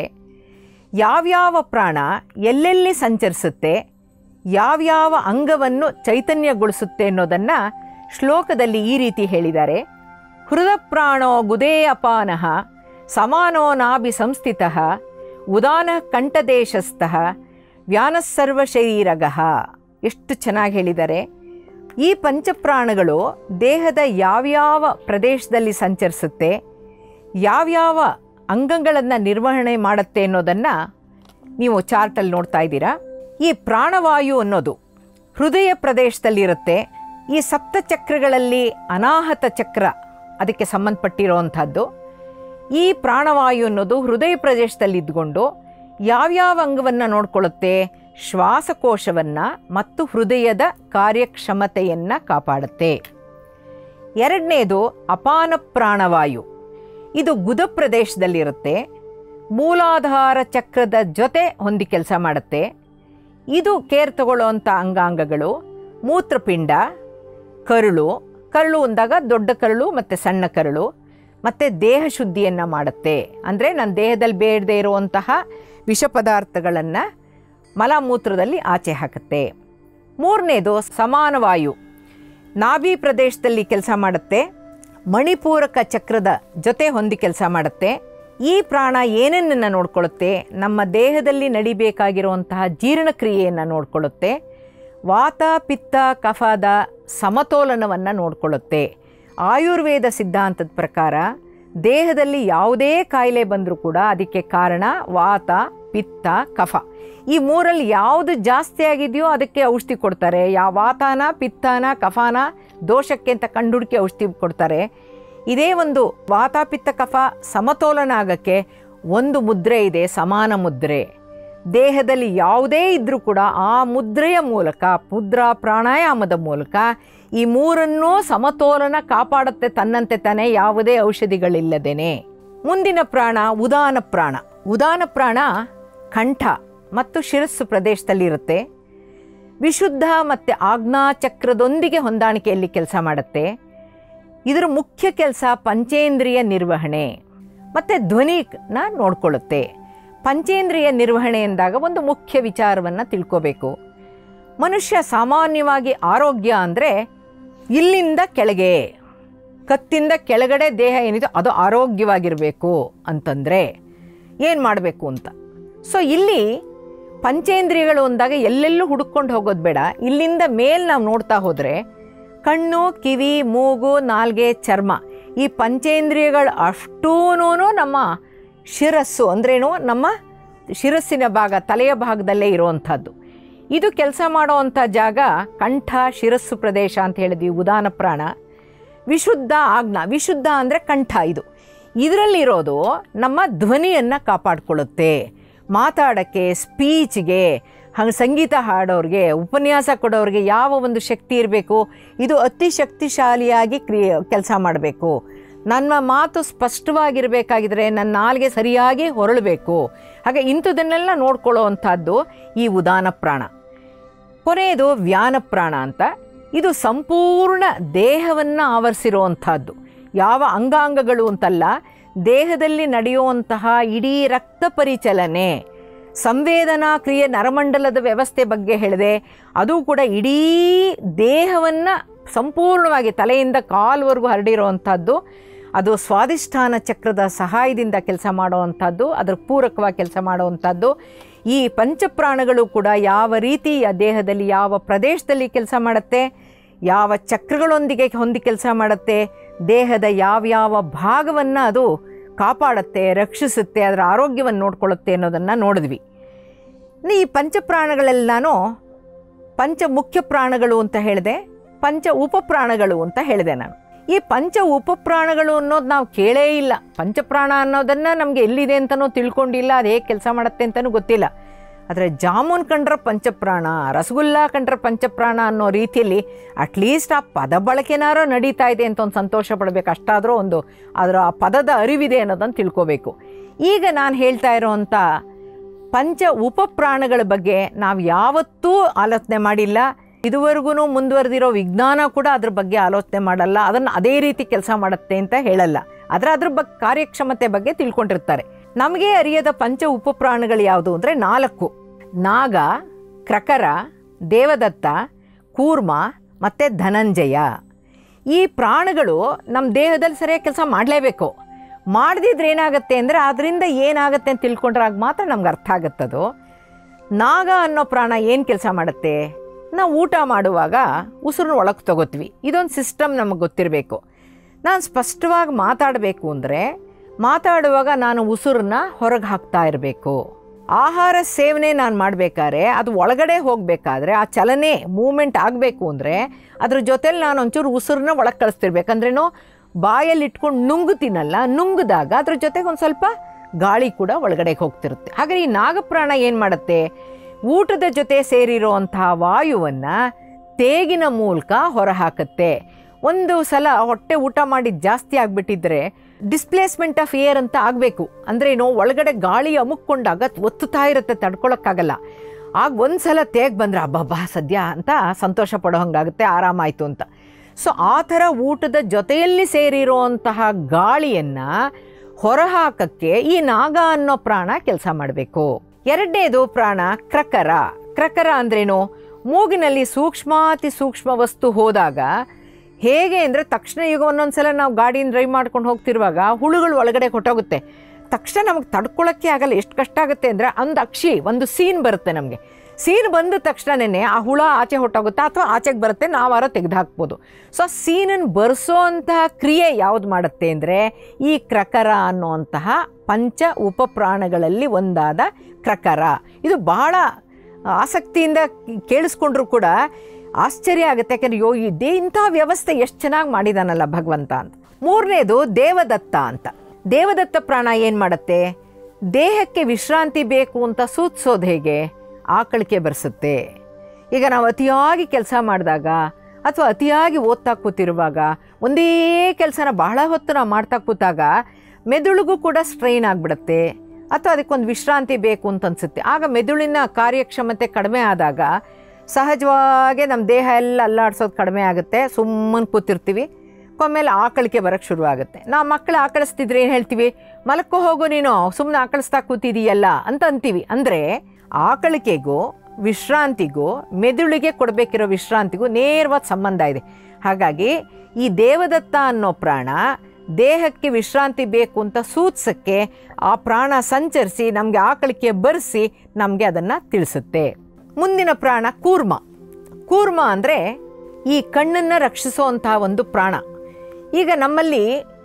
Speaker 1: ಯಾವ್ಯಾವ ಪ್ರಾಣ ಎಲ್ಲೆಲ್ಲಿ ಸಂಚರಿಸುತ್ತೆ, ಯಾವ್ಯಾವ ಅಂಗವನ್ನು ಚೈತನ್ಯಗೊಳಿಸುತ್ತೆ ಅನ್ನೋದನ್ನು ಶ್ಲೋಕದಲ್ಲಿ ಈ ರೀತಿ ಹೇಳಿದ್ದಾರೆ. ಹೃದಪ್ರಾಣೋ ಗುದೇ ಅಪಾನಃ ಸಮಾನೋ ನಾಭಿ ಸಂಸ್ಥಿತಃ ಉದಾನ ಕಂಠದೇಶಸ್ಥಃ ವ್ಯಾನಸ್ಸರ್ವ ಶರೀರಗಃ. ಎಷ್ಟು ಚೆನ್ನಾಗಿ ಹೇಳಿದ್ದಾರೆ. ಈ ಪಂಚಪ್ರಾಣಗಳು ದೇಹದ ಯಾವ್ಯಾವ ಪ್ರದೇಶದಲ್ಲಿ ಸಂಚರಿಸುತ್ತೆ, ಯಾವ್ಯಾವ ಅಂಗಗಳನ್ನು ನಿರ್ವಹಣೆ ಮಾಡುತ್ತೆ ಅನ್ನೋದನ್ನು ನೀವು ಚಾರ್ಟಲ್ಲಿ ನೋಡ್ತಾ ಇದ್ದೀರಾ. ಈ ಪ್ರಾಣವಾಯು ಅನ್ನೋದು ಹೃದಯ ಪ್ರದೇಶದಲ್ಲಿರುತ್ತೆ. ಈ ಸಪ್ತಚಕ್ರಗಳಲ್ಲಿ ಅನಾಹತ ಚಕ್ರ ಅದಕ್ಕೆ ಸಂಬಂಧಪಟ್ಟಿರೋವಂಥದ್ದು. ಈ ಪ್ರಾಣವಾಯು ಅನ್ನೋದು ಹೃದಯ ಪ್ರದೇಶದಲ್ಲಿ ಇದ್ಕೊಂಡು ಯಾವ್ಯಾವ ಅಂಗವನ್ನು ನೋಡ್ಕೊಳ್ಳುತ್ತೆ, ಶ್ವಾಸಕೋಶವನ್ನು ಮತ್ತು ಹೃದಯದ ಕಾರ್ಯಕ್ಷಮತೆಯನ್ನು ಕಾಪಾಡುತ್ತೆ. ಎರಡನೇದು ಅಪಾನ ಪ್ರಾಣವಾಯು. ಇದು ಗುದ ಪ್ರದೇಶದಲ್ಲಿರುತ್ತೆ. ಮೂಲಾಧಾರ ಚಕ್ರದ ಜೊತೆ ಹೊಂದಿ ಕೆಲಸ ಮಾಡುತ್ತೆ. ಇದು ಕೇರ್ ತಗೊಳ್ಳೋವಂಥ ಅಂಗಾಂಗಗಳು ಮೂತ್ರಪಿಂಡ, ಕರುಳು. ಕರುಳು ಅಂದಾಗ ದೊಡ್ಡ ಕರುಳು ಮತ್ತು ಸಣ್ಣ ಕರುಳು, ಮತ್ತು ದೇಹ ಶುದ್ಧಿಯನ್ನು ಮಾಡುತ್ತೆ. ಅಂದರೆ ನನ್ನ ದೇಹದಲ್ಲಿ ಬೇಡದೇ ಇರುವಂತಹ ವಿಷ ಪದಾರ್ಥಗಳನ್ನು ಮಲಮೂತ್ರದಲ್ಲಿ ಆಚೆ ಹಾಕುತ್ತೆ. ಮೂರನೇದು ಸಮಾನವಾಯು. ನಾಭಿ ಪ್ರದೇಶದಲ್ಲಿ ಕೆಲಸ ಮಾಡುತ್ತೆ. ಮಣಿಪೂರಕ ಚಕ್ರದ ಜೊತೆ ಹೊಂದಿ ಕೆಲಸ ಮಾಡುತ್ತೆ. ಈ ಪ್ರಾಣ ಏನೇನನ್ನು ನೋಡ್ಕೊಳ್ಳುತ್ತೆ? ನಮ್ಮ ದೇಹದಲ್ಲಿ ನಡಿಬೇಕಾಗಿರುವಂತಹ ಜೀರ್ಣಕ್ರಿಯೆಯನ್ನು ನೋಡ್ಕೊಳ್ಳುತ್ತೆ, ವಾತ ಪಿತ್ತ ಕಫದ ಸಮತೋಲನವನ್ನು ನೋಡ್ಕೊಳ್ಳುತ್ತೆ. ಆಯುರ್ವೇದ ಸಿದ್ಧಾಂತದ ಪ್ರಕಾರ ದೇಹದಲ್ಲಿ ಯಾವುದೇ ಕಾಯಿಲೆ ಬಂದರೂ ಕೂಡ ಅದಕ್ಕೆ ಕಾರಣ ವಾತ ಪಿತ್ತ ಕಫ. ಈ ಮೂರಲ್ಲಿ ಯಾವುದು ಜಾಸ್ತಿ ಆಗಿದೆಯೋ ಅದಕ್ಕೆ ಔಷಧಿ ಕೊಡ್ತಾರೆ. ಯಾವ ವಾತಾನ ಪಿತ್ತಾನ ಕಫಾನ ದೋಷಕ್ಕೆ ಅಂತ ಕಂಡುಹುಡುಕಿ ಔಷಧಿ ಕೊಡ್ತಾರೆ. ಇದೇ ಒಂದು ವಾತ ಪಿತ್ತ ಕಫ ಸಮತೋಲನ ಆಗೋಕ್ಕೆ ಒಂದು ಮುದ್ರೆ ಇದೆ, ಸಮಾನ ಮುದ್ರೆ. ದೇಹದಲ್ಲಿ ಯಾವುದೇ ಇದ್ದರೂ ಕೂಡ ಆ ಮುದ್ರೆಯ ಮೂಲಕ, ಮುದ್ರಾ ಪ್ರಾಣಾಯಾಮದ ಮೂಲಕ ಈ ಮೂರನ್ನೂ ಸಮತೋಲನ ಕಾಪಾಡುತ್ತೆ ತನ್ನಂತೆ ತಾನೇ, ಯಾವುದೇ ಔಷಧಿಗಳಿಲ್ಲದೇನೆ. ಮುಂದಿನ ಪ್ರಾಣ ಉದಾನ ಪ್ರಾಣ. ಉದಾನ ಪ್ರಾಣ ಕಂಠ ಮತ್ತು ಶಿರಸ್ಸು ಪ್ರದೇಶದಲ್ಲಿರುತ್ತೆ. ವಿಶುದ್ಧ ಮತ್ತು ಆಜ್ಞಾಚಕ್ರದೊಂದಿಗೆ ಹೊಂದಾಣಿಕೆಯಲ್ಲಿ ಕೆಲಸ ಮಾಡುತ್ತೆ. ಇದರ ಮುಖ್ಯ ಕೆಲಸ ಪಂಚೇಂದ್ರಿಯ ನಿರ್ವಹಣೆ ಮತ್ತು ಧ್ವನಿನ ನೋಡ್ಕೊಳ್ಳುತ್ತೆ. ಪಂಚೇಂದ್ರಿಯ ನಿರ್ವಹಣೆ ಎಂದಾಗ ಒಂದು ಮುಖ್ಯ ವಿಚಾರವನ್ನು ತಿಳ್ಕೋಬೇಕು. ಮನುಷ್ಯ ಸಾಮಾನ್ಯವಾಗಿ ಆರೋಗ್ಯ ಅಂದರೆ ಇಲ್ಲಿಂದ ಕೆಳಗೆ, ಕತ್ತಿಂದ ಕೆಳಗಡೆ ದೇಹ ಏನಿದೆ ಅದು ಆರೋಗ್ಯವಾಗಿರಬೇಕು ಅಂತಂದರೆ ಏನು ಮಾಡಬೇಕು ಅಂತ. ಸೊ ಇಲ್ಲಿ ಪಂಚೇಂದ್ರಿಯಗಳು ಅಂದಾಗ ಎಲ್ಲೆಲ್ಲೂ ಹುಡುಕೊಂಡು ಹೋಗೋದು ಬೇಡ. ಇಲ್ಲಿಂದ ಮೇಲೆ ನಾವು ನೋಡ್ತಾ ಹೋದರೆ ಕಣ್ಣು, ಕಿವಿ, ಮೂಗು, ನಾಲ್ಗೆ, ಚರ್ಮ ಈ ಪಂಚೇಂದ್ರಿಯಗಳು ಅಷ್ಟೂ ನಮ್ಮ ಶಿರಸ್ಸು ಅಂದ್ರೇನು, ನಮ್ಮ ಶಿರಸ್ಸಿನ ಭಾಗ, ತಲೆಯ ಭಾಗದಲ್ಲೇ ಇರುವಂಥದ್ದು. ಇದು ಕೆಲಸ ಮಾಡೋವಂಥ ಜಾಗ ಕಂಠ ಶಿರಸ್ಸು ಪ್ರದೇಶ ಅಂತ ಹೇಳಿದ್ವಿ, ಉದಾನ ಪ್ರಾಣ. ವಿಶುದ್ಧ ಆಜ್ಞಾ, ವಿಶುದ್ಧ ಅಂದರೆ ಕಂಠ. ಇದು ಇದರಲ್ಲಿರೋದು ನಮ್ಮ ಧ್ವನಿಯನ್ನು ಕಾಪಾಡಿಕೊಳ್ಳುತ್ತೆ. ಮಾತಾಡೋಕ್ಕೆ, ಸ್ಪೀಚ್ಗೆ, ಹಂಗೆ ಸಂಗೀತ ಹಾಡೋರಿಗೆ, ಉಪನ್ಯಾಸ ಕೊಡೋರಿಗೆ ಯಾವ ಒಂದು ಶಕ್ತಿ ಇರಬೇಕು, ಇದು ಅತಿ ಶಕ್ತಿಶಾಲಿಯಾಗಿ ಕ್ರಿಯೆ ಕೆಲಸ ಮಾಡಬೇಕು. ನನ್ನ ಮಾತು ಸ್ಪಷ್ಟವಾಗಿರಬೇಕಾಗಿದ್ರೆ ನನ್ನ ನಾಲಿಗೆ ಸರಿಯಾಗಿ ಹೊರಳಬೇಕು. ಹಾಗೆ ಇಂಥದನ್ನೆಲ್ಲ ನೋಡ್ಕೊಳ್ಳೋ ಅಂಥದ್ದು ಈ ಉದಾನ ಪ್ರಾಣ. ಕೊನೆಯದು ವ್ಯಾನ ಪ್ರಾಣ ಅಂತ. ಇದು ಸಂಪೂರ್ಣ ದೇಹವನ್ನು ಆವರಿಸಿರುವಂಥದ್ದು. ಯಾವ ಅಂಗಾಂಗಗಳು ಅಂತಲ್ಲ, ದೇಹದಲ್ಲಿ ನಡೆಯುವಂತಹ ಇಡೀ ರಕ್ತ ಪರಿಚಲನೆ, ಸಂವೇದನಾ ಕ್ರಿಯೆ, ನರಮಂಡಲದ ವ್ಯವಸ್ಥೆ ಬಗ್ಗೆ ಹೇಳಿದೆ. ಅದು ಕೂಡ ಇಡೀ ದೇಹವನ್ನು ಸಂಪೂರ್ಣವಾಗಿ ತಲೆಯಿಂದ ಕಾಲುವರೆಗೂ ಹರಡಿರುವಂಥದ್ದು. ಅದು ಸ್ವಾಧಿಷ್ಠಾನ ಚಕ್ರದ ಸಹಾಯದಿಂದ ಕೆಲಸ ಮಾಡುವಂಥದ್ದು, ಅದರ ಪೂರಕವಾಗಿ ಕೆಲಸ ಮಾಡುವಂಥದ್ದು. ಈ ಪಂಚಪ್ರಾಣಗಳು ಕೂಡ ಯಾವ ರೀತಿ ದೇಹದಲ್ಲಿ ಯಾವ ಪ್ರದೇಶದಲ್ಲಿ ಕೆಲಸ ಮಾಡುತ್ತೆ, ಯಾವ ಚಕ್ರಗಳೊಂದಿಗೆ ಹೊಂದಿ ಕೆಲಸ ಮಾಡುತ್ತೆ, ದೇಹದ ಯಾವ್ಯಾವ ಭಾಗವನ್ನು ಅದು ಕಾಪಾಡುತ್ತೆ, ರಕ್ಷಿಸುತ್ತೆ, ಅದರ ಆರೋಗ್ಯವನ್ನು ನೋಡ್ಕೊಳ್ಳುತ್ತೆ ಅನ್ನೋದನ್ನು ನೋಡಿದ್ವಿ. ಈ ಪಂಚಪ್ರಾಣಗಳೆಲ್ಲನೂ ಪಂಚ ಮುಖ್ಯ ಪ್ರಾಣಗಳು ಅಂತ ಹೇಳಿದೆ, ಪಂಚ ಉಪಪ್ರಾಣಗಳು ಅಂತ ಹೇಳಿದೆ ನಾನು. ಈ ಪಂಚ ಉಪಪ್ರಾಣಗಳು ಅನ್ನೋದು ನಾವು ಕೇಳೇ ಇಲ್ಲ. ಪಂಚಪ್ರಾಣ ಅನ್ನೋದನ್ನು ನಮಗೆ ಎಲ್ಲಿದೆ ಅಂತಲೂ ತಿಳ್ಕೊಂಡಿಲ್ಲ, ಅದು ಹೇಗೆ ಕೆಲಸ ಮಾಡುತ್ತೆ ಅಂತಲೂ ಗೊತ್ತಿಲ್ಲ. ಆದರೆ ಜಾಮೂನ್ ಕಂಡ್ರೆ ಪಂಚಪ್ರಾಣ, ರಸಗುಲ್ಲ ಕಂಡ್ರೆ ಪಂಚಪ್ರಾಣ ಅನ್ನೋ ರೀತಿಯಲ್ಲಿ ಅಟ್ಲೀಸ್ಟ್ ಆ ಪದ ಬಳಕೆನಾರೋ ನಡೀತಾ ಇದೆ ಅಂತ ಒಂದು ಸಂತೋಷ ಪಡಬೇಕು. ಅಷ್ಟಾದರೂ ಒಂದು ಅದರ ಆ ಪದದ ಅರಿವಿದೆ ಅನ್ನೋದನ್ನು ತಿಳ್ಕೋಬೇಕು. ಈಗ ನಾನು ಹೇಳ್ತಾ ಇರೋವಂಥ ಪಂಚ ಉಪಪ್ರಾಣಗಳ ಬಗ್ಗೆ ನಾವು ಯಾವತ್ತೂ ಆಲೋಚನೆ ಮಾಡಿಲ್ಲ. ಇದುವರೆಗೂ ಮುಂದುವರೆದಿರೋ ವಿಜ್ಞಾನ ಕೂಡ ಅದ್ರ ಬಗ್ಗೆ ಆಲೋಚನೆ ಮಾಡಲ್ಲ, ಅದನ್ನು ಅದೇ ರೀತಿ ಕೆಲಸ ಮಾಡುತ್ತೆ ಅಂತ ಹೇಳಲ್ಲ. ಆದರೆ ಅದ್ರ ಬಗ್ಗೆ ಕಾರ್ಯಕ್ಷಮತೆ ಬಗ್ಗೆ ತಿಳ್ಕೊಂಡಿರ್ತಾರೆ. ನಮಗೆ ಅರಿಯದ ಪಂಚ ಉಪಪ್ರಾಣಗಳು ಯಾವುದು ಅಂದರೆ ನಾಲ್ಕು: ನಾಗ, ಕ್ರಕರ, ದೇವದತ್ತ, ಕೂರ್ಮ ಮತ್ತು ಧನಂಜಯ. ಈ ಪ್ರಾಣಗಳು ನಮ್ಮ ದೇಹದಲ್ಲಿ ಸರಿಯಾಗಿ ಕೆಲಸ ಮಾಡಲೇಬೇಕು. ಮಾಡದಿದ್ರೆ ಏನಾಗುತ್ತೆ ಅಂದರೆ ಅದರಿಂದ ಏನಾಗುತ್ತೆ ಅಂತ ತಿಳ್ಕೊಂಡ್ರಾಗ ಮಾತ್ರ ನಮ್ಗೆ ಅರ್ಥ ಆಗುತ್ತದು. ನಾಗ ಅನ್ನೋ ಪ್ರಾಣ ಏನು ಕೆಲಸ ಮಾಡುತ್ತೆ? ನಾವು ಊಟ ಮಾಡುವಾಗ ಉಸಿರನ್ನ ಒಳಗೆ ತಗೋತೀವಿ. ಇದೊಂದು ಸಿಸ್ಟಮ್ ನಮಗೆ ಗೊತ್ತಿರಬೇಕು. ನಾನು ಸ್ಪಷ್ಟವಾಗಿ ಮಾತಾಡಬೇಕು ಅಂದರೆ ಮಾತಾಡುವಾಗ ನಾನು ಉಸಿರನ್ನ ಹೊರಗೆ ಹಾಕ್ತಾ ಇರಬೇಕು. ಆಹಾರ ಸೇವನೆ ನಾನು ಮಾಡಬೇಕಾದ್ರೆ ಅದು ಒಳಗಡೆ ಹೋಗಬೇಕಾದ್ರೆ ಆ ಚಲನೆ ಮೂಮೆಂಟ್ ಆಗಬೇಕು ಅಂದರೆ ಅದ್ರ ಜೊತೆಲಿ ನಾನು ಒಂಚೂರು ಉಸಿರನ್ನ ಒಳಗೆ ಕಳಿಸ್ತಿರ್ಬೇಕಂದ್ರೇನು, ಬಾಯಲ್ಲಿ ಇಟ್ಕೊಂಡು ನುಂಗುತ್ತೀನಲ್ಲ, ನುಂಗಿದಾಗ ಅದ್ರ ಜೊತೆಗೆ ಒಂದು ಸ್ವಲ್ಪ ಗಾಳಿ ಕೂಡ ಒಳಗಡೆ ಹೋಗ್ತಿರುತ್ತೆ. ಹಾಗೆ ಈ ನಾಗಪ್ರಾಣ ಏನು ಮಾಡುತ್ತೆ? ಊಟದ ಜೊತೆ ಸೇರಿರುವಂತಹ ವಾಯುವನ್ನು ತೇಗಿನ ಮೂಲಕ ಹೊರಹಾಕುತ್ತೆ. ಒಂದು ಸಲ ಹೊಟ್ಟೆ ಊಟ ಮಾಡಿ ಜಾಸ್ತಿ ಆಗಿಬಿಟ್ಟಿದ್ರೆ ಡಿಸ್ಪ್ಲೇಸ್ಮೆಂಟ್ ಆಫ್ ಏರ್ ಅಂತ ಆಗಬೇಕು. ಅಂದ್ರೇನು, ಒಳಗಡೆ ಗಾಳಿ ಅಮುಕ್ಕೊಂಡಾಗ ಒತ್ತುತ್ತಾ ಇರುತ್ತೆ, ತಡ್ಕೊಳಕ್ಕಾಗಲ್ಲ. ಆಗ ಒಂದು ಸಲ ತೇಗ್ ಬಂದರೆ ಅಬ್ಬಬ್ಬಾ ಸದ್ಯ ಅಂತ ಸಂತೋಷ ಪಡೋ ಹಂಗಾಗುತ್ತೆ, ಆರಾಮಾಯಿತು ಅಂತ. ಸೊ ಆ ಥರ ಊಟದ ಜೊತೆಯಲ್ಲಿ ಸೇರಿರುವಂತಹ ಗಾಳಿಯನ್ನು ಹೊರಹಾಕಕ್ಕೆ ಈ ನಾಗ ಅನ್ನೋ ಪ್ರಾಣ ಕೆಲಸ ಮಾಡಬೇಕು. ಎರಡನೇದು ಪ್ರಾಣ ಕ್ರಕರ. ಕ್ರಕರ ಅಂದ್ರೇನು? ಮೂಗಿನಲ್ಲಿ ಸೂಕ್ಷ್ಮಾತಿ ಸೂಕ್ಷ್ಮ ವಸ್ತು ಹೋದಾಗ ಹೇಗೆ ಅಂದರೆ, ತಕ್ಷಣ ಈಗ ಒಂದೊಂದು ಸಲ ನಾವು ಗಾಡಿನ ಡ್ರೈವ್ ಮಾಡ್ಕೊಂಡು ಹೋಗ್ತಿರುವಾಗ ಹುಳುಗಳು ಒಳಗಡೆ ಹೊಟ್ಟೋಗುತ್ತೆ. ತಕ್ಷಣ ನಮಗೆ ತಡ್ಕೊಳ್ಳೋಕ್ಕೆ ಆಗಲ್ಲ, ಎಷ್ಟು ಕಷ್ಟ ಆಗುತ್ತೆ ಅಂದರೆ ಒಂದು ಅಕ್ಷಿ ಒಂದು ಸೀನ್ ಬರುತ್ತೆ ನಮಗೆ. ಸೀನ್ ಬಂದ ತಕ್ಷಣನೇ ಆ ಹುಳ ಆಚೆ ಹೊಟ್ಟೋಗುತ್ತೆ ಅಥವಾ ಆಚೆಗೆ ಬರುತ್ತೆ, ನಾವಾರ ತೆಗೆದು ಹಾಕ್ಬೋದು. ಸೊ ಸೀನನ್ನು ಬರೆಸೋ ಅಂತಹ ಕ್ರಿಯೆ ಯಾವುದು ಮಾಡುತ್ತೆ ಅಂದರೆ ಈ ಕ್ರಕರ ಅನ್ನುವಂತಹ ಪಂಚ ಉಪಪ್ರಾಣಗಳಲ್ಲಿ ಒಂದಾದ ಕ್ರಕರ. ಇದು ಬಹಳ ಆಸಕ್ತಿಯಿಂದ ಕೇಳಿಸ್ಕೊಂಡ್ರೂ ಕೂಡ ಆಶ್ಚರ್ಯ ಆಗುತ್ತೆ, ಯಾಕೆಂದರೆ ಯೋ ಇದೇ ಇಂಥ ವ್ಯವಸ್ಥೆ ಎಷ್ಟು ಚೆನ್ನಾಗಿ ಮಾಡಿದಾನಲ್ಲ ಭಗವಂತ ಅಂತ. ಮೂರನೇದು ದೇವದತ್ತ ಅಂತ. ದೇವದತ್ತ ಪ್ರಾಣ ಏನು ಮಾಡುತ್ತೆ, ದೇಹಕ್ಕೆ ವಿಶ್ರಾಂತಿ ಬೇಕು ಅಂತ ಸೂಚಿಸೋದು ಹೇಗೆ, ಆಕಳಿಕೆ ಬರೆಸುತ್ತೆ. ಈಗ ನಾವು ಅತಿಯಾಗಿ ಕೆಲಸ ಮಾಡಿದಾಗ ಅಥವಾ ಅತಿಯಾಗಿ ಓದ್ತಾ ಕೂತಿರುವಾಗ ಒಂದೇ ಕೆಲಸನ ಬಹಳ ಹೊತ್ತು ನಾವು ಮಾಡ್ತಾ ಕೂತಾಗ ಮೆದುಳಿಗೂ ಕೂಡ ಸ್ಟ್ರೈನ್ ಆಗಿಬಿಡುತ್ತೆ ಅಥವಾ ಅದಕ್ಕೊಂದು ವಿಶ್ರಾಂತಿ ಬೇಕು ಅಂತ ಅನಿಸುತ್ತೆ. ಆಗ ಮೆದುಳಿನ ಕಾರ್ಯಕ್ಷಮತೆ ಕಡಿಮೆ ಆದಾಗ ಸಹಜವಾಗಿ ನಮ್ಮ ದೇಹ ಎಲ್ಲ ಅಲ್ಲಾಡ್ಸೋದು ಕಡಿಮೆ ಆಗುತ್ತೆ, ಸುಮ್ಮನೆ ಕೂತಿರ್ತೀವಿ. ಆಮೇಲೆ ಆಕಳಿಕೆ ಬರೋಕ್ಕೆ ಶುರುವಾಗುತ್ತೆ. ನಾವು ಮಕ್ಕಳು ಆಕಳಿಸ್ತಿದ್ರೆ ಏನು ಹೇಳ್ತೀವಿ, ಮಲಕ್ಕೋ ಹೋಗು ನೀನು, ಸುಮ್ಮನೆ ಆಕಳಿಸ್ತಾ ಕೂತಿದೀಯಲ್ಲ ಅಂತ ಅಂತೀವಿ. ಅಂದರೆ ಆಕಳಿಕೆಗೂ ವಿಶ್ರಾಂತಿಗೂ ಮೆದುಳಿಗೆ ಕೊಡಬೇಕಿರೋ ವಿಶ್ರಾಂತಿಗೂ ನೇರವಾದ ಸಂಬಂಧ ಇದೆ. ಹಾಗಾಗಿ ಈ ದೇವದತ್ತ ಅನ್ನೋ ಪ್ರಾಣ ದೇಹಕ್ಕೆ ವಿಶ್ರಾಂತಿ ಬೇಕು ಅಂತ ಸೂಚಿಸೋಕ್ಕೆ ಆ ಪ್ರಾಣ ಸಂಚರಿಸಿ ನಮಗೆ ಆಕಳಿಕೆ ಬರೆಸಿ ನಮಗೆ ಅದನ್ನು ತಿಳಿಸುತ್ತೆ. ಮುಂದಿನ ಪ್ರಾಣ ಕೂರ್ಮ. ಕೂರ್ಮ ಅಂದರೆ ಈ ಕಣ್ಣನ್ನು ರಕ್ಷಿಸುವಂತಹ ಒಂದು ಪ್ರಾಣ. ಈಗ ನಮ್ಮಲ್ಲಿ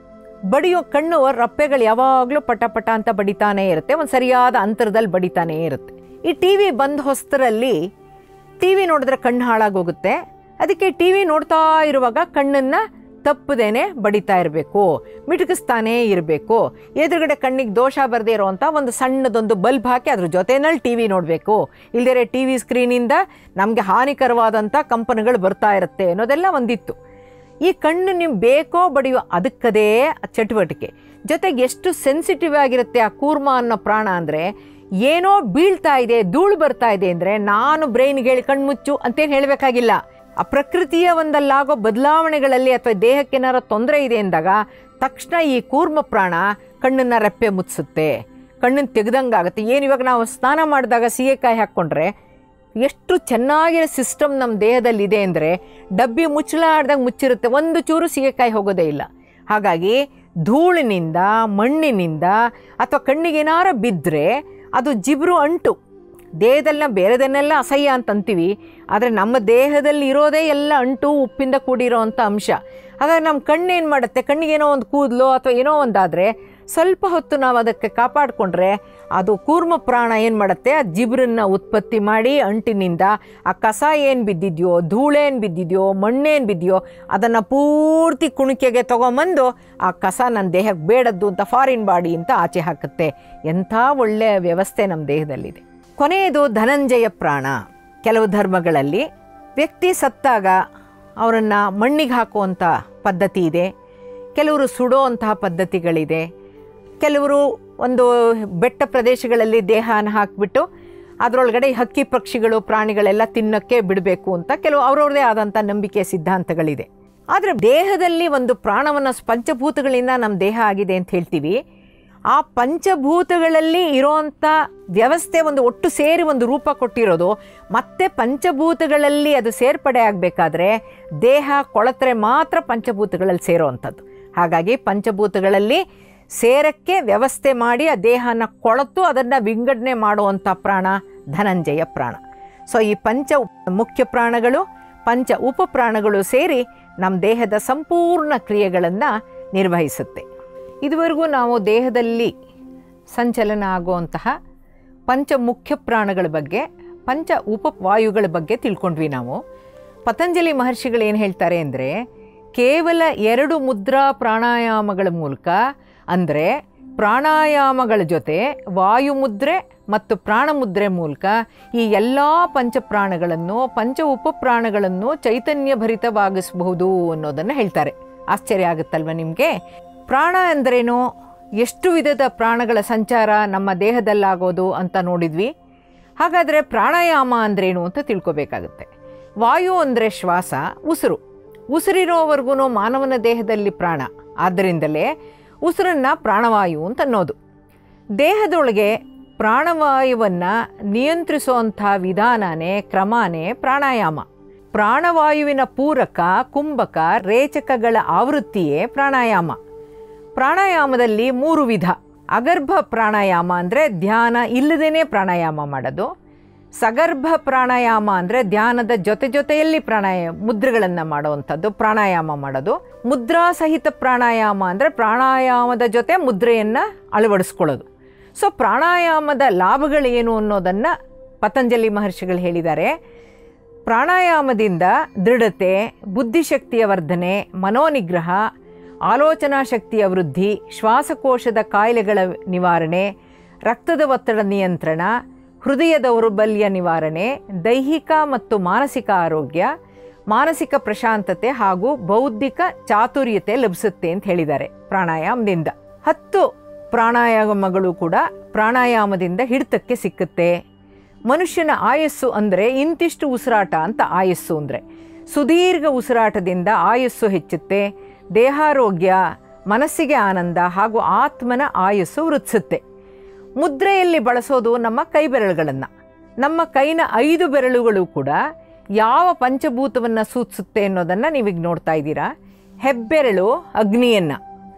Speaker 1: ಬಡಿಯೋ ಕಣ್ಣು ರಪ್ಪೆಗಳು ಯಾವಾಗಲೂ ಪಟ ಪಟ ಅಂತ ಬಡಿತಾನೇ ಇರುತ್ತೆ, ಒಂದು ಸರಿಯಾದ ಅಂತರದಲ್ಲಿ ಬಡಿತಾನೇ ಇರುತ್ತೆ. ಈ ಟಿ ವಿ ಬಂದ ಹೊಸ್ತರಲ್ಲಿ ಟಿ ವಿ ನೋಡಿದ್ರೆ ಕಣ್ಣು ಹಾಳಾಗೋಗುತ್ತೆ. ಅದಕ್ಕೆ ಟಿ ವಿ ನೋಡ್ತಾ ಇರುವಾಗ ಕಣ್ಣನ್ನು ತಪ್ಪದೇನೆ ಬಡಿತಾ ಇರಬೇಕು, ಮಿಟುಕಿಸ್ತಾನೇ ಇರಬೇಕು. ಎದುರುಗಡೆ ಕಣ್ಣಿಗೆ ದೋಷ ಬರದೇ ಇರೋವಂಥ ಒಂದು ಸಣ್ಣದೊಂದು ಬಲ್ಬ್ ಹಾಕಿ ಅದ್ರ ಜೊತೆಯಲ್ಲಿ ಟಿ ವಿ ನೋಡಬೇಕು. ಇಲ್ಲದೇ ಟಿ ವಿ ಸ್ಕ್ರೀನಿಂದ ನಮಗೆ ಹಾನಿಕರವಾದಂಥ ಕಂಪನಿಗಳು ಬರ್ತಾ ಇರುತ್ತೆ ಅನ್ನೋದೆಲ್ಲ ಒಂದಿತ್ತು. ಈ ಕಣ್ಣು ನೀವು ಬೇಕೋ ಬಡಿಯೋ ಅದಕ್ಕದೇ ಚಟುವಟಿಕೆ. ಜೊತೆಗೆ ಎಷ್ಟು ಸೆನ್ಸಿಟಿವ್ ಆಗಿರುತ್ತೆ ಆ ಕೂರ್ಮ ಅನ್ನೋ ಪ್ರಾಣ ಅಂದರೆ, ಏನೋ ಬೀಳ್ತಾ ಇದೆ, ಧೂಳು ಬರ್ತಾ ಇದೆ ಅಂದರೆ ನಾನು ಬ್ರೈನ್ಗೆ ಹೇಳಿ ಕಣ್ಮುಚ್ಚು ಅಂತೇನು ಹೇಳಬೇಕಾಗಿಲ್ಲ. ಆ ಪ್ರಕೃತಿಯ ಒಂದಲ್ಲಾಗೋ ಬದಲಾವಣೆಗಳಲ್ಲಿ ಅಥವಾ ದೇಹಕ್ಕೆ ಏನಾರ ತೊಂದರೆ ಇದೆ ಅಂದಾಗ ತಕ್ಷಣ ಈ ಕೂರ್ಮ ಪ್ರಾಣ ಕಣ್ಣನ್ನು ರೆಪ್ಪೆ ಮುಚ್ಚಿಸುತ್ತೆ, ಕಣ್ಣನ್ನು ತೆಗೆದಂಗಾಗುತ್ತೆ. ಏನು ಇವಾಗ ನಾವು ಸ್ನಾನ ಮಾಡಿದಾಗ ಸೀಗೆಕಾಯಿ ಹಾಕ್ಕೊಂಡ್ರೆ ಎಷ್ಟು ಚೆನ್ನಾಗಿರೋ ಸಿಸ್ಟಮ್ ನಮ್ಮ ದೇಹದಲ್ಲಿದೆ ಅಂದರೆ ಡಬ್ಬಿ ಮುಚ್ಚಲಾಡ್ದಾಗ ಮುಚ್ಚಿರುತ್ತೆ, ಒಂದು ಚೂರು ಸೀಗೆಕಾಯಿ ಹೋಗೋದೇ ಇಲ್ಲ. ಹಾಗಾಗಿ ಧೂಳಿನಿಂದ ಮಣ್ಣಿನಿಂದ ಅಥವಾ ಕಣ್ಣಿಗೇನಾರ ಬಿದ್ದರೆ ಅದು ಜಿಬ್ರು ಅಂಟು. ದೇಹದಲ್ಲ ಬೇರೆದನ್ನೆಲ್ಲ ಅಸಹ್ಯ ಅಂತ ಅಂತೀವಿ, ಆದರೆ ನಮ್ಮ ದೇಹದಲ್ಲಿ ಇರೋದೇ ಎಲ್ಲ ಅಂಟು ಉಪ್ಪಿಂದ ಕೂಡಿರೋ ಅಂಥ ಅಂಶ. ಹಾಗಾಗಿ ನಮ್ಮ ಕಣ್ಣೇನು ಮಾಡುತ್ತೆ, ಕಣ್ಣಿಗೇನೋ ಒಂದು ಕೂದಲು ಅಥವಾ ಏನೋ ಒಂದಾದರೆ ಸ್ವಲ್ಪ ಹೊತ್ತು ನಾವು ಅದಕ್ಕೆ ಕಾಪಾಡಿಕೊಂಡ್ರೆ ಅದು ಕೂರ್ಮ ಪ್ರಾಣ ಏನು ಮಾಡುತ್ತೆ, ಆ ಜಿಬ್ರನ್ನ ಉತ್ಪತ್ತಿ ಮಾಡಿ ಅಂಟಿನಿಂದ ಆ ಕಸ ಏನು ಬಿದ್ದಿದೆಯೋ, ಧೂಳೇನು ಬಿದ್ದಿದೆಯೋ, ಮಣ್ಣೇನು ಬಿದ್ದಿಯೋ ಅದನ್ನು ಪೂರ್ತಿ ಕುಣಿಕೆಗೆ ತೊಗೊಂಬಂದು ಆ ಕಸ ನನ್ನ ದೇಹಕ್ಕೆ ಬೇಡದ್ದು ಅಂತ ಫಾರಿನ್ ಬಾಡಿ ಅಂತ ಆಚೆ ಹಾಕುತ್ತೆ. ಎಂಥ ಒಳ್ಳೆಯ ವ್ಯವಸ್ಥೆ ನಮ್ಮ ದೇಹದಲ್ಲಿದೆ. ಕೊನೆಯದು ಧನಂಜಯ ಪ್ರಾಣ. ಕೆಲವು ಧರ್ಮಗಳಲ್ಲಿ ವ್ಯಕ್ತಿ ಸತ್ತಾಗ ಅವರನ್ನು ಮಣ್ಣಿಗೆ ಹಾಕುವಂಥ ಪದ್ಧತಿ ಇದೆ, ಕೆಲವರು ಸುಡೋ ಅಂತಹ ಪದ್ಧತಿಗಳಿದೆ, ಕೆಲವರು ಒಂದು ಬೆಟ್ಟ ಪ್ರದೇಶಗಳಲ್ಲಿ ದೇಹನ ಹಾಕಿಬಿಟ್ಟು ಅದರೊಳಗಡೆ ಹಕ್ಕಿ ಪಕ್ಷಿಗಳು ಪ್ರಾಣಿಗಳೆಲ್ಲ ತಿನ್ನೋಕ್ಕೆ ಬಿಡಬೇಕು ಅಂತ ಕೆಲವು ಅವ್ರವ್ರದೇ ಆದಂಥ ನಂಬಿಕೆ ಸಿದ್ಧಾಂತಗಳಿದೆ. ಆದರೆ ದೇಹದಲ್ಲಿ ಒಂದು ಪ್ರಾಣವನ್ನು ಪಂಚಭೂತಗಳಿಂದ ನಮ್ಮ ದೇಹ ಆಗಿದೆ ಅಂತ ಹೇಳ್ತೀವಿ. ಆ ಪಂಚಭೂತಗಳಲ್ಲಿ ಇರೋವಂಥ ವ್ಯವಸ್ಥೆ ಒಂದು ಒಟ್ಟು ಸೇರಿ ಒಂದು ರೂಪ ಕೊಟ್ಟಿರೋದು. ಮತ್ತೆ ಪಂಚಭೂತಗಳಲ್ಲಿ ಅದು ಸೇರ್ಪಡೆ ಆಗಬೇಕಾದ್ರೆ ದೇಹ ಕೊಳತ್ರೆ ಮಾತ್ರ ಪಂಚಭೂತಗಳಲ್ಲಿ ಸೇರೋ ಅಂಥದ್ದು. ಹಾಗಾಗಿ ಪಂಚಭೂತಗಳಲ್ಲಿ ಸೇರಕ್ಕೆ ವ್ಯವಸ್ಥೆ ಮಾಡಿ ಆ ದೇಹನ ಕೊಳತು ಅದನ್ನು ವಿಂಗಡಣೆ ಮಾಡುವಂಥ ಪ್ರಾಣ ಧನಂಜಯ ಪ್ರಾಣ. ಸೊ ಈ ಪಂಚ ಮುಖ್ಯ ಪ್ರಾಣಗಳು ಪಂಚ ಉಪಪ್ರಾಣಗಳು ಸೇರಿ ನಮ್ಮ ದೇಹದ ಸಂಪೂರ್ಣ ಕ್ರಿಯೆಗಳನ್ನು ನಿರ್ವಹಿಸುತ್ತೆ. ಇದುವರೆಗೂ ನಾವು ದೇಹದಲ್ಲಿ ಸಂಚಲನ ಆಗುವಂತಹ ಪಂಚ ಮುಖ್ಯ ಪ್ರಾಣಗಳ ಬಗ್ಗೆ, ಪಂಚ ಉಪವಾಯುಗಳ ಬಗ್ಗೆ ತಿಳ್ಕೊಂಡ್ವಿ ನಾವು. ಪತಂಜಲಿ ಮಹರ್ಷಿಗಳು ಏನು ಹೇಳ್ತಾರೆ ಅಂದರೆ, ಕೇವಲ ಎರಡು ಮುದ್ರಾ ಪ್ರಾಣಾಯಾಮಗಳ ಮೂಲಕ, ಅಂದರೆ ಪ್ರಾಣಾಯಾಮಗಳ ಜೊತೆ ವಾಯುಮುದ್ರೆ ಮತ್ತು ಪ್ರಾಣಮುದ್ರೆ ಮೂಲಕ ಈ ಎಲ್ಲ ಪಂಚಪ್ರಾಣಗಳನ್ನು ಪಂಚ ಉಪಪ್ರಾಣಗಳನ್ನು ಚೈತನ್ಯ ಭರಿತವಾಗಿಸಬಹುದು ಅನ್ನೋದನ್ನು ಹೇಳ್ತಾರೆ. ಆಶ್ಚರ್ಯ ಆಗುತ್ತಲ್ವ ನಿಮಗೆ? ಪ್ರಾಣ ಅಂದ್ರೇನು, ಎಷ್ಟು ವಿಧದ ಪ್ರಾಣಗಳ ಸಂಚಾರ ನಮ್ಮ ದೇಹದಲ್ಲಾಗೋದು ಅಂತ ನೋಡಿದ್ವಿ. ಹಾಗಾದರೆ ಪ್ರಾಣಾಯಾಮ ಅಂದ್ರೇನು ಅಂತ ತಿಳ್ಕೊಬೇಕಾಗುತ್ತೆ. ವಾಯು ಅಂದರೆ ಶ್ವಾಸ, ಉಸಿರು. ಉಸಿರಿರೋವರೆಗೂ ಮಾನವನ ದೇಹದಲ್ಲಿ ಪ್ರಾಣ, ಆದ್ದರಿಂದಲೇ ಉಸಿರನ್ನು ಪ್ರಾಣವಾಯು ಅಂತ ಅನ್ನೋದು. ದೇಹದೊಳಗೆ ಪ್ರಾಣವಾಯುವನ್ನು ನಿಯಂತ್ರಿಸುವಂಥ ವಿಧಾನನೇ ಕ್ರಮನೇ ಪ್ರಾಣಾಯಾಮ. ಪ್ರಾಣವಾಯುವಿನ ಪೂರಕ, ಕುಂಭಕ, ರೇಚಕಗಳ ಆವೃತ್ತಿಯೇ ಪ್ರಾಣಾಯಾಮ. ಪ್ರಾಣಾಯಾಮದಲ್ಲಿ ಮೂರು ವಿಧ. ಅಗರ್ಭ ಪ್ರಾಣಾಯಾಮ ಅಂದರೆ ಧ್ಯಾನ ಇಲ್ಲದೇ ಪ್ರಾಣಾಯಾಮ ಮಾಡೋದು. ಸಗರ್ಭ ಪ್ರಾಣಾಯಾಮ ಅಂದರೆ ಧ್ಯಾನದ ಜೊತೆ ಜೊತೆಯಲ್ಲಿ ಪ್ರಾಣಾಯಾಮ ಮುದ್ರೆಗಳನ್ನು ಮಾಡುವಂಥದ್ದು, ಪ್ರಾಣಾಯಾಮ ಮಾಡೋದು. ಮುದ್ರಾ ಸಹಿತ ಪ್ರಾಣಾಯಾಮ ಅಂದರೆ ಪ್ರಾಣಾಯಾಮದ ಜೊತೆ ಮುದ್ರೆಯನ್ನು ಅಳವಡಿಸ್ಕೊಳ್ಳೋದು. ಸೊ ಪ್ರಾಣಾಯಾಮದ ಲಾಭಗಳೇನು ಅನ್ನೋದನ್ನು ಪತಂಜಲಿ ಮಹರ್ಷಿಗಳು ಹೇಳಿದ್ದಾರೆ. ಪ್ರಾಣಾಯಾಮದಿಂದ ದೃಢತೆ, ಬುದ್ಧಿಶಕ್ತಿಯ ವರ್ಧನೆ, ಮನೋನಿಗ್ರಹ, ಆಲೋಚನಾ ಶಕ್ತಿಯ ವೃದ್ಧಿ, ಶ್ವಾಸಕೋಶದ ಕಾಯಿಲೆಗಳ ನಿವಾರಣೆ, ರಕ್ತದ ಒತ್ತಡ ನಿಯಂತ್ರಣ, ಹೃದಯ ದೌರ್ಬಲ್ಯ ನಿವಾರಣೆ, ದೈಹಿಕ ಮತ್ತು ಮಾನಸಿಕ ಆರೋಗ್ಯ, ಮಾನಸಿಕ ಪ್ರಶಾಂತತೆ ಹಾಗೂ ಬೌದ್ಧಿಕ ಚಾತುರ್ಯತೆ ಲಭಿಸುತ್ತೆ ಅಂತ ಹೇಳಿದ್ದಾರೆ ಪ್ರಾಣಾಯಾಮದಿಂದ. ಹತ್ತು ಪ್ರಾಣಾಯಾಮಗಳು ಕೂಡ ಪ್ರಾಣಾಯಾಮದಿಂದ ಹಿಡಿತಕ್ಕೆ ಸಿಕ್ಕುತ್ತೆ. ಮನುಷ್ಯನ ಆಯಸ್ಸು ಅಂದರೆ ಇಂತಿಷ್ಟು ಉಸಿರಾಟ ಅಂತ ಆಯಸ್ಸು ಅಂದರೆ. ಸುದೀರ್ಘ ಉಸಿರಾಟದಿಂದ ಆಯಸ್ಸು ಹೆಚ್ಚುತ್ತೆ, ದೇಹಾರೋಗ್ಯ, ಮನಸ್ಸಿಗೆ ಆನಂದ ಹಾಗೂ ಆತ್ಮನ ಆಯಸ್ಸು ವೃದ್ಧಿಸುತ್ತೆ. ಮುದ್ರೆಯಲ್ಲಿ ಬಳಸೋದು ನಮ್ಮ ಕೈ ಬೆರಳುಗಳನ್ನು. ನಮ್ಮ ಕೈನ ಐದು ಬೆರಳುಗಳು ಕೂಡ ಯಾವ ಪಂಚಭೂತವನ್ನು ಸೂಚಿಸುತ್ತೆ ಅನ್ನೋದನ್ನು ನೀವೀಗ ನೋಡ್ತಾ ಇದ್ದೀರಾ. ಹೆಬ್ಬೆರಳು ಅಗ್ನಿಯನ್ನು,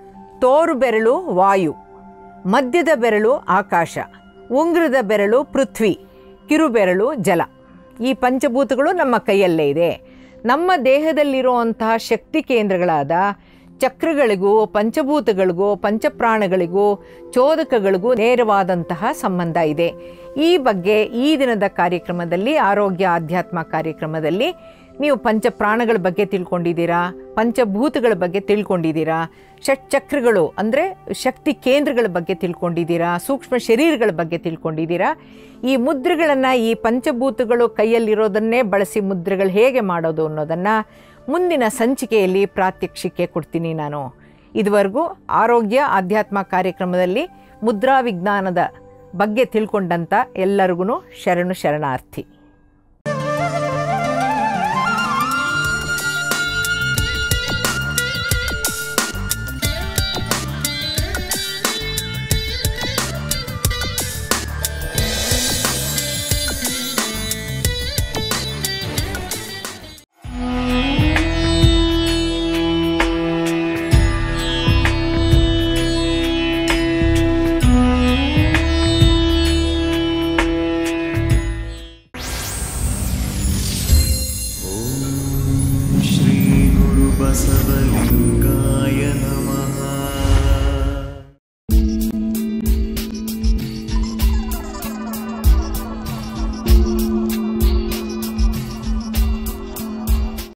Speaker 1: ತೋರು ಬೆರಳು ವಾಯು, ಮಧ್ಯದ ಬೆರಳು ಆಕಾಶ, ಉಂಗುರದ ಬೆರಳು ಪೃಥ್ವಿ, ಕಿರುಬೆರಳು ಜಲ. ಈ ಪಂಚಭೂತಗಳು ನಮ್ಮ ಕೈಯಲ್ಲೇ ಇದೆ. ನಮ್ಮ ದೇಹದಲ್ಲಿರುವಂತಹ ಶಕ್ತಿ ಕೇಂದ್ರಗಳಾದ ಚಕ್ರಗಳಿಗೂ, ಪಂಚಭೂತಗಳಿಗೂ, ಪಂಚಪ್ರಾಣಗಳಿಗೂ, ಚೋದಕಗಳಿಗೂ ನೇರವಾದಂತಹ ಸಂಬಂಧ ಇದೆ. ಈ ಬಗ್ಗೆ ಈ ದಿನದ ಕಾರ್ಯಕ್ರಮದಲ್ಲಿ, ಆರೋಗ್ಯ ಆಧ್ಯಾತ್ಮ ಕಾರ್ಯಕ್ರಮದಲ್ಲಿ ನೀವು ಪಂಚಪ್ರಾಣಗಳ ಬಗ್ಗೆ ತಿಳ್ಕೊಂಡಿದ್ದೀರಾ, ಪಂಚಭೂತಗಳ ಬಗ್ಗೆ ತಿಳ್ಕೊಂಡಿದ್ದೀರಾ, ಷಟ್ಚಕ್ರಗಳು ಅಂದರೆ ಶಕ್ತಿ ಕೇಂದ್ರಗಳ ಬಗ್ಗೆ ತಿಳ್ಕೊಂಡಿದ್ದೀರಾ, ಸೂಕ್ಷ್ಮ ಶರೀರಗಳ ಬಗ್ಗೆ ತಿಳ್ಕೊಂಡಿದ್ದೀರಾ. ಈ ಮುದ್ರೆಗಳನ್ನು, ಈ ಪಂಚಭೂತಗಳು ಕೈಯಲ್ಲಿರೋದನ್ನೇ ಬಳಸಿ ಮುದ್ರೆಗಳು ಹೇಗೆ ಮಾಡೋದು ಅನ್ನೋದನ್ನು ಮುಂದಿನ ಸಂಚಿಕೆಯಲ್ಲಿ ಪ್ರಾತ್ಯಕ್ಷಿಕೆ ಕೊಡ್ತೀನಿ ನಾನು. ಇದುವರೆಗೂ ಆರೋಗ್ಯ ಆಧ್ಯಾತ್ಮ ಕಾರ್ಯಕ್ರಮದಲ್ಲಿ ಮುದ್ರಾ ವಿಜ್ಞಾನದ ಬಗ್ಗೆ ತಿಳ್ಕೊಂಡಂಥ ಎಲ್ಲರಿಗೂ ಶರಣು ಶರಣಾರ್ಥಿ.